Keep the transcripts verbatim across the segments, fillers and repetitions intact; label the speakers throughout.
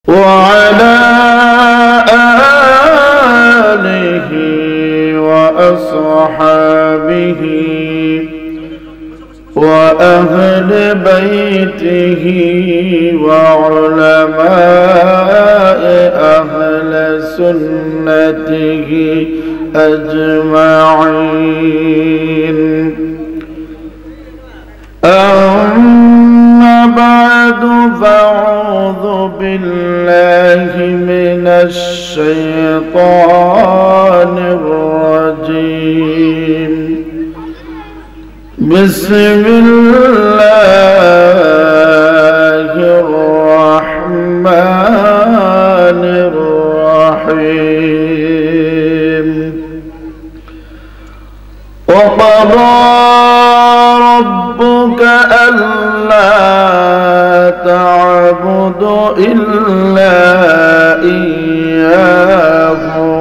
Speaker 1: وعلى آله وأصحابه وأهل بيته وعلماء أهل سنته أجمعين. أما بعد، فأعوذ بالله من الشيطان الرجيم. بسم الله الرحمن الرحيم. وقضى ربك ألا تعبدوا إلا إياه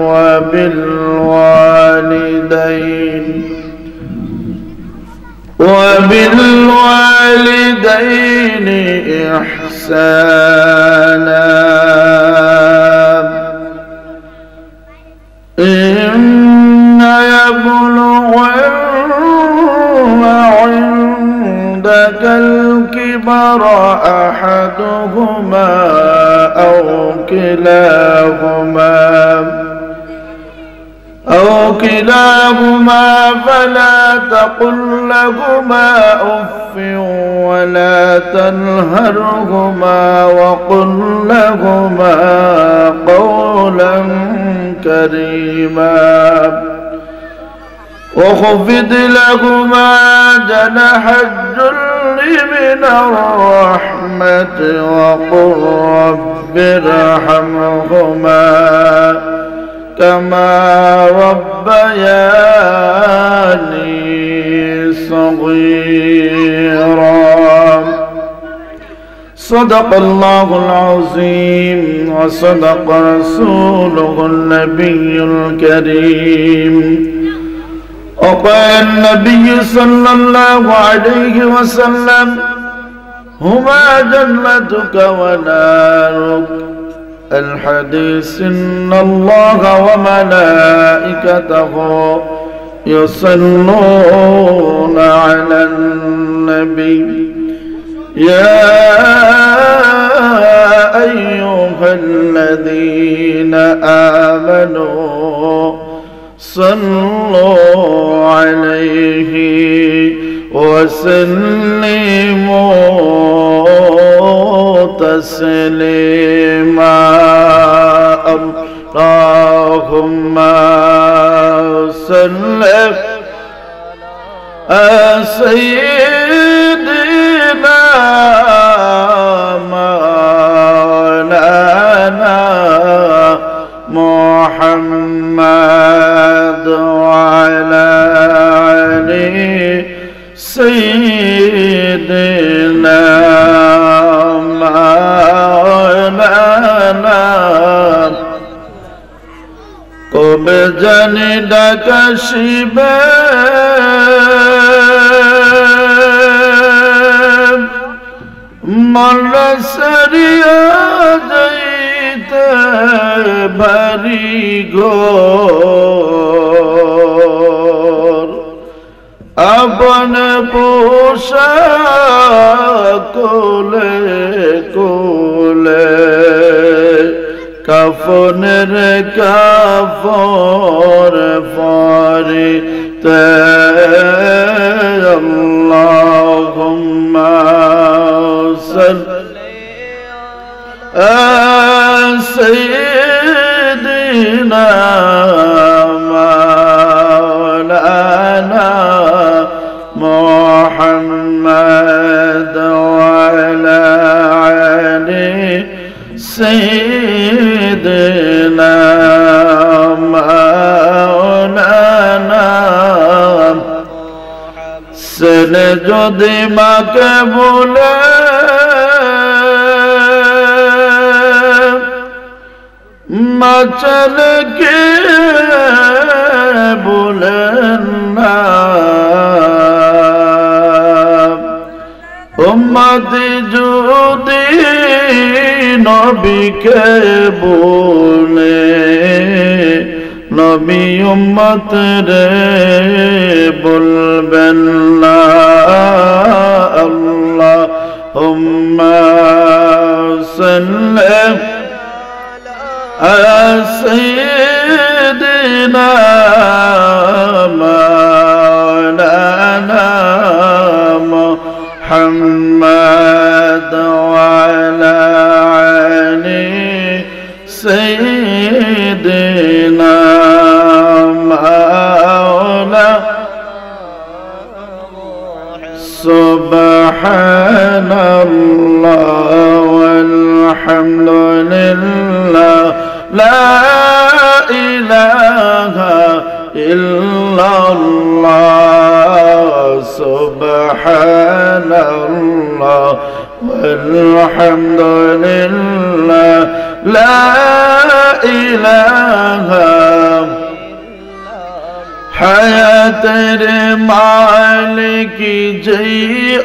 Speaker 1: وبالوالدين وبالوالدين إحسانا. إن يبلغن عندك الكبر أحدهما أو كلاهما أو كلاهما فلا تقل لهما أف ولا تنهرهما وقل لهما قولا كريما. وخفض لهما جناح الذل من الرحمة وقل رب ارحمهما كما ربياني صغيرا. صدق الله العظيم وصدق رسوله النبي الكريم. وقال النبي صلى الله عليه وسلم: هما جنتك ونارك. الحديث: إن الله وملائكته يصلون على النبي يا أيها الذين آمنوا صلوا عليه وسلموا تسليما. اللهم صل على سيدنا مولانا محمد وعلى آله سيدنا مولانا. قب جنی دکشی مل سریا جیتے بھری گور اپن پوشا کولے کولے کفنر کفور فاری تے. اللہم صل على سيدنا مولانا محمد وعلى آله سيدنا مولانا. سن جو دماغ بولے مچل کے بولنا امت جو دین নবীকে বলে নবী উম্মত রে বলবেন না আল্লাহুম্মা সাল্লি আলা সাইয়্যিদিনা মাওলানা মুহাম্মদ ওয়া আলা আলি সাইয়্যিদিনা Subhanallah walhamdulillah la ilaha illallah Subhanallah walhamdulillah la ilaha হায়াতের মালিক যেই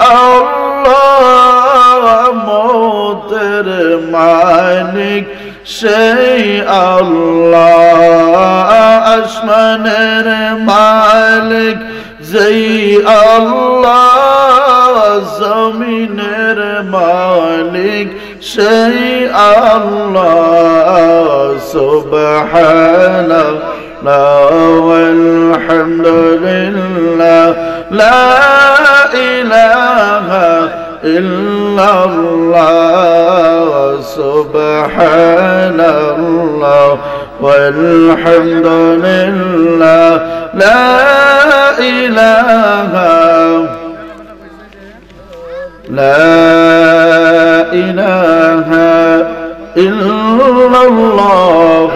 Speaker 1: আল্লাহ মওতের মালিক সেই আল্লাহ আসমানের মালিক যেই আল্লাহ জমিনের মালিক সেই আল্লাহ সুবহানাল্লাহ walhamdulillah la ilaha illallah subhanallah walhamdulillah la ilaha la ilaha illallah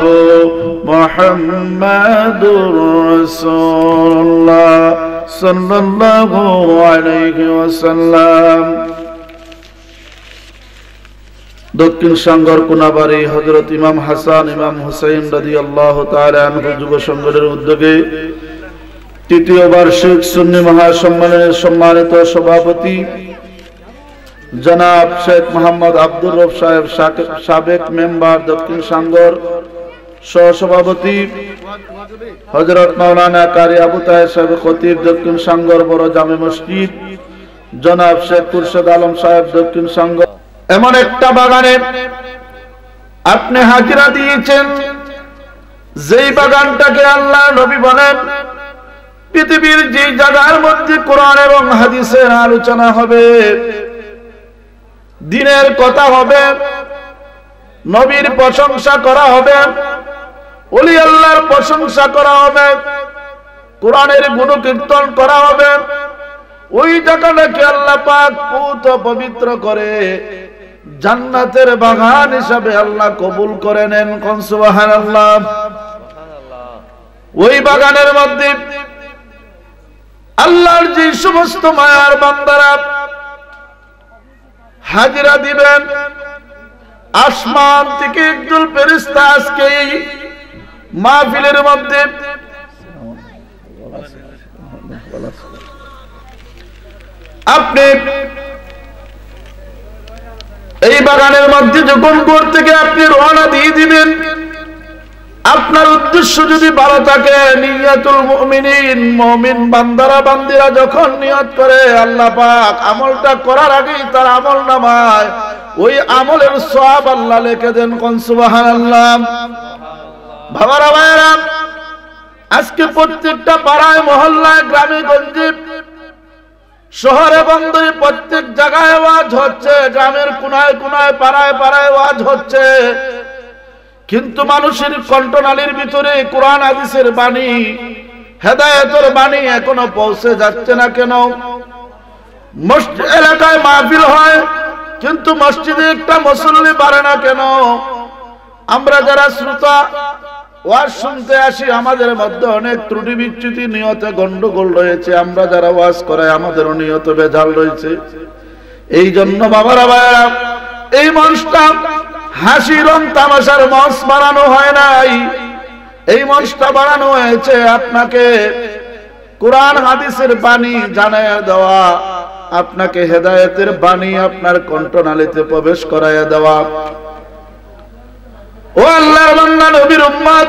Speaker 1: Muhammadur Rasulullah sallallahu alayhi wa sallam দক্ষিণ সাঙ্গর কোনাবাড়ি হযরত ইমাম হাসান ইমাম হুসাইন রাদিয়াল্লাহু তাআলা আনহু যুব সংগঠনের উদ্যোগে তৃতীয় বার্ষিক সুন্নি মহাসম্মেলনের সম্মানিত সভাপতি জনাব শেখ মোহাম্মদ আব্দুর রব সাহেব সাবেক মেম্বার দক্ষিণ সাঙ্গর সহসভাপতি হযরত মাওলানা কারি আবু তাহের সাহেব খতিব দক্ষিণ সাঙ্গর বড় জামে মসজিদ জনাব শেখ খুরশেদ আলম সাহেব দক্ষিণ সাঙ্গর এমন একটা বাগানে আপনি হাজিরা দিয়েছেন যেই বাগানটাকে আল্লাহ নবী বলেন পৃথিবীর যে জায়গার মধ্যে কোরআন এবং হাদিসের আলোচনা হবে দ্বীনের কথা হবে নবীর প্রশংসা করা হবে ওলি আল্লাহর প্রশংসা করা হবে কোরআনের গুণকীর্তন করা হবে ওই জায়গাটাকে আল্লাহ পাক পুত পবিত্র করে জান্নাতের বাগান হিসাবে আল্লাহ কবুল করে নেন কোন সুবহানাল্লাহ ওই বাগানের মধ্যে আল্লাহর যে সমস্ত মায়ার বান্দারা হাজিরা দিবেন আসমান থেকে একদল ফেরেশতা আজকে মাহফিলের মধ্যে আপনি এই বাগানের মধ্যে যখন ঘর থেকে আপনি রওনা দিয়ে দিবেন আপনার উদ্দেশ্য যদি ভালো থাকে নিয়াতুল মুমিনিন মুমিন বান্দারা বান্দিরা যখন নিয়ত করে আল্লাহ পাক আমলটা করার আগেই তার আমলনামায় ওই আমলের সওয়াব আল্লাহ লিখে দেন কোন সুবহানাল্লাহ বাবারা ভাইরা আজকে প্রত্যেকটা পাড়ায় মহল্লায় গ্রামে গঞ্জে শহরে বন্দরে প্রত্যেক জায়গায় ওয়াজ হচ্ছে গ্রামের কোনায় কোনায় পাড়ায় পাড়ায় ওয়াজ হচ্ছে কিন্তু মানুষের কণ্ঠনালীর ভিতরে কোরআন হাদিসের বাণী হেদায়েতের বাণী এখনো পৌঁছে যাচ্ছে না কেন মসজিদ এলাকায় মাহফিল হয় কিন্তু মসজিদে একটা মুসল্লি বাড়ে না কেন আমরা যারা শ্রোতা ওয়াজ শুনতে আসি আমাদের মধ্যে অনেক ত্রুটি বিচ্যুতি নিয়তে গন্ডগোল রয়েছে আমরা যারা ওয়াজ করাই আমাদের নিয়ত বেজাল রয়েছে এই জন্য বাবারা ভাইরা এই মঞ্চটা হাসি রং তামাশার মঞ্চ বানানো হয় নাই এই মঞ্চটা বানানো হয়েছে আপনাকে কোরআন হাদিসের বাণী জানায়া দেওয়া আপনাকে হেদায়েতের বাণী আপনার কণ্ঠনালীতে প্রবেশ করায়া দেওয়া ও আল্লাহর বান্দা নবীর উম্মত,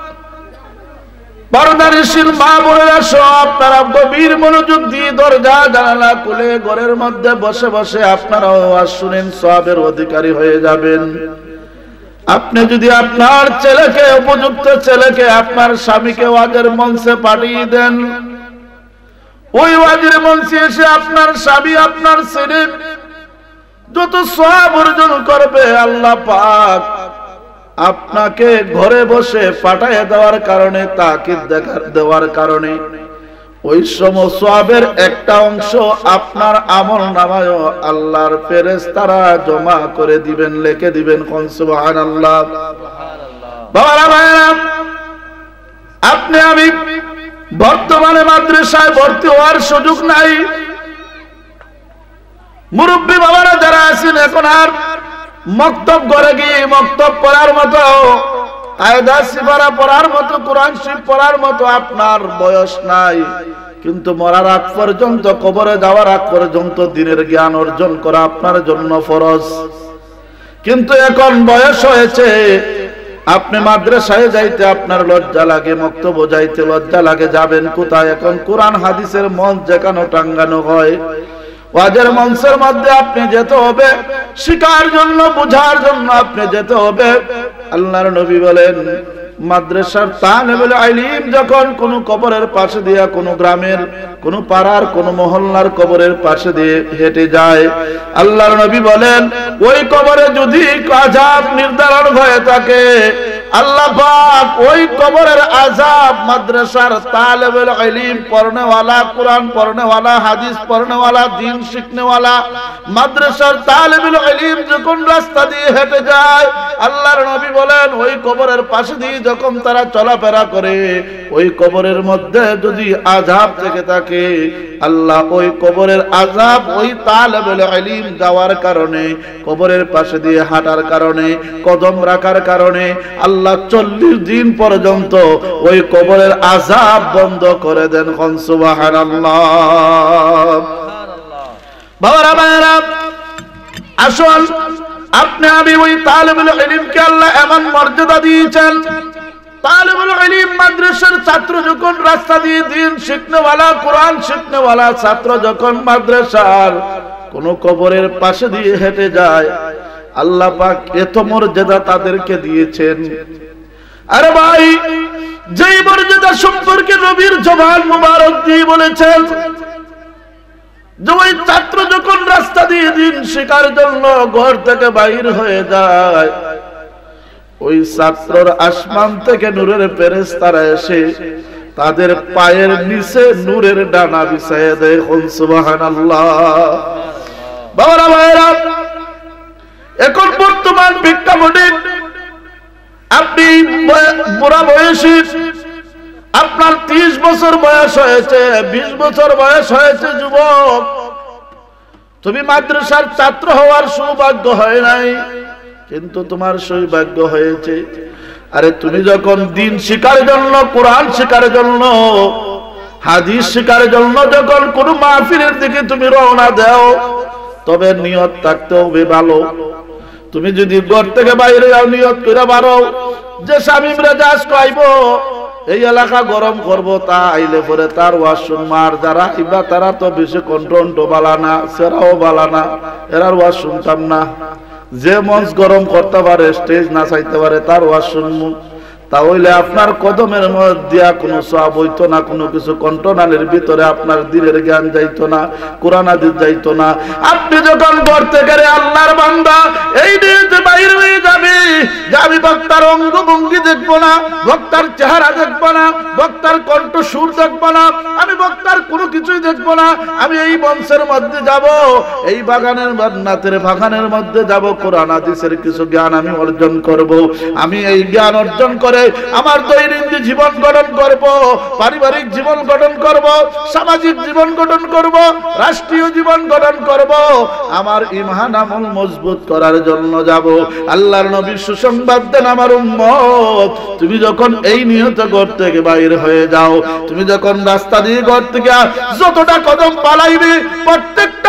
Speaker 1: পর্দানিশীল মা বোনেরা সব আপনারা গভীর মনোযোগ দিয়ে দরজা জানালা খুলে ঘরের মধ্যে বসে বসে আপনারাও ওয়াজ শুনেন, সওয়াবের অধিকারী হয়ে যাবেন। আপনি যদি আপনার ছেলেকে, উপযুক্ত ছেলেকে, আপনার স্বামীকে ওয়াজের মঞ্চে পাঠিয়ে দেন, ওই ওয়াজের মঞ্চে এসে আপনার স্বামী, আপনার ছেলে যত সওয়াব অর্জন করবে, আল্লাহ পাক আপনাকে ঘরে বসে পাঠায় দেওয়ার কারণে, তাকিদ দেখার দেওয়ার কারণে ওই সময় সওয়াবের একটা অংশ আপনার আমল নামায় আল্লাহর ফেরেশতারা জমা করে দিবেন, লিখে দিবেন। কোন সুবহানাল্লাহ। বাবারা ভাইরা, আপনি আমি বর্তমানে মাদ্রাসায় ভর্তি হওয়ার সুযোগ নাই। মুরব্বী বাবারা যারা আছেন, এখন আর মক্তব ঘরে গিয়ে মক্তব পড়ার মতো, কায়দা সিফারা পড়ার মতো, কোরআন শরীফ পড়ার মতো আপনার বয়স নাই। কিন্তু মরার আগ পর্যন্ত, কবরে যাওয়ার আগ পর্যন্ত দিনের জ্ঞান অর্জন করা আপনার জন্য ফরজ। কিন্তু এখন বয়স হয়েছে, আপনি মাদ্রাসায় যাইতে আপনার লজ্জা লাগে, মক্তব যাইতে লজ্জা লাগে, যাবেন কোথায়? এখন কোরআন হাদিসের মঞ্চ যেখানে টাঙ্গানো হয়, ওয়াজের মঞ্চের মধ্যে আপনি যেতে হবে, শিকার জন্য, বুঝার জন্য আপনি যেতে হবে। আল্লাহর নবী বলেন, মাদ্রাসার তালিবুল ইলম যখন কোন কবরের পাশে দিয়ে, কোন গ্রামের, কোন পাড়ার, কোন মহল্লার কবরের পাশে দিয়ে হেঁটে যায়, আল্লাহর নবী বলেন ওই কবরে যদি আযাব নির্ধারণ হয়ে থাকে, আল্লাহ পাক ওই কবরের আযাব মাদ্রাসার তালিবুল ইলম পড়নেওয়ালা, কোরআন পড়নেওয়ালা, হাদিস পড়নেওয়ালা, দ্বীন শিখনেওয়ালা মাদ্রাসার তালিবুল ইলম যখন রাস্তা দিয়ে হেঁটে যায়, আল্লাহর নবী বলেন ওই কবরের পাশে দিয়ে যখন তারা চলাফেরা করে, ওই কবরের মধ্যে যদি আযাব থেকে থাকে, আল্লাহ ওই কবরের আযাব ওই তালিবুল ইলম যাওয়ার কারণে, কবরের পাশে দিয়ে হাঁটার কারণে, কদম রাখার কারণে আল্লাহ চল্লিশ দিন পর্যন্ত ওই কবরের আযাব বন্ধ করে দেন। কোন সুবহানাল্লাহ। বাবারা ভাইরা, আসুন আপনি আমি ওই তালিবুল ইলমকে আল্লাহ এমন মর্যাদা দিয়েছেন। তালিবুল ইলম মাদ্রাসার ছাত্র যখন রাস্তা দিয়ে দ্বীন শিখনেওয়ালা, কোরআন শিখনেওয়ালা ছাত্র যখন মাদ্রাসার কোন কবরের পাশে দিয়ে হেঁটে যায়, আল্লাহ পাক এত মর্যাদা তাদেরকে দিয়েছেন। আরে ভাই, যেই মর্যাদা সম্পর্কে নবীর জবান মুবারক দিয়ে বলেছেন যে ওই ছাত্র যখন রাস্তা দিয়ে দ্বীন শেখার জন্য ঘর থেকে বাইর হয়ে যায়, ওই ছাত্রর আসমান থেকে নূরের ফেরেশতারা এসে তাদের পায়ের নিচে নূরের ডানা বিছাইয়ে দেয়। সুবহানাল্লাহ। বাবারা ভাইরা, এখন বর্তমান প্রেক্ষাপটে আপনি বুড়া বয়সী, আপনার ত্রিশ বছর বয়স হয়েছে, বিশ বছর বয়স হয়েছে, যুবক, তুমি মাদ্রাসার ছাত্র হওয়ার সৌভাগ্য হয় নাই, কিন্তু তোমার সৌভাগ্য হয়েছে। আরে তুমি যখন দ্বীন শিখার জন্য, কোরআন শিখার জন্য, হাদিস শিখার জন্য যখন কোন মাহফিলের দিকে তুমি রওনা দাও, তবে নিয়ত থাকতে হবে ভালো। তুমি যদি ঘর থেকে বাইরে যাও, নিয়ত করে বারো যে স্বামী মেজাজ খাইব, এই এলাকা গরম করব, তা আইলে পরে তার ওয়াজ শুনবো। আর যারা আইবা তারা তো বেশি কন্ট্রোল বালানা, সেরাও বালানা, এরার ওয়াজ শুনতাম না। যে মঞ্চ গরম করতে পারে, স্টেজ না চাইতে পারে, তার ওয়াজ শুনবো। তাহলে আপনার কদমের মধ্যে কোনো সওয়াব হইতো না, কোনো কিছু কন্ট্রোলের ভিতরে আপনার দিনের জ্ঞান যাইতো না, কোরআন হাদিস যাইতো না। আপনি যখন ঘর থেকে আল্লাহর বান্দা এই দিতে বাইরে হয়ে যাবে, যে আমি বক্তার অঙ্গভঙ্গি দেখবো না, বক্তার চেহারা দেখবো না, বক্তার কণ্ঠ সুর দেখবো না, আমি বক্তার কোনো কিছুই দেখবো না, আমি এই মঞ্চের মধ্যে যাব, এই বাগানের জান্নাতের বাগানের মধ্যে যাব, কোরআন হাদিসের কিছু জ্ঞান আমি অর্জন করব। আমি এই জ্ঞান অর্জন করে আমার দৈনন্দিন জীবন গঠন করব, পারিবারিক জীবন গঠন করব, সামাজিক জীবন গঠন করব, রাষ্ট্রীয় জীবন গঠন করব, আমার ঈমান আমল মজবুত করার জন্য যাব। আল্লাহর নবী সুসংবাদ দেন, আমার উম্মত, তুমি যখন এই নিয়ত ঘর থেকে বাইরে হয়ে যাও, তুমি যখন রাস্তা দিয়ে ঘর থেকে যতটা কদম পালাইবে, প্রত্যেকটা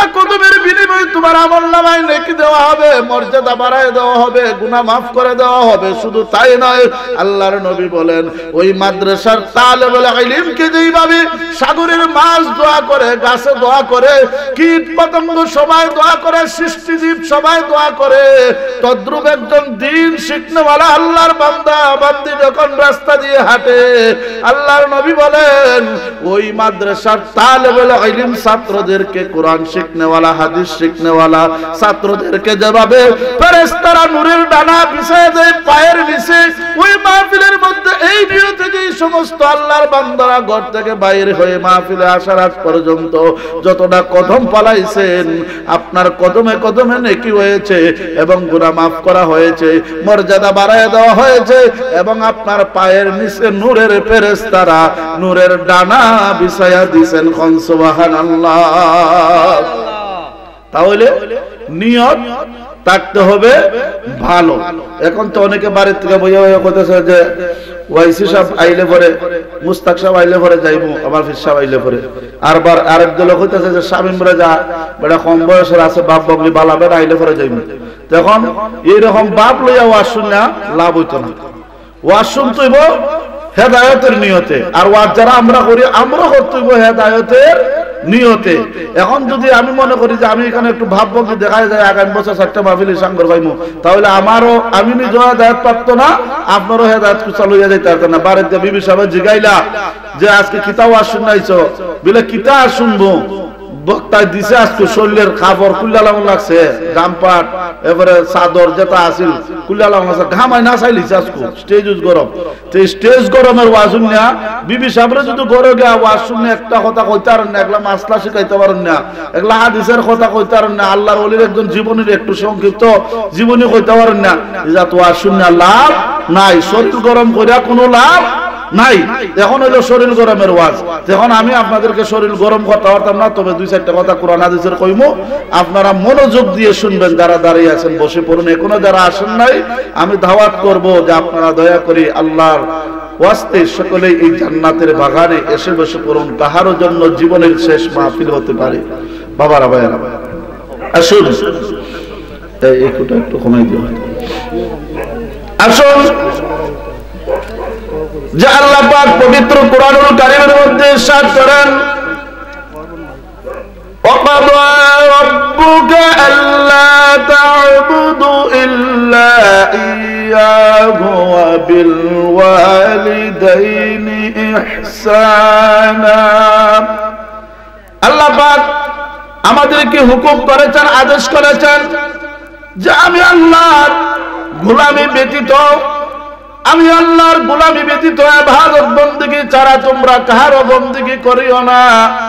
Speaker 1: একটা কদমের বিনিময়ে তোমার আমলনামায় নেকি দেওয়া হবে, মর্যাদা বাড়ায় দেওয়া হবে, গুনাহ মাফ করে দেওয়া হবে। শুধু তাই নয়, আল্লাহর নবী বলেন ওই মাদ্রাসার তালেবুল ইলমকে যেইভাবে সাগরের মাছ দোয়া করে, গাছে দোয়া করে, কীট পতঙ্গ সবাই দোয়া করে, সৃষ্টিজীব সবাই দোয়া করে, তদ্রূপ একজন দ্বীন শিখনেওয়ালা আল্লাহর বান্দা বান্দি যখন রাস্তা দিয়ে হাঁটে, আল্লাহর নবী বলেন ওই মাদ্রাসার তালেবুল ইলম ছাত্রদেরকে, কোরআন শিখনেওয়ালা, হাদিস শিখনেওয়ালা ছাত্রদেরকে যেভাবে ফেরেশতারা নূরের ডানা বিছায় দেয় পায়ের নিচে, ওই মাহফিলের মধ্যে এই নিয়তে যে সমস্ত আল্লাহর বান্দারা ঘর থেকে বাইরে হয়ে মাহফিলে আসার আগ পর্যন্ত যতটা কদম পালাইছেন, আপনার কদমে কদমে নেকি হয়েছে এবং গুনাহ মাফ করা হয়েছে, মর্যাদা বাড়ায় দেওয়া হয়েছে এবং আপনার পায়ের নিচে নূরের ফেরেশতারা নূরের ডানা বিছায়া দিয়েছেন। সুবহানাল্লাহ। তাহলে নিয়ত থাকতে হবে ভালো। এখন তো অনেকে বাড়ির থেকে বইয়া বইয়া কইতেছে যে ওয়াইসি সাহেব আইলে পরে, মুস্তাক সাহেব আইলে পরে যাইবো, আমার ফির সাহেব আইলে পরে। আরবার আরেক দল কইতেছে যে শামিমরা যা বেটা কম বয়সের আছে, বাপ বগলি বালা বেটা আইলে পরে যাইবো। তখন এইরকম বাপ লইয়া ওয়াজ শুননা লাভ হইতো না। ওয়াজ শুনতেইব হেদায়েতের নিয়তে, আর ওয়াজ যারা আমরা করি আমরা করতেইব হেদায়েতের নিয়তে। এখন যদি আমি মনে করি যে আমি এখানে একটু ভাববো কি দেখা যায় আগামী বছর চারটা মাহফিল সাঙ্গর পাইমু, তাহলে আমারও আমি নিজেও হেদায়েত প্রাপ্ত না, আপনারও হেদায়েত চালু হয়ে যাইতে পারত না। বাড়িতে বিবি সাহেব জিগাইলা যে আজকে কিতা ওয়াজ শুনাইছো, বলে কিতা আর শুনবো, বক্তায় দিছে আজকে শরীরের খাবার কুল্লালাম লাগছে, জামপাট এবারে চাদর যেটা আছিল কুল্লালাম লাগছে, ঘামাই না চাইলিছে আজকে স্টেজ গরম। তো স্টেজ গরমের ওয়াজ শুনিয়া বিবি সাহেবরা যদি ঘরে গিয়া ওয়াজ শুনে একটা কথা কইতে পারেন না, এগুলা মাসলা শিখাইতে পারেন না, এগুলা হাদিসের কথা কইতে পারেন না, আল্লাহর ওলির একজন জীবনের একটু সংক্ষিপ্ত জীবনী কইতে পারেন না, যা তো ওয়াজ শুনিয়া লাভ নাই, শরীর গরম করিয়া কোনো লাভ নাই। এখন হইলো শরীর গরমের ওয়াজ। এখন আমি আপনাদেরকে শরীর গরম করতে পারতাম না, তবে দুই চারটা কথা কোরআন হাদিসের কইমু, আপনারা মনোযোগ দিয়ে শুনবেন। যারা দাঁড়িয়ে আছেন বসে পড়ুন, এখনো যারা আসেন নাই আমি দাওয়াত করব যে আপনারা দয়া করে আল্লাহর ওয়াস্তে সকলে এই জান্নাতের বাগানে এসে বসে পড়ুন। কাহারও জন্য জীবনের শেষ মাহফিল হতে পারে। বাবারা ভাইয়েরা আসুন, এই একটু একটু কমাই দিও। আসুন যে আল্লাহ পাক পবিত্র কোরআনুল কারীমের মধ্যে ইরশাদ করেন, ওয়াকাদা রাব্বুকা আল্লা তা'বুদু ইল্লা ইয়্যাহু ওয়া বিল ওয়ালিদাইনি ইহসানা। আল্লাহ পাক আমাদেরকে হুকুম করেছেন, আদেশ করেছেন যে আমি আল্লাহর গোলামি ব্যতীত, আমি আল্লাহর গোলামি ব্যতীত ইবাদত বندگی ছাড়া তোমরা কাহার বندگی করিও না,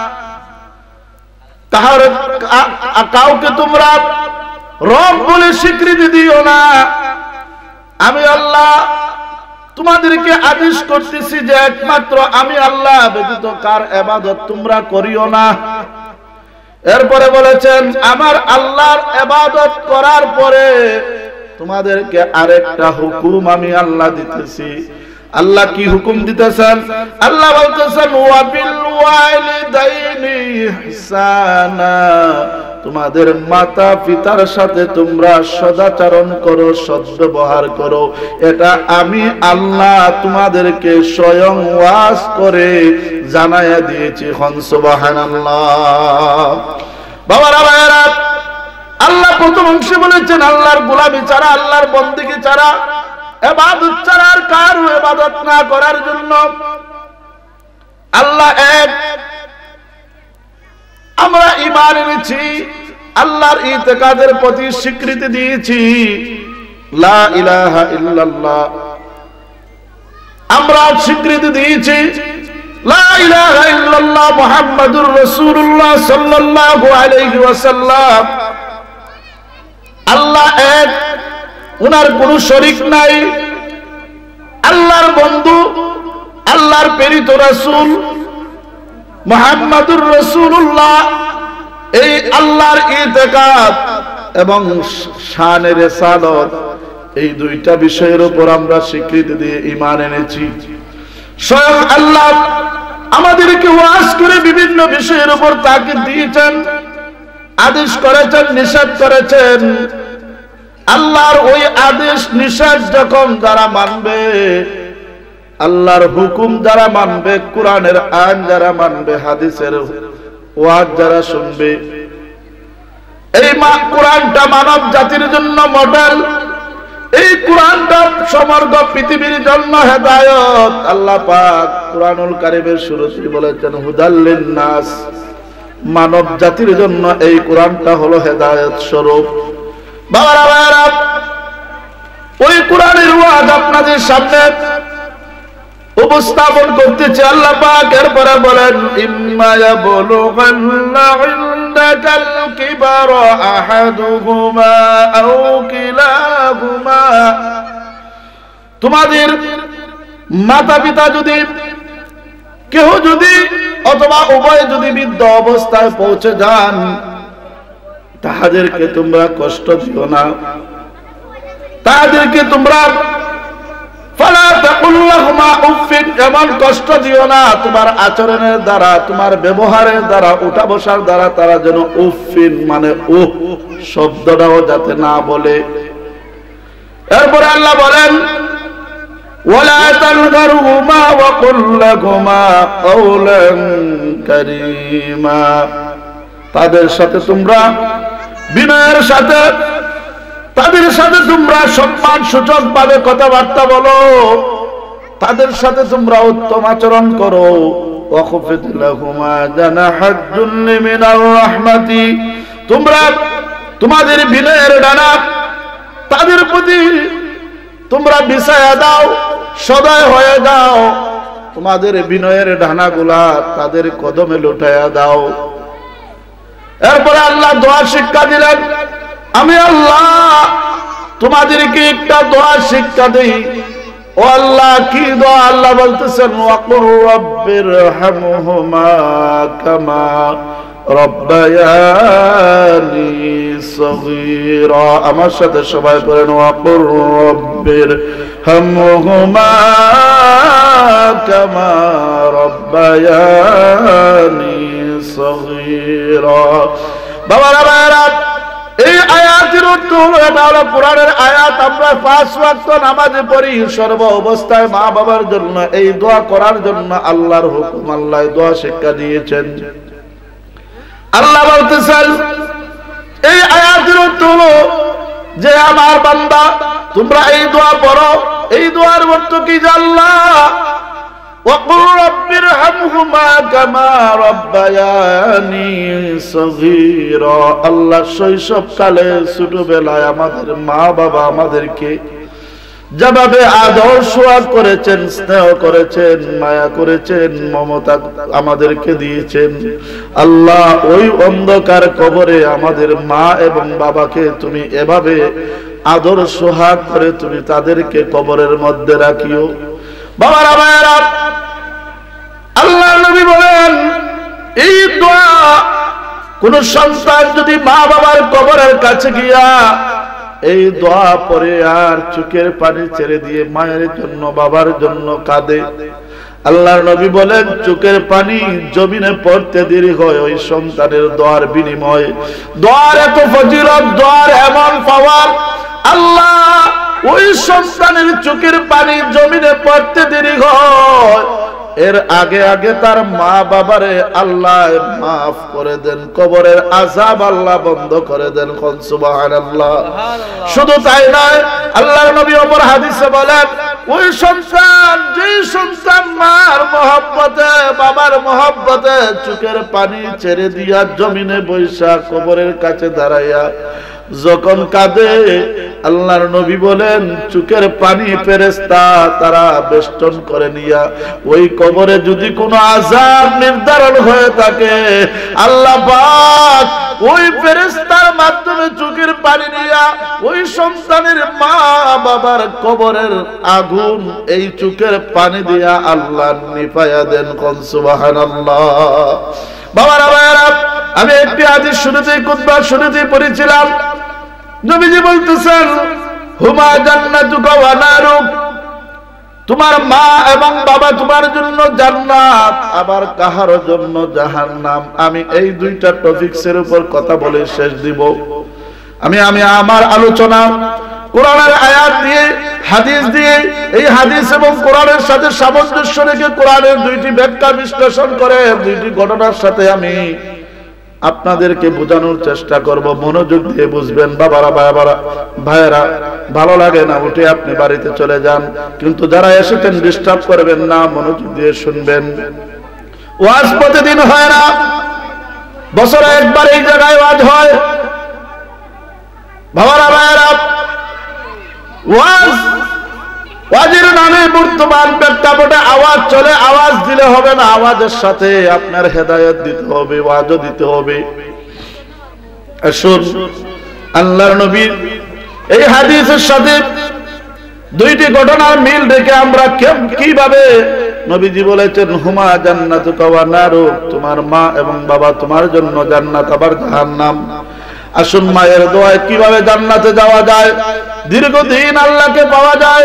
Speaker 1: কাহার কাউকে তোমরা রব বলে স্বীকৃতি দিও না। আমি আল্লাহ তোমাদেরকে আদেশ করতেছি যে একমাত্র আমি আল্লাহ ব্যতীত কার ইবাদত তোমরা করিও না। এরপরে বলেছেন আমার আল্লাহর ইবাদত করার পরে তোমাদেরকে আরেকটা হুকুম আমি আল্লাহ দিতেছি। আল্লাহ কি হুকুম দিতেছেন? আল্লাহ বলতেছেন ওয়া বিল ওয়ালিদাইনি ইহসানা, তোমাদের মাতা পিতার সাথে তোমরা সদাচরণ করো, সদ্ব্যবহার করো। এটা আমি আল্লাহ তোমাদেরকে স্বয়ং ওয়াজ করে জানায়া দিয়েছি। সুবহানাল্লাহ। বাবারা ভাইয়েরা, আল্লাহ প্রথম অংশে বলেছেন আল্লাহর গোলামি ছাড়া, আল্লাহর বندگی ছাড়া, ইবাদত ছাড়া আর কারো ইবাদত না করার জন্য আল্লাহ এক। আমরা ঈমান এনেছি, আল্লাহর ইতিকাদের প্রতি স্বীকৃতি দিয়েছি, লা ইলাহা ইল্লাল্লাহ। আমরা স্বীকৃতি দিয়েছি লা ইলাহা ইল্লাল্লাহ মুহাম্মাদুর রাসূলুল্লাহ সাল্লাল্লাহু আলাইহি ওয়াসাল্লাম। আল্লাহ এক, উনার কোনো শরীক নাই। আল্লাহর বন্ধু, আল্লাহর প্রেরিত রাসূল মুহাম্মাদুর রাসূলুল্লাহ, এই আল্লাহর ইতিকাদ এবং শানের রিসালাত, এই দুইটা বিষয়ের উপর আমরা স্বীকৃতি দিয়ে ঈমান এনেছি। স্বয়ং আল্লাহ আমাদেরকে ওয়াজ করে বিভিন্ন বিষয়ের উপর তাকিদ দিয়েছেন। আদেশ করেছেন, নিষেধ করেছেন। আল্লাহর ওই আদেশ নিষেধ যখন যারা মানবে, আল্লাহর হুকুম যারা মানবে, কোরআনের আইন যারা মানবে, হাদিসের ওয়াজ যারা শুনবে, এই মা কোরআনটা মানব জাতির জন্য মডেল। এই কোরআনটা সমগ্র পৃথিবীর জন্য হেদায়েত। আল্লাহ পাক কোরআনুল কারীমের শুরুতেই বলেছেন হুদাল লিন-নাস, মানব জাতির জন্য এই কোরআনটা হলো হেদায়েত স্বরূপ। বাবারা বাবারা, ওই কোরআনের ওয়াজ আপনাদের সামনে উপস্থাপন করতেছে আল্লাহ পাক। এরপরে বলেন ইম্মা ইয়াবলুগান্না ইনদাকাল কিবারা আহাদুহুমা আও কিলাহুমা, তোমাদের মাতা পিতা যদি কেহ যদি অথবা উভয় যদি বৃদ্ধ অবস্থায় পৌঁছে যান, তাহাদেরকে তোমরা কষ্ট দিও না, তাহাদেরকে তোমরা ফালা তাকুল্লাহুমা উফিন, এমন কষ্ট দিও না তোমার আচরণের দ্বারা, তোমার ব্যবহারের দ্বারা, উঠা বসার দ্বারা তারা যেন উফিন মানে উহ শব্দটাও যাতে না বলে। এরপরে আল্লাহ বলেন ওয়ালা তানহারহুমা ওয়া কুল লাহুমা কাওলান কারীমা, তাদের সাথে তোমরা বিনয়ের সাথে, তাদের সাথে তোমরা সম্মান সূচক ভাবে কথাবার্তা বলো, তাদের সাথে তোমরা উত্তম আচরণ করো। ওয়াখফিদ লাহুমা জানাহাদ যুল্লি মিনার রাহমাতি, তোমরা তোমাদের বিনয়ের ডানা তাদের প্রতি তোমরা বিছায়া দাও, সদয় হয়ে দাও, তোমাদের বিনয়ের ডানাগুলা তাদের কদমে লুটাইয়া দাও। এরপরে আল্লাহ দোয়া শিক্ষা দিলেন, আমি আল্লাহ তোমাদেরকে একটা দোয়া শিক্ষা দেই। ও আল্লাহ, কি দোয়া? আল্লাহ বলতেছেন ওয়াকুর রব্বিরহামহুমা কামা রব্বায়ানি সগীরা। আমার সাথে সবাই পড়েন ওয়াকুর রব্বিরহামহুমা কামা রব্বায়ানি সগীরা। বাবারা বাবারা, এই আয়াতের অর্থ হলো, এটা হলো কোরআনের আয়াত। আমরা পাঁচ ওয়াক্ত নামাজে পড়ি, সর্ব অবস্থায় মা বাবার জন্য এই দোয়া করার জন্য আল্লাহর হুকুম, আল্লাহ দোয়া শিক্ষা দিয়েছেন। আল্লাহ বলতেছেন এই আয়াতের অর্থ হলো যে আমার বান্দা তোমরা এই দোয়া পড়ো। এই দোয়ার অর্থ কি? আল্লাহ ওয়াকুর রব্বিরহামহুমা কামা রব্বায়ানি সগীরা, আল্লাহ শৈশবকালে ছোটবেলায় আমাদের মা বাবা আমাদেরকে যেভাবে আদর সোহাগ করেছেন, স্নেহ করেছেন, মায়া করেছেন, মমতা আমাদেরকে দিয়েছেন, আল্লাহ ওই অন্ধকার কবরে আমাদের মা এবং বাবাকে তুমি এভাবে আদর সোহাগ করে তুমি তাদেরকে কবরের মধ্যে রাখিও। বাবারা ভাইয়েরা, আল্লাহ নবী বলেন এই দোয়া কোন সন্তান যদি মা বাবার কবরের কাছে গিয়া এই দোয়া পড়ে আর চোখের পানি ছেড়ে দিয়ে মায়ের জন্য বাবার জন্য কাঁদে, আল্লাহর নবী বলেন চোখের পানি জমিনে পড়তে দেরি হয় ওই সন্তানের দোয়ার বিনিময়ে। দোয়ার এত ফজিলত, দোয়ার এমন পাওয়ার, আল্লাহ ওই সন্তানের চোখের পানি জমিনে পড়তে দেরি হয়, এর আগে আগে তার মা বাবারে আল্লাহ মাফ করে দেন, কবরের আযাব আল্লাহ বন্ধ করে দেন। সুবহানাল্লাহ। শুধু তাই নয়, আল্লাহর নবী অপর হাদিসে বলেন ওই সন্তান, যে সন্তান মার মহব্বতে বাবার মহব্বতে চোখের পানি ছেড়ে দিয়া জমিনে বৈশা কবরের কাছে দাঁড়াইয়া যখন কাঁদে, আল্লাহর নবী বলেন চোখের পানি ফেরেশতা তারা বেষ্টন করে নিয়া ওই কবরে যদি কোনো আযাব নির্ধারণ হয়ে থাকে, আল্লাহ পাক ওই ফেরেশতার মাধ্যমে চোখের পানি নিয়া ওই সন্তানের মা বাবার কবরের আগুন এই চোখের পানি দিয়া আল্লাহ নিভাইয়া দেন। কোন সুবহানাল্লাহ। বাবারা ভাইয়েরা, আমি একটি হাদিস শুরুতেই খুতবা শুরুতেই পড়েছিলাম, নবীজি বলতেছেন হুমা জান্নাতুকা ওয়া নারুক, তোমার মা এবং বাবা তোমার জন্য জান্নাত, আবার কাহার জন্য জাহান্নাম। আমি এই দুইটা টপিকসের উপর কথা বলে শেষ দিব। আমি আমি আমার আলোচনা কোরআনের আয়াত দিয়ে, হাদিস দিয়ে, এই হাদিস এবং কোরআনের সাথে সামঞ্জস্য রেখে কোরআনের দুইটি ব্যাখ্যা বিশ্লেষণ করে দুইটি ঘটনার সাথে আমি আপনাদেরকে বোঝানোর চেষ্টা করব। মনোযোগ দিয়ে বুঝবেন বাবারা, বাবারা, ভাইয়েরা। ভালো লাগে না উঠে আপনি বাড়িতে চলে যান, কিন্তু যারা এসেছেন ডিস্টার্ব করবেন না, মনোযোগ দিয়ে শুনবেন। ওয়াজ প্রতিদিন হয় না, বছরে একবার এই জায়গায় ওয়াজ হয়। বাবারা, ভাইয়েরা, ওয়াজ ওয়াজের নামে বর্তমান প্রেক্ষাপটে আওয়াজ চলে। আওয়াজ দিলে হবে না, আওয়াজের সাথে আপনার হেদায়েত দিতে হবে, ওয়াজও দিতে হবে। আসুন আল্লাহর নবীর এই হাদিসের সাথে দুইটি ঘটনার মিল রেখে আমরা কিভাবে নবীজি বলেছেন হুমা জান্নাতুকা ওয়া নারুক, তোমার মা এবং বাবা তোমার জন্য জান্নাত আবার জাহান্নাম। আসুন মায়ের দোয়ায় কিভাবে জান্নাতে যাওয়া যায়, দীর্ঘদিন আল্লাহকে পাওয়া যায়।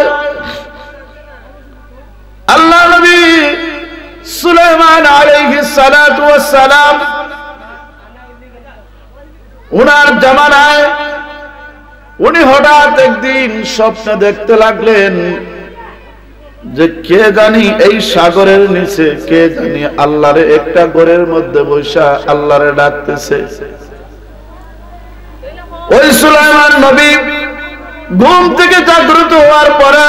Speaker 1: আল্লাহ নবী সুলাইমান আলাইহিস সালাতু ওয়াস সালাম উনার জামানায় উনি হঠাৎ একদিন স্বপ্নে দেখতে লাগলেন যে কে জানি এই সাগরের নিচে কে জানি আল্লাহরে একটা ঘরের মধ্যে বসা আল্লাহরে ডাকতেছে। ওই সুলাইমান নবী ঘুম থেকে জাগ্রত হওয়ার পরে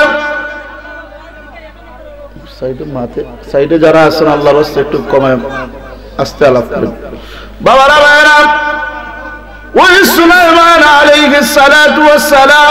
Speaker 1: সাইডে মাথে সাইডে যারা আছেন আল্লাহর রাস্তায় একটু কমায় আস্তে আলাপ করেন। বাবারা, ভাইরা, ওই সুলাইমান আলাইহিস সালাতু ওয়াস সালাম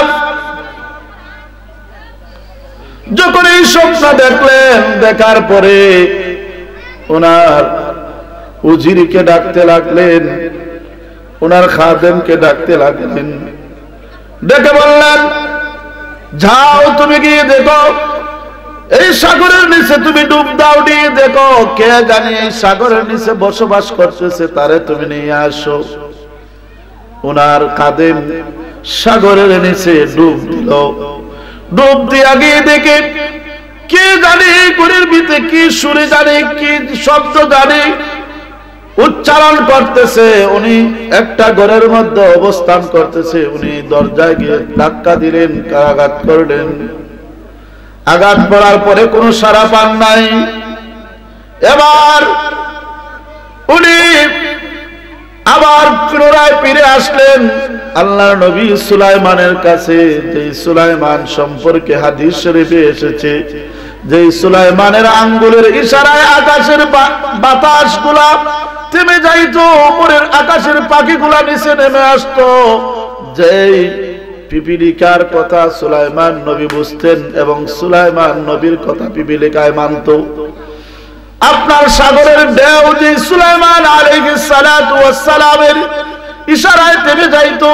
Speaker 1: যখন এই স্বপ্ন দেখলেন, দেখার পরে ওনার উজিরকে ডাকতে লাগলেন, ওনার খাদেমকে ডাকতে লাগলেন, ডেকে বললেন যাও তুমি গিয়ে দেখো এই সাগরের নিচে, তুমি ডুব দাও, দিয়ে দেখো কে জানি এই সাগরের নিচে বসবাস করতেছে, তারে তুমি নিয়ে আসো। ওনার খাদেম সাগরের নিচে ডুব দিল। ডুব দিয়ে গিয়ে দেখে কে জানি ঘরের ভিতরে কি সুরে জানে, কি শব্দ জানে উচ্চারণ করতেছে। উনি একটা ঘরের মধ্যে অবস্থান করতেছে। উনি দরজায় গিয়ে ধাক্কা দিলেন, আঘাত করলেন। আঘাত পড়ার পরে কোনো সাড়া পান নাই। এবার উনি আবার পুনরায় ফিরে আসলেন আল্লাহর নবী সুলাইমানের কাছে। যে সুলাইমান সম্পর্কে হাদিস শরীফে এসেছে, যে সুলাইমানের আঙ্গুলের ইশারায় আকাশের বাতাসগুলা থেমে যাইতো, উপরের আকাশের পাখিগুলা নিচে নেমে আসতো। যেই পিপিলিকার কথা সুলাইমান নবী বুঝতেন এবং সুলাইমান নবীর কথা পিপিলিকায় মানত। আপনার সাগরের ঢেউ যে সুলাইমান আলাইহিস সালাতু ওয়াস সালামের ইশারায় থেমে যাইতো,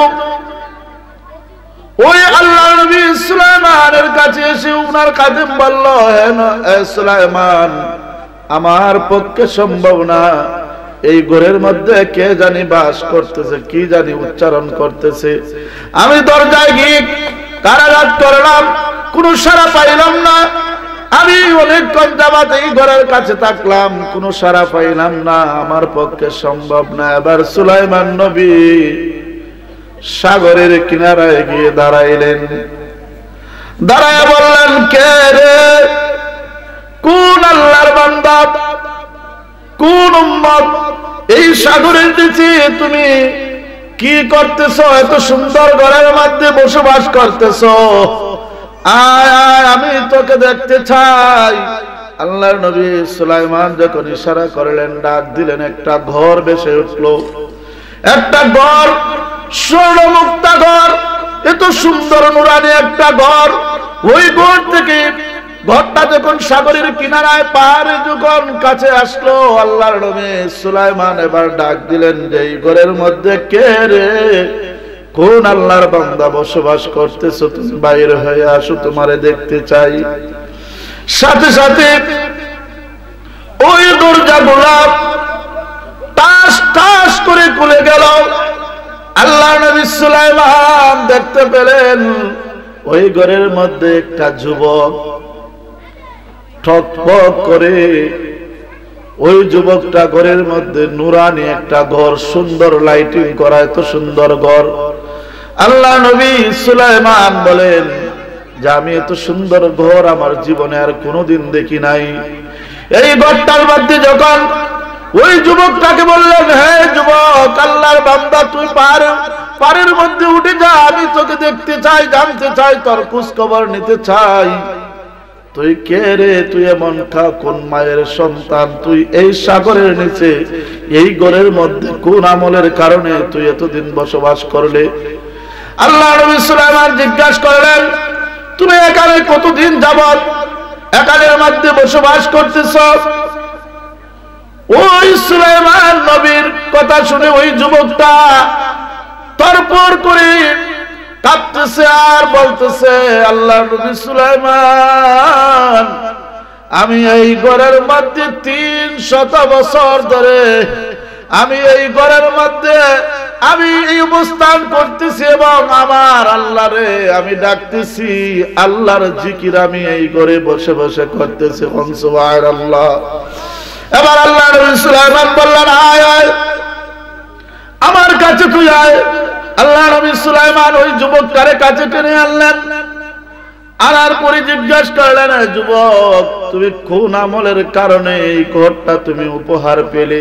Speaker 1: ওই আল্লাহর নবী সুলাইমানের কাছে এসে উনার খাদেম বলল, হে সুলাইমান, আমার পক্ষে সম্ভব না, এই ঘরের মধ্যে কে জানি বাস করতেছে, কি জানি উচ্চারণ করতেছে। আমি দরজায় গিয়ে কারাঘাত করলাম, কোনো সাড়া পাইলাম না। আমি অনেকক্ষণ যাবত এই ঘরের কাছে থাকলাম, কোনো সাড়া পাইলাম না, আমার পক্ষে সম্ভব না। এবার সুলাইমান নবী সাগরের কিনারায় গিয়ে দাঁড়াইলেন। দাঁড়ায় বললেন, কে রে? কোন আল্লাহর বান্দা, কোন উম্মত এই সাগরের নিচে তুমি কি করতেছো? এত সুন্দর ঘরের মধ্যে বসবাস করতেছো, আয় আয় আমি তোকে দেখতে চাই। আল্লাহর নবী সুলাইমান যখন ইশারা করলেন, ডাক দিলেন, একটা ঘর ভেসে উঠলো। একটা ঘর, স্বর্ণমুক্তা ঘর, এত সুন্দর নুরানি একটা ঘর। ওই ঘর থেকে ঘরটা যখন সাগরের কিনারায় পাহাড়ে যখন কাছে আসলো, আল্লাহর নবী সুলাইমান এবার ডাক দিলেন যে এই ঘরের মধ্যে কে রে? কোন আল্লাহর বান্দা বসবাস করতেছো? তুমি বাইরে হয়ে আসো, তোমারে দেখতে চাই। সাথে সাথে ওই দরজাগুলা টাস টাস করে খুলে গেল। আল্লাহর নবী সুলাইমান দেখতে পেলেন ওই ঘরের মধ্যে একটা যুবক, ঠকপক করে ওই যুবকটা ঘরের মধ্যে নুরানি একটা ঘর, সুন্দর লাইটিং করা, এত সুন্দর ঘর। আল্লাহ নবী সুলাইমান বলেন যে আমি এত সুন্দর ঘর আমার জীবনে আর কোনোদিন দেখি নাই। এই ঘরটার মধ্যে যখন ওই যুবকটাকে বললেন, হে যুবক, আল্লাহর বান্দা, তুই পাহাড় পাহাড়ের মধ্যে উঠে যা, আমি তোকে দেখতে চাই, জানতে চাই, তোর খোঁজ খবর নিতে চাই। তুই কে রে? তুই এমন কা কোন মায়ের সন্তান? তুই এই সাগরের নিচে এই ঘরের মধ্যে কোন আমলের কারণে তুই এতদিন বসবাস করলে? আল্লাহ নবী সুলাইমান জিজ্ঞাসা করলেন, তুমি এখানে কতদিন যাবত এখানের মধ্যে বসবাস করতেছ? ওই সুলাইমান নবীর কথা শুনে ওই যুবকটা তরপর করে কাঁদতেছে আর বলতেছে, আল্লাহ নবী সুলাইমান, আমি এই ঘরের মধ্যে তিন শত বছর ধরে আমি এই ঘরের মধ্যে আমি এই অবস্থান করতেছি এবং আমার আল্লাহরে আমি ডাকতেছি, আল্লাহর জিকির আমি এই ঘরে বসে বসে করতেছি। সুবহানাল্লাহ। এবার আল্লাহ নবী সুলাইমান বললেন, আয় আয় আমার কাছে তুই আয়। আল্লাহ নবী সুলাইমান ওই যুবকটারে কাছে টেনে আনলেন, আনার পরে জিজ্ঞাসা করলেন, যুবক, তুমি কোন আমলের কারণে এই ঘরটা তুমি উপহার পেলে?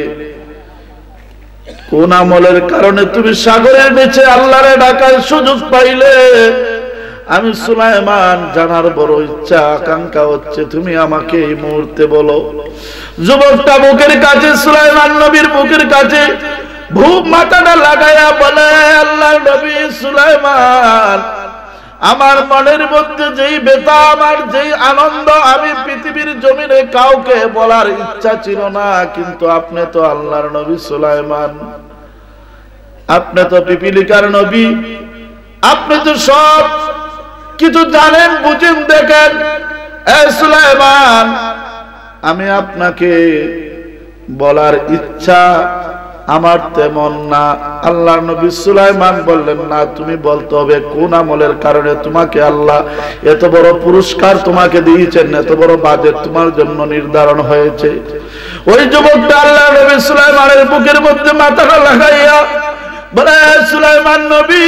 Speaker 1: কোন আমলের কারণে তুমি সাগরের নিচে আল্লাহরে ডাকার সুযোগ পাইলে? আমি সুলাইমান জানার বড় ইচ্ছা আকাঙ্ক্ষা হচ্ছে, তুমি আমাকে এই মুহূর্তে বলো। যুবকটা বুকের কাছে, সুলাইমান নবীর বুকের কাছে ভূপ মাথাটা লাগাইয়া বলে, আল্লাহর নবী সুলাইমান, আমার মনের মধ্যে যেই ব্যথা, আমার যেই আনন্দ, আমি পৃথিবীর জমিনে কাউকে বলার ইচ্ছা ছিল না, কিন্তু আপনি তো আল্লাহর নবী সুলাইমান, আপনি তো পিপিলিকার নবী, আপনি তো সব কিছু জানেন, বুঝেন, দেখেন। এ সুলাইমান, আমি আপনাকে বলার ইচ্ছা আমার তেমন না। আল্লাহর নবী সুলাইমান বললেন, না, তুমি বলতে হবে কোন আমলের কারণে তোমাকে আল্লাহ এত বড় পুরস্কার তোমাকে দিয়েছেন, এত বড় বাজেট তোমার জন্য নির্ধারণ হয়েছে। ওই যুবকটা আল্লাহ নবী সুলাইমানের বুকের মধ্যে মাথাটা লাগাইয়া বলে, সুলাইমান নবী,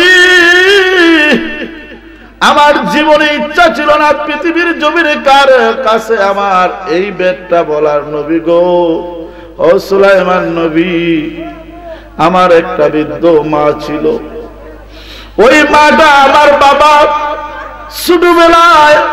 Speaker 1: আমার জীবনে ইচ্ছা ছিল না পৃথিবীর জমিনে কার কাছে আমার এই বেদটা বলার। নবী গো, ও সুলাইমান নবী, আমার একটা বৃদ্ধ মা ছিল, ওই মাটা আমার বাবা ছোটবেলায়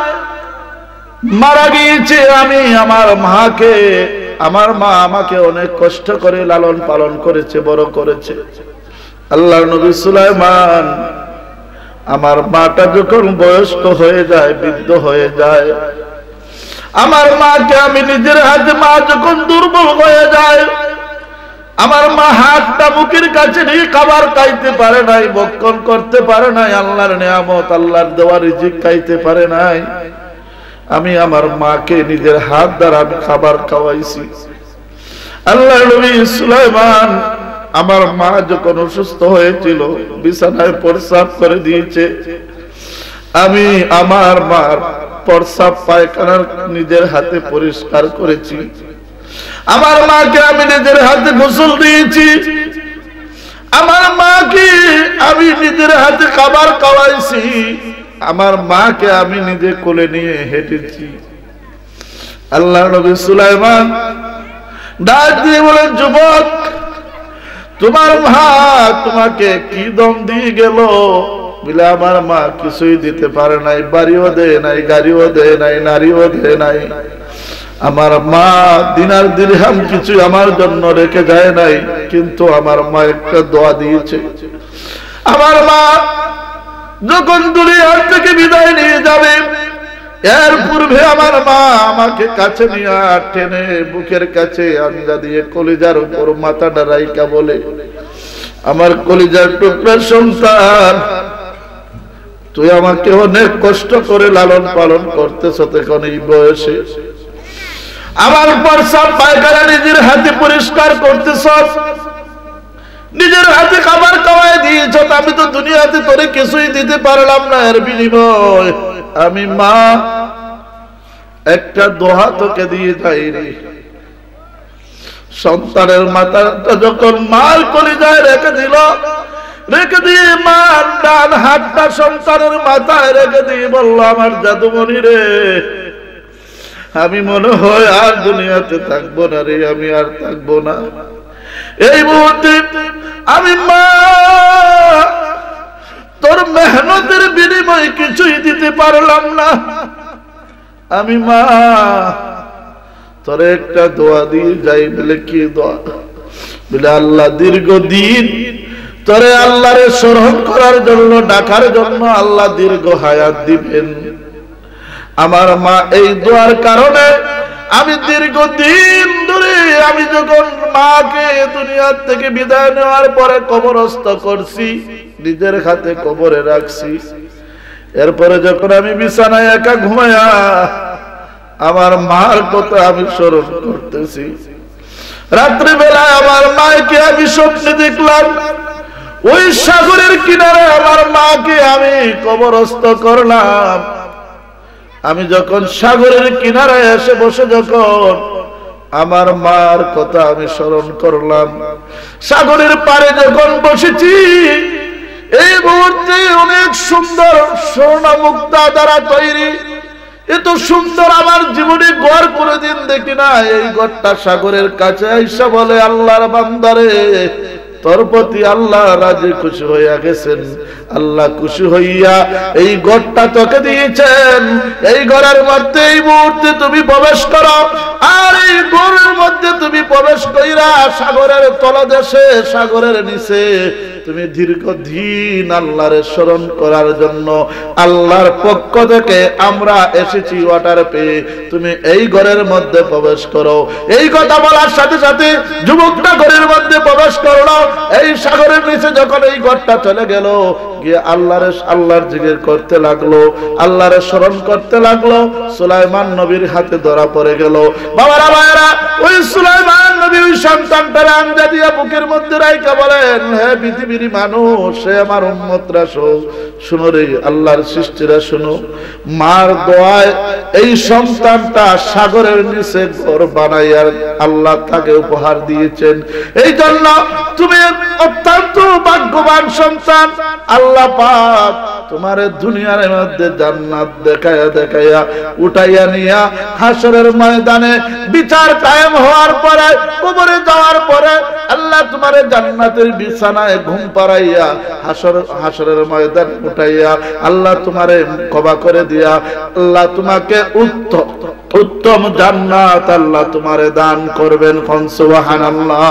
Speaker 1: মারা গিয়েছে। আমি আমার মাকে, আমার মা আমাকে অনেক কষ্ট করে লালন পালন করেছে, বড় করেছে। আল্লাহর নবী সুলাইমান, আমার মাটা যখন বয়স্ক হয়ে যায়, বৃদ্ধ হয়ে যায়, আমার মাকে আমি নিজের হাতে, মা যখন দুর্বল হয়ে যায়, আমার মা হাতটা মুখের কাছে নিয়ে খাবার খাইতে পারে নাই, ভক্ষণ করতে পারে নাই, আল্লাহর নিয়ামত, আল্লাহর দেওয়া রিজিক খাইতে পারে নাই, আমি আমার মাকে নিজের হাত দ্বারা আমি খাবার খাওয়াইছি। আল্লাহর নবী সুলাইমান, আমার মা যখন অসুস্থ হয়েছিল, বিছানায় প্রস্রাব করে দিয়েছে, আমি আমার মার প্রস্রাব পায়খানা নিজের হাতে পরিষ্কার করেছি, আমার মাকে আমি নিজের হাতে গোসল দিয়েছি, আমার মাকে আমি নিজের হাতে খাবার খাওয়াইছি, আমার মাকে আমি নিজে কোলে নিয়ে হেঁটেছি। আল্লাহ নবী সুলাইমান ডাক দিয়ে বলেন, যুবক, তোমার মা তোমাকে কি দম দিয়ে গেল? বলে, আমার মা কিছুই দিতে পারে নাই, বাড়িও দেয় নাই, গাড়িও দেয় নাই, নারীও দেয় নাই, আমার মা দিনার দিরহাম কিছু আমার জন্য রেখে যায় নাই, কিন্তু আমার মা একটা দোয়া দিয়েছে। আমার মা যখন দুনিয়ার থেকে বিদায় নিয়ে যাবে, এর পূর্বে আমার মা আমাকে কাছে নিয়ে টেনে বুকের কাছে আঞ্জা দিয়ে কলিজার উপর মাথাটা রাইকা বলে, আমার কলিজার টুকরা সন্তান, তুই আমাকে অনেক কষ্ট করে লালন পালন করতেছ, তখন এই বয়সে আমার প্রস্রাব পায়খানা নিজের হাতে পরিষ্কার করতেছ, নিজের হাতে খাবার খাওয়াই দিয়েছ, আমি তো দুনিয়াতে তোরে কিছুই দিতে পারলাম না, এর বিনিময় আমি মা একটা দোয়া তোকে দিয়ে যাই রে। সন্তানের মাথাটা যখন মার কলিজায় রেখে দিল, রেখে দিয়ে মার ডান হাতটা সন্তানের মাথায় রেখে দিয়ে বলল, আমার জাদুমণি রে, আমি মনে হয় আর দুনিয়াতে থাকবো না রে, আমি আর থাকবো না। এই মুহূর্তে আমি মা তোর মেহনতের বিনিময়ে কিছুই দিতে পারলাম না। আমি মা তোর একটা দোয়া দিয়ে যাই। বলে কি দোয়া? বলে আল্লাহ দীর্ঘদিন তোরে আল্লাহরে স্মরণ করার জন্য, ডাকার জন্য আল্লাহ দীর্ঘ হায়াত দিবেন। আমার মা এই দোয়ার কারণে আমি দীর্ঘদিন ধরে, আমি যখন মাকে দুনিয়ার থেকে বিদায় নেওয়ার পরে কবরস্থ করছি, নিজের হাতে কবরে রাখছি, এরপরে যখন আমি বিছানায় একা ঘুমায়া আমার মার কথা আমি স্মরণ করতেছি। রাত্রিবেলায় আমার মাকে আমি স্বপ্নে দেখলাম, ওই সাগরের কিনারে আমার মাকে আমি কবরস্থ করলাম। আমি যখন সাগরের কিনারে এসে বসে যখন আমার মার কথা আমি স্মরণ করলাম, সাগরের পাড়ে যখন বসেছি, এই মুহূর্তে অনেক সুন্দর স্বর্ণ মুক্তা দ্বারা তৈরি এত সুন্দর আমার জীবনে ঘর কোনোদিন দেখি না। এই ঘরটা সাগরের কাছে আইসা বলে, আল্লাহর বান্দারে, তোর প্রতি আল্লাহ রাজি খুশি হইয়া গেছেন। আল্লাহ খুশি হইয়া এই ঘরটা তোকে দিয়েছেন। এই ঘরের মধ্যে এই মুহূর্তে তুমি প্রবেশ করো, আর এই ঘরের মধ্যে তুমি প্রবেশ কইরা সাগরের তলদেশে, সাগরের নিচে তুমি দীর্ঘদিন আল্লাহরে স্মরণ করার জন্য আল্লাহর পক্ষ থেকে আমরা এসেছি ওয়াটার পেয়ে, তুমি এই ঘরের মধ্যে প্রবেশ করো। এই কথা বলার সাথে সাথে যুবকটা ঘরের মধ্যে প্রবেশ করলো। এই সাগরের নিচে যখন এই ঘরটা চলে গেল, গিয়ে আল্লাহরে আল্লাহর জিকির করতে লাগলো, আল্লাহরে স্মরণ করতে লাগলো। সুলাইমান নবীর হাতে ধরা পড়ে গেল। বাবারা ভাইরা, ওই সুলাইমান নবী ওই সন্তানটারে আঞ্জা দিয়া বুকের মধ্যে রাইখা বলেন, হে পৃথিবীর মানুষ, হে আমার উম্মতরা, শুনো রে, আল্লাহর সৃষ্টিরা শুনো, মার দোয়ায় এই সন্তানটা সাগরের নিচে ঘর বানাইয়া আল্লাহ তাকে উপহার দিয়েছেন। এই জন্য তুমি অত্যন্ত ভাগ্যবান সন্তান। আল্লাহ পাক তোমার দুনিয়ার মধ্যে জান্নাত দেখায়া দেখায়া উঠাইয়া নিয়া হাসরের ময়দানে বিচার কায়েম হওয়ার পরে, কবরে যাওয়ার পরে আল্লাহ তোমার জান্নাতের বিছানায় ঘুম পাড়াইয়া হাসর হাসরের ময়দানে উঠাইয়া আল্লাহ তোমারে ক্ষমা করে দিয়া আল্লাহ তোমাকে উত্তম উত্তম জান্নাত আল্লাহ তোমারে দান করবেন। সুবহানাল্লাহ।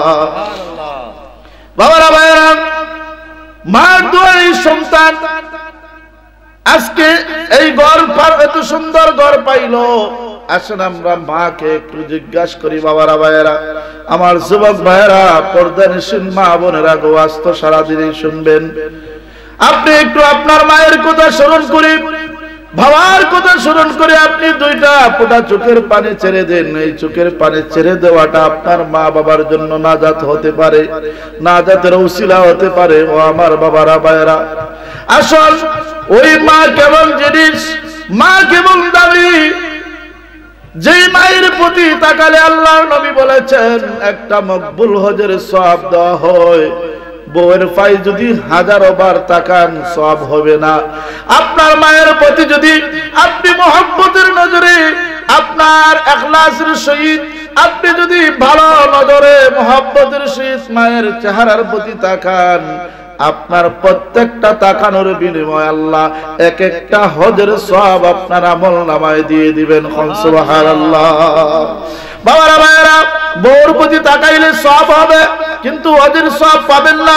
Speaker 1: বাবারা ভাইরা, মার দোয়াই সন্তান আজকে এই ঘর, এত সুন্দর ঘর পাইলো। আসেন আমরা মাকে একটু জিজ্ঞাসা করি। বাবারা ভাইয়েরা, আমার যুবক ভাইয়েরা, পর্দানিশীন মা বোনেরা, গো আজ তো সারাদিনই শুনবেন। আপনি একটু আপনার মায়ের কথা স্মরণ করি, বাবার কথা স্মরণ করে আপনি দুইটা ফোঁটা চোখের পানি ছেড়ে দেন। এই চোখের পানি ছেড়ে দেওয়াটা আপনার মা বাবার জন্য নাজাত হতে পারে, নাজাতের উসিলা হতে পারে। ও আমার বাবারা ভাইয়েরা, আসল ওই মা কেমন জিনিস, মা কেমন দামি, যেই মায়ের প্রতি তাকালে আল্লাহর নবী বলেছেন একটা মকবুল হজের সওয়াব দেওয়া হয়। বউয়ের পায়ে যদি হাজারো বার তাকান সওয়াব হবে না। আপনার মায়ের প্রতি যদি আপনি মহব্বতের নজরে, আপনার ইখলাসের সহিত আপনি যদি ভালো নজরে মহব্বতের সহিত মায়ের চেহারার প্রতি তাকান, আপনার প্রত্যেকটা তাকানোর বিনিময়ে আল্লাহ এক একটা হজের সওয়াব আপনার আমলনামায় দিয়ে দিবেন। সুবহানাল্লাহ। বাবারা ভাইয়েরা, বউর প্রতি তাকাইলে সওয়াব হবে, কিন্তু হজের সওয়াব পাবেন না।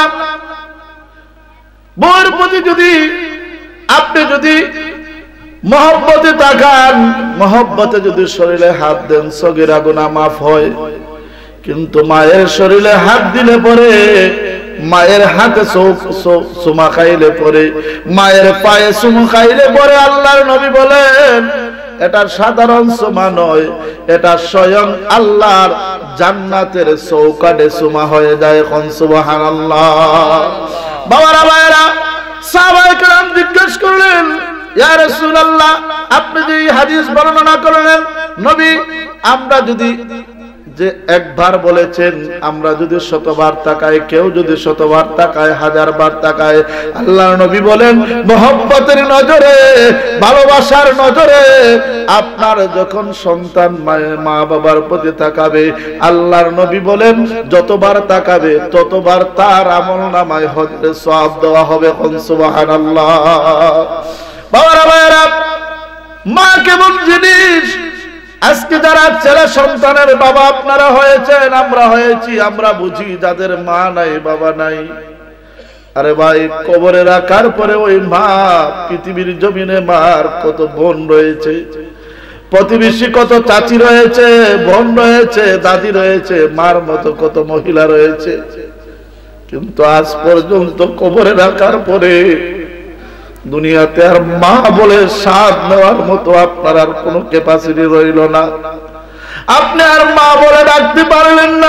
Speaker 1: বউর প্রতি যদি আপনি যদি মহব্বতে তাকান, মহব্বতে যদি শরীরে হাত দেন, সগীরা গুনাহ মাফ হয়। কিন্তু মায়ের শরীরে হাত দিলে পরে, মায়ের হাতে চুমা খাইলে পরে, মায়ের পায়ে চুমু খাইলে পরে আল্লাহর নবী বলেন এটা সাধারণ চুমা নয়, এটা স্বয়ং আল্লাহর জান্নাতের চৌকাঠে চুমা হয়ে যায়। সুবহানাল্লাহ। বাবারা ভাইয়েরা, সাহাবায়ে কেরাম জিজ্ঞেস করলেন, ইয়া রাসূলুল্লাহ, আপনি যে হাদিস বর্ণনা করলেন নবী, আমরা যদি যে একবার বলেছেন, আমরা যদি শতবার তাকাই, কেউ যদি শতবার তাকায়, হাজার বার তাকায়, আল্লাহর নবী বলেন মহব্বতের নজরে, ভালোবাসার নজরে আপনার যখন সন্তান মা বাবার প্রতি তাকাবে, আল্লাহর নবী বলেন যতবার তাকাবে ততবার তার আমলনামায় হজরে সওয়াব দেওয়া হবে। সুবহানাল্লাহ। বাবারা ভাইরা, মা কেমন জিনিস! আজকে যারা ছেলে সন্তানের বাবা আপনারা হয়েছেন, আমরা হয়েছি, আমরা বুঝি যাদের মা নাই বাবা নাই। আরে ভাই, কবরে রাখার পরে ওই মা, পৃথিবীর জমিনে মার কত বোন রয়েছে, প্রতিবেশী কত চাচি রয়েছে, বোন রয়েছে, দাদি রয়েছে, মার মতো কত মহিলা রয়েছে, কিন্তু আজ পর্যন্ত কবরে রাখার পরে দুনিয়াতে আর মা বলে স্বাদ নেওয়ার মতো আপনার আর কোনো ক্যাপাসিটি রইল না। আপনি আর মা বলে ডাকতে পারলেন না,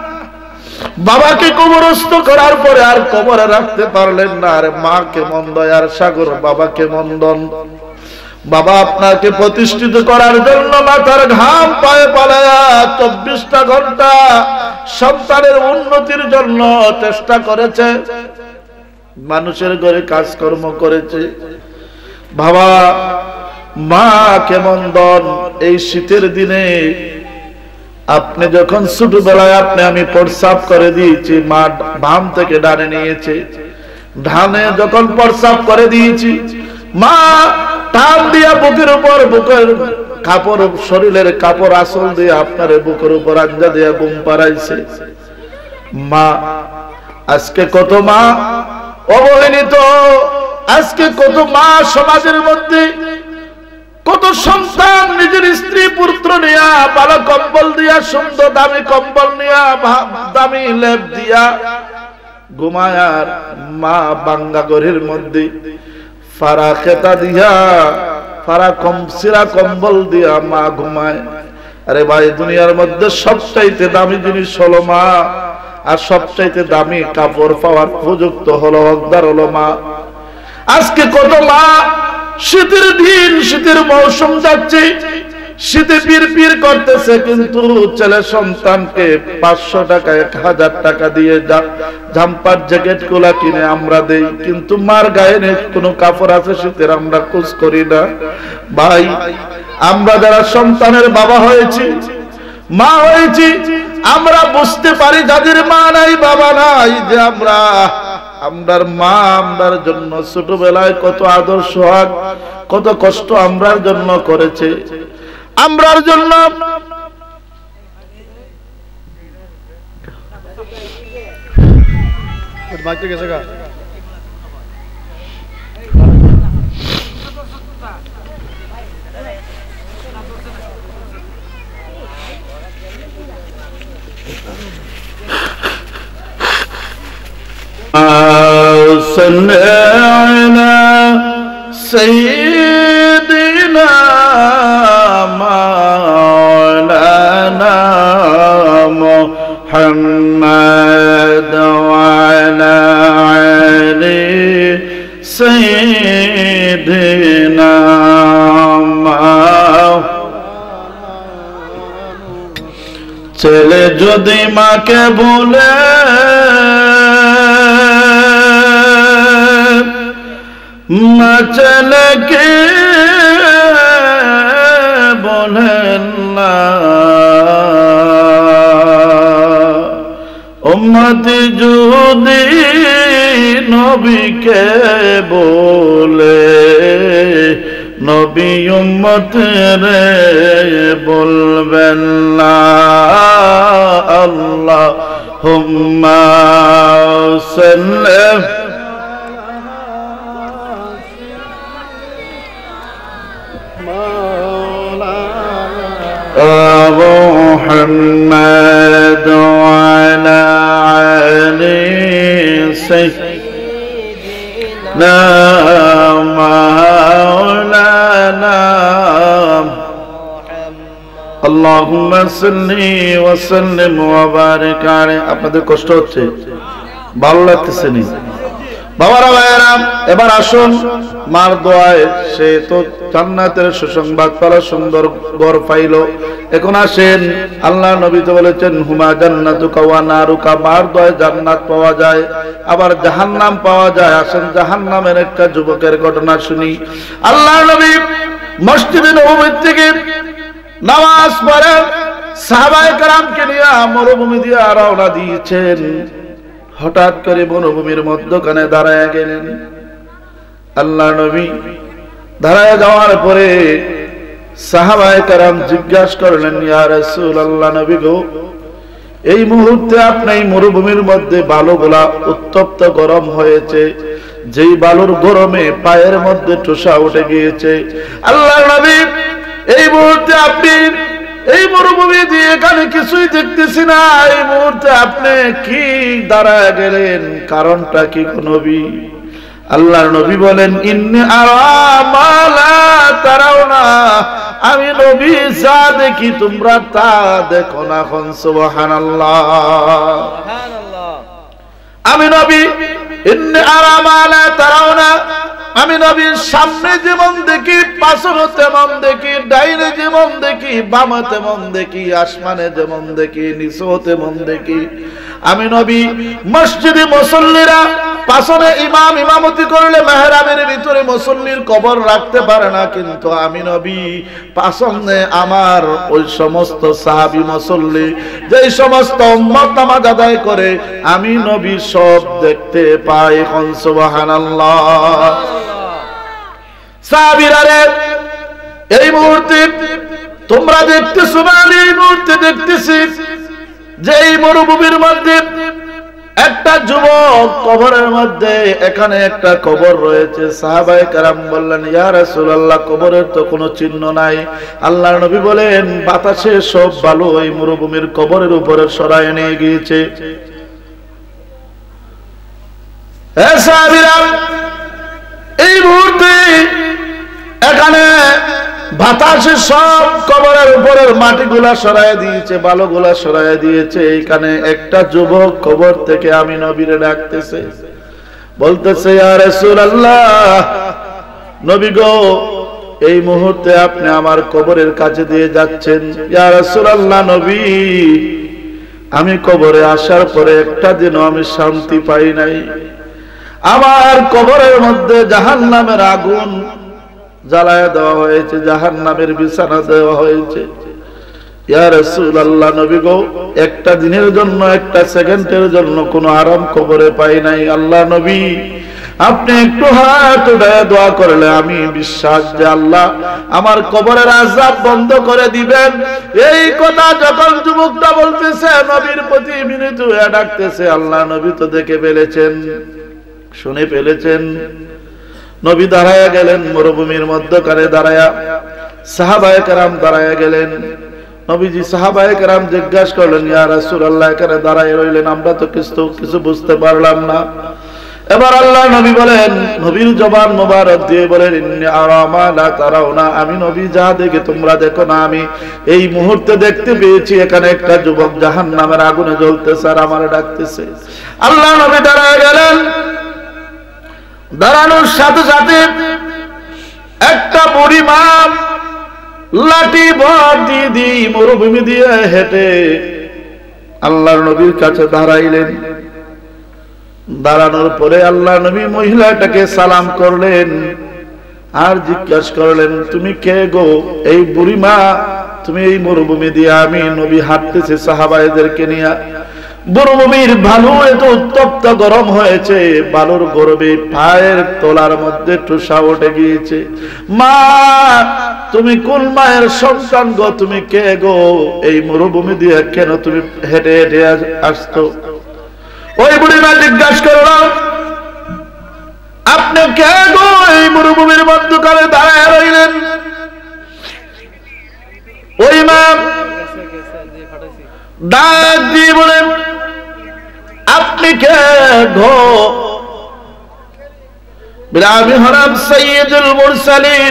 Speaker 1: বাবাকে কবরস্থ করার পরে আর কবরে রাখতে পারলেন না। আর মা কেমন দয়ার সাগর, বাবা কেমন দন। বাবা আপনাকে প্রতিষ্ঠিত করার জন্য মাথার ঘাম পায়ে পালায়া চব্বিশটা ঘন্টা সন্তানের উন্নতির জন্য চেষ্টা করেছে, মানুষের ঘরে কাজকর্ম করেছে। বাবা, মা কেমন দন। এই শীতের দিনে আপনি যখন ছোটবেলায় আপনি আমি প্রস্রাব করে দিয়েছি, মা বাম থেকে ডানে নিয়েছে, ডানে যখন প্রস্রাব করে দিয়েছি, মা টান দিয়া বুকের উপর, বুকের কাপড়, শরীরের কাপড় আঁচল দিয়ে আপনার বুকের উপর আঞ্জা দিয়া ঘুম পাড়াইছে। মা, আজকে কত মা অবহেলিত, আজকে কত মা সমাজের মধ্যে, কত সন্তান নিজের স্ত্রী পুত্র নিয়া ভালো কম্বল দিয়া, সুন্দর দামি কম্বল নিয়া, দামি লেপ দিয়া ঘুমায়, আর মা বাঙ্গা ঘরের মধ্যে ফারা খেতা দিয়া, ফারা কম সিরা কম্বল দিয়া মা ঘুমায়। আরে ভাই, দুনিয়ার মধ্যে সবচাইতে দামি জিনিস হলো মা, আর সবচাইতে দামি কাপড় পাওয়ার উপযুক্ত হলো, হকদার হলো মা। আজকে কত মা শীতের দিন, শীতের মৌসুম যাচ্ছে, শীতে পীর পীর করতেছে, কিন্তু ছেলে সন্তানকে পাঁচশো টাকা, এক হাজার টাকা দিয়ে জাম্পার জ্যাকেট গুলা কিনে আমরা দেই, কিন্তু মার গায়ে কোনো কাপড় আছে শীতের আমরা খোঁজ করি না। ভাই, আমরা যারা সন্তানের বাবা হয়েছি, মা হয়েছি, আমরা বুঝতে পারি যাদের মা নাই বাবা নাই, যে আমরা আমরার মা আমরার জন্য ছোটবেলায় কত আদর সোহাগ, কত কষ্ট আমরার জন্য করেছে, আমরার জন্য। صل على سيدنا مولانا محمد وعلى علي سيدنا ছেলে যদি মাকে বলে মা ছেলেকে বলেন না, উম্মতি যদি নবীকে বলে, নবী উম্মতেরে বলবেন না। আল্লাহুম্মা সাল্লি محمد وعلى علي سيدنا مولانا اللهم صل وسلم وبارك عليه। আপনাদের কষ্ট হচ্ছে, ভালো লাগতেছে নি? বাবারা ভাইয়েরা, এবার আসুন মার দোয়ায় সে তো জান্নাতের সুসংবাদ পাওয়া, সুন্দর ঘর পাইল। এখন আসেন, আল্লাহ নবী তো বলেছেন হুমা জান্নাতুকা ওয়া নারুকা, মার দোয়ায় জান্নাত পাওয়া যায়, আবার জাহান্নাম পাওয়া যায়। আসেন জাহান্নামের একটা যুবকের ঘটনা শুনি। আল্লাহ নবী মসজিদে নববী থেকে নামাজ পড়ে সাহাবায়ে কেরামকে নিয়ে মরুভূমি দিয়ে রওনা দিয়েছেন। হঠাৎ করে মরুভূমির মধ্যখানে দাঁড়ায় গেলেন। আল্লাহ নবী দাঁড়ায় যাওয়ার পরে সাহাবায়ে কেরাম জিজ্ঞাসা করলেন, ইয়া রাসূলুল্লাহ, নবী গো, এই মুহূর্তে আপনি এই মরুভূমির মধ্যে বালুগুলা উত্তপ্ত গরম হয়েছে, যেই বালুর গরমে পায়ের মধ্যে ঠোসা উঠে গিয়েছে। আল্লাহ নবী, এই মুহূর্তে আপনি এই মরুভূমি দিয়ে এখানে কিছুই দেখতেছি না, এই মুহূর্তে আপনি কি দাঁড়ায় গেলেন, কারণটা কি নবী? আল্লাহর নবী বলেন, ইন্নী আরা মা লা তারাউনা, আমি নবী যা দেখি তোমরা তা দেখো না। সুবহানাল্লাহ, সুবহানাল্লাহ। আমি নবী ইন্নী আরা মা লা তারাউনা, আমি নবীর সামনে যেমন দেখি, পাশে তেমন দেখি, ডাইনে যেমন দেখি, বামে তেমন দেখি, আসমানে যেমন দেখি, নিচে তেমন দেখি। আমি নবী মসজিদে মুসল্লিরা পাশে ইমাম ইমামতি করলে মেহরাবের ভিতরে মুসল্লির কবর রাখতে পারে না, কিন্তু আমি নবী পাশে আমার ওই সমস্ত সাহাবী মুসল্লি, যেই সমস্ত উম্মত নামাজ আদায় করে, আমি নবী সব দেখতে পাই। সুবহানাল্লাহ। সাহাবীরা রে, এই মুহূর্তে তোমরা দেখতেছো না, এই মুহূর্তে দেখতেছি যে এই মরুভূমির মধ্যে একটা যুবক কবরের মধ্যে, এখানে একটা কবর রয়েছে। সাহাবায়ে কেরাম বললেন, ইয়া রাসূলুল্লাহ, কবরের তো কোনো চিহ্ন নাই। আল্লাহর নবী বলেন, বাতাসে সব বালু এই মরুভূমির কবরের উপরে সরায় নিয়ে গিয়েছে। হে সাহাবীরা, এই মুহূর্তে এখানে বাতাসে সব কবরের উপরের মাটিগুলা সরায় দিয়েছে, বালুগুলা সরায় দিয়েছে। এখানে একটা যুবক কবর থেকে আমি নবীরে ডাকতেছে, বলতেছে, ইয়া রাসূলুল্লাহ, নবী গো, এই মুহূর্তে আপনি আমার কবরের কাছে দিয়ে যাচ্ছেন। ইয়া রাসূলুল্লাহ, নবী, আমি কবরে আসার পরে একটা দিনও আমি শান্তি পাই নাই। আমার কবরের মধ্যে জাহান্নামের আগুন জ্বালায় দেওয়া হয়েছে, জাহান্নামের বিছানা দেওয়া হয়েছে। ইয়া রাসূলুল্লাহ, নবী গো, একটা দিনের জন্য, একটা সেকেন্ডের জন্য কোনো আরাম কবরে পাই নাই। আল্লাহ নবী, আপনি একটু হাত উঠায় দোয়া করলে আমি বিশ্বাস যে আল্লাহ আমার কবরের আযাব বন্ধ করে দিবেন। এই কথা যখন যুবকটা বলতেছে, নবীর প্রতি মিনিট হয়ে ডাকতেছে, আল্লাহ নবী তো দেখে ফেলেছেন, শুনে ফেলেছেন। নবী দাঁড়ায়া গেলেন, মরুভূমির মধ্যখানে দাঁড়ায়া সাহাবায়ে কেরাম দাঁড়ায়া গেলেন। নবীজি সাহাবায়ে কেরাম জিজ্ঞাসা করলেন, ইয়া রাসূলুল্লাহ, এখানে দাঁড়ায় রইলেন, আমরা তো কিছু কিছু বুঝতে পারলাম না। এবার আল্লাহ নবী বলেন, নবীর জবান মোবারক দিয়ে বলেন, ইন্নী আরা মা লা তারাউনা, আমি নবী যা দেখি তোমরা দেখো না, আমি এই মুহূর্তে দেখতে পেয়েছি এখানে একটা যুবক জাহান্নামের আগুনে জ্বলতেছে আর আমার ডাকতেছে। আল্লাহ নবী দাঁড়ায় গেলেন। দাঁড়ানোর সাথে সাথে একটা বুড়ি মা লাঠি ভর দিয়ে দিয়ে মরুভূমি দিয়ে হেঁটে আল্লাহর নবীর কাছে দাঁড়াইলেন। দাঁড়ানোর পরে আল্লাহ নবী মহিলাটাকে সালাম করলেন আর জিজ্ঞাসা করলেন, তুমি কে গো? এই বুড়ি মা, তুমি এই মরুভূমি দিয়ে, আমি নবী হাঁটতেছি সাহাবায়েদেরকে নিয়ে। মরুভূমির বালু এত উত্তপ্ত গরম হয়েছে, বালুর গরমে পায়ের তলার মধ্যে ঠোসা উঠে গিয়েছে। মা, তুমি কোন মায়ের সন্তান গো? তুমি কে গো? এই মরুভূমি দিয়ে কেন তুমি হেঁটে হেঁটে আসতো? ওই বুড়ি মা জিজ্ঞাসা করল, আপনি কে গো? এই মরুভূমির মধ্যখানে দাঁড়ায় রইলেন। ওই মা ডাক দিয়ে বলেন, আপনি কে গো? আমি হলাম সাইয়্যিদুল মুরসালিন।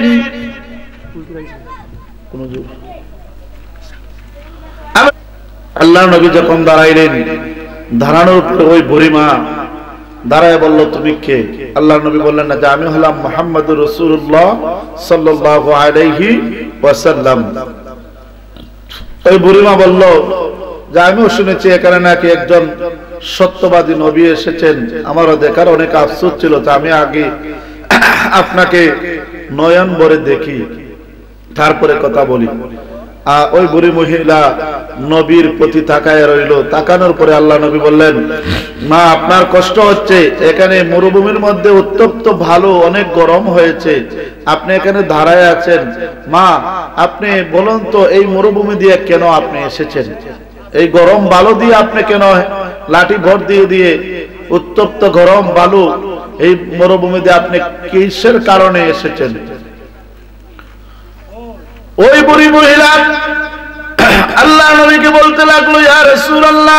Speaker 1: আল্লাহ নবী যখন দাঁড়াইলেন, দাঁড়ানোর পর ওই বুড়ি মা দাঁড়ায় বলল তুমি কে? আল্লাহর নবী বললেন না যে আমি হলাম মুহাম্মদুর রাসূলুল্লাহ সাল্লাল্লাহু আলাইহি ওয়াসাল্লাম। ওই বুড়িমা বলল যে আমিও শুনেছি এখানে নাকি একজন সত্যবাদী নবী এসেছেন, আমারও দেখার অনেক আফসোস ছিল, যে আমি আগে আপনাকে নয়ন ভরে দেখি তারপরে কথা বলি। ওই বুড়ি মহিলা নবীর প্রতি তাকায় রইল। তাকানোর পরে আল্লাহ নবী বললেন, মা আপনার কষ্ট হচ্ছে, এখানে মরুভূমির মধ্যে উত্তপ্ত ভালো অনেক গরম হয়েছে, আপনি এখানে দাঁড়ায় আছেন, মা আপনি বলুন তো এই মরুভূমি দিয়ে কেন আপনি এসেছেন? এই গরম বালু দিয়ে আপনি কেন লাঠি ভর দিয়ে দিয়ে উত্তপ্ত গরম বালু এই মরুভূমি দিয়ে আপনি কিসের কারণে এসেছেন? ওই বুড়ি মহিলা আল্লাহ নবীকে বলতে লাগলো, ইয়া রাসূলুল্লাহ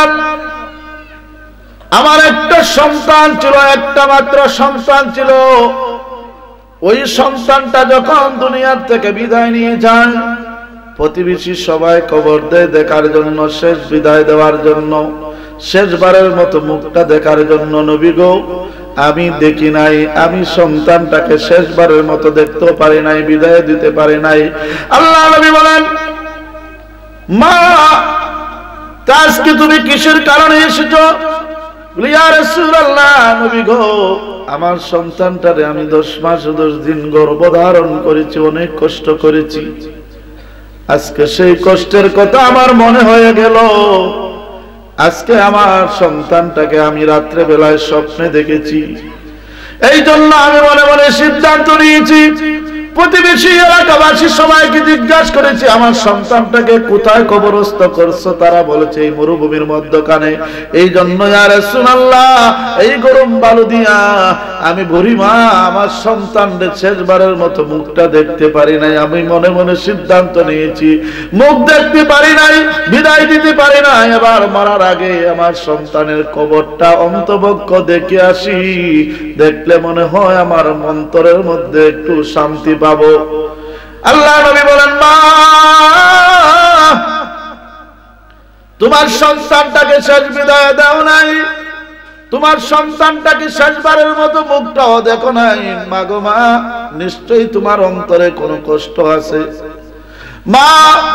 Speaker 1: আমার একটা সন্তান ছিল, একটা মাত্র সন্তান ছিল, ওই সন্তানটা যখন দুনিয়ার থেকে বিদায় নিয়ে যায়, প্রতিবেশী সবাই খবর দেয় দেখার জন্য, শেষ বিদায় দেওয়ার জন্য, শেষবারের মতো মুখটা দেখার জন্য। নবী গো আমি দেখি নাই, আমি সন্তানটাকে শেষবারের মতো দেখতেও পারি নাই, বিদায় দিতে পারি নাই। আল্লাহ নবী বলেন, মা আজকে তুমি কিসের কারণে এসেছো? ইয়া রাসূলুল্লাহ নবী গো আমার সন্তানটারে আমি দশ মাস দশ দিন গর্ভধারণ করেছি, অনেক কষ্ট করেছি, আজকে সেই কষ্টের কথা আমার মনে হয়ে গেল। আজকে আমার সন্তানটাকে আমি রাত্রে বেলায় স্বপ্নে দেখেছি, এই জন্য আমি মনে মনে সিদ্ধান্ত নিয়েছি, প্রতিবেশী এলাকাবাসী সবাইকে জিজ্ঞাসা করেছি আমার সন্তানটাকে কোথায় কবরস্থ করছো, তারা বলেছে এই মরুভূমির মধ্যখানে। এই জন্য ইয়া রাসূলুল্লাহ এই গরম বালু দিয়া আমি বুড়িমা আমার সন্তানদের শেষবারের মতো মুখটা দেখতে পারি নাই, আমি মনে মনে সিদ্ধান্ত নিয়েছি মুখ দেখতে পারি নাই, বিদায় দিতে পারি নাই, এবার মরার আগে আমার সন্তানের কবরটা অন্তবক্ষ দেখে আসি, দেখলে মনে হয় আমার অন্তরের মধ্যে একটু শান্তি পাবো। আল্লাহ নবী বলেন, মা তোমার সন্তানটাকে শেষ বিদায় দাও নাই, তোমার সন্তানটাকে শেষবারের মতো মুখটাও দেখো নাই, মা গো মা নিশ্চয়ই তোমার অন্তরে কোনো কষ্ট আছে। মা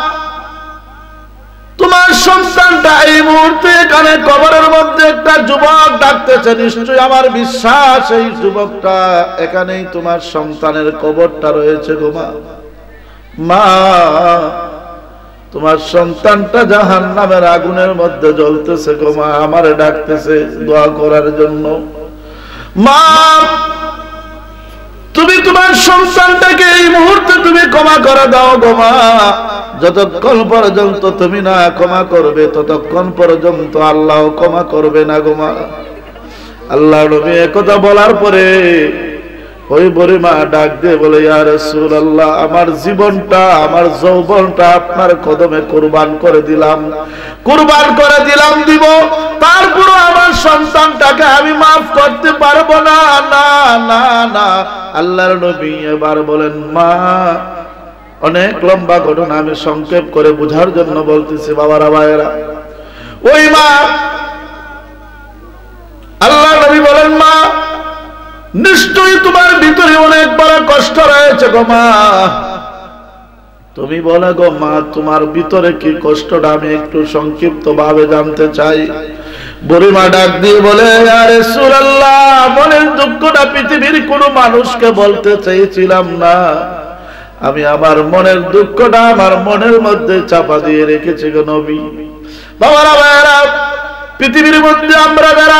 Speaker 1: তোমার সন্তানটা এই মুহূর্তে এখানে কবরের মধ্যে একটা যুবক ডাকতেছে, নিশ্চয়ই আমার বিশ্বাস এই যুবকটা এখানেই তোমার সন্তানের কবরটা রয়েছে গো মা। মা তোমার সন্তানটা জাহান্নামের আগুনের মধ্যে জ্বলতেছে গো মা, আমারে ডাকতেছে দোয়া করার জন্য। মা তুমি তোমার সন্তানটাকে এই মুহূর্তে তুমি ক্ষমা করে দাও গো মা, যতক্ষণ পর্যন্ত তুমি না ক্ষমা করবে ততক্ষণ পর্যন্ত আল্লাহ ক্ষমা করবে না গো মা। আল্লাহ নবী একথা বলার পরে ওই বুড়িমা ডাক দিয়ে বলে, ইয়া রাসূলুল্লাহ আমার জীবনটা আমার যৌবনটা আপনার কদমে কুরবান করে দিলাম, কুরবান করে দিলাম দিব, তারপরও আমার সন্তানটাকে আমি মাফ করতে পারবো না, না না না। আল্লাহর নবী এবার বলেন, মা অনেক লম্বা ঘটনা আমি সংক্ষেপ করে বোঝার জন্য বলতেছি বাবারা ভাইয়েরা। ওই মা আল্লাহ নবী বলেন, মা নিশ্চয়ই তোমার ভিতরে অনেক বড় কষ্ট রয়েছে গো মা। তুমি বলে গো মা তোমার ভিতরে কি কষ্টটা আমি একটু সংক্ষিপ্ত ভাবে জানতে চাই। বুড়িমা ডাক দিয়ে বলে, ইয়া রাসূলুল্লাহ মনের দুঃখটা পৃথিবীর কোনো মানুষকে বলতে চাইছিলাম না, আমি আমার মনের দুঃখটা আমার মনের মধ্যে চাপা দিয়ে রেখেছি গো নবী। বাবারা ভাইয়েরা, পৃথিবীর মধ্যে আমরা যারা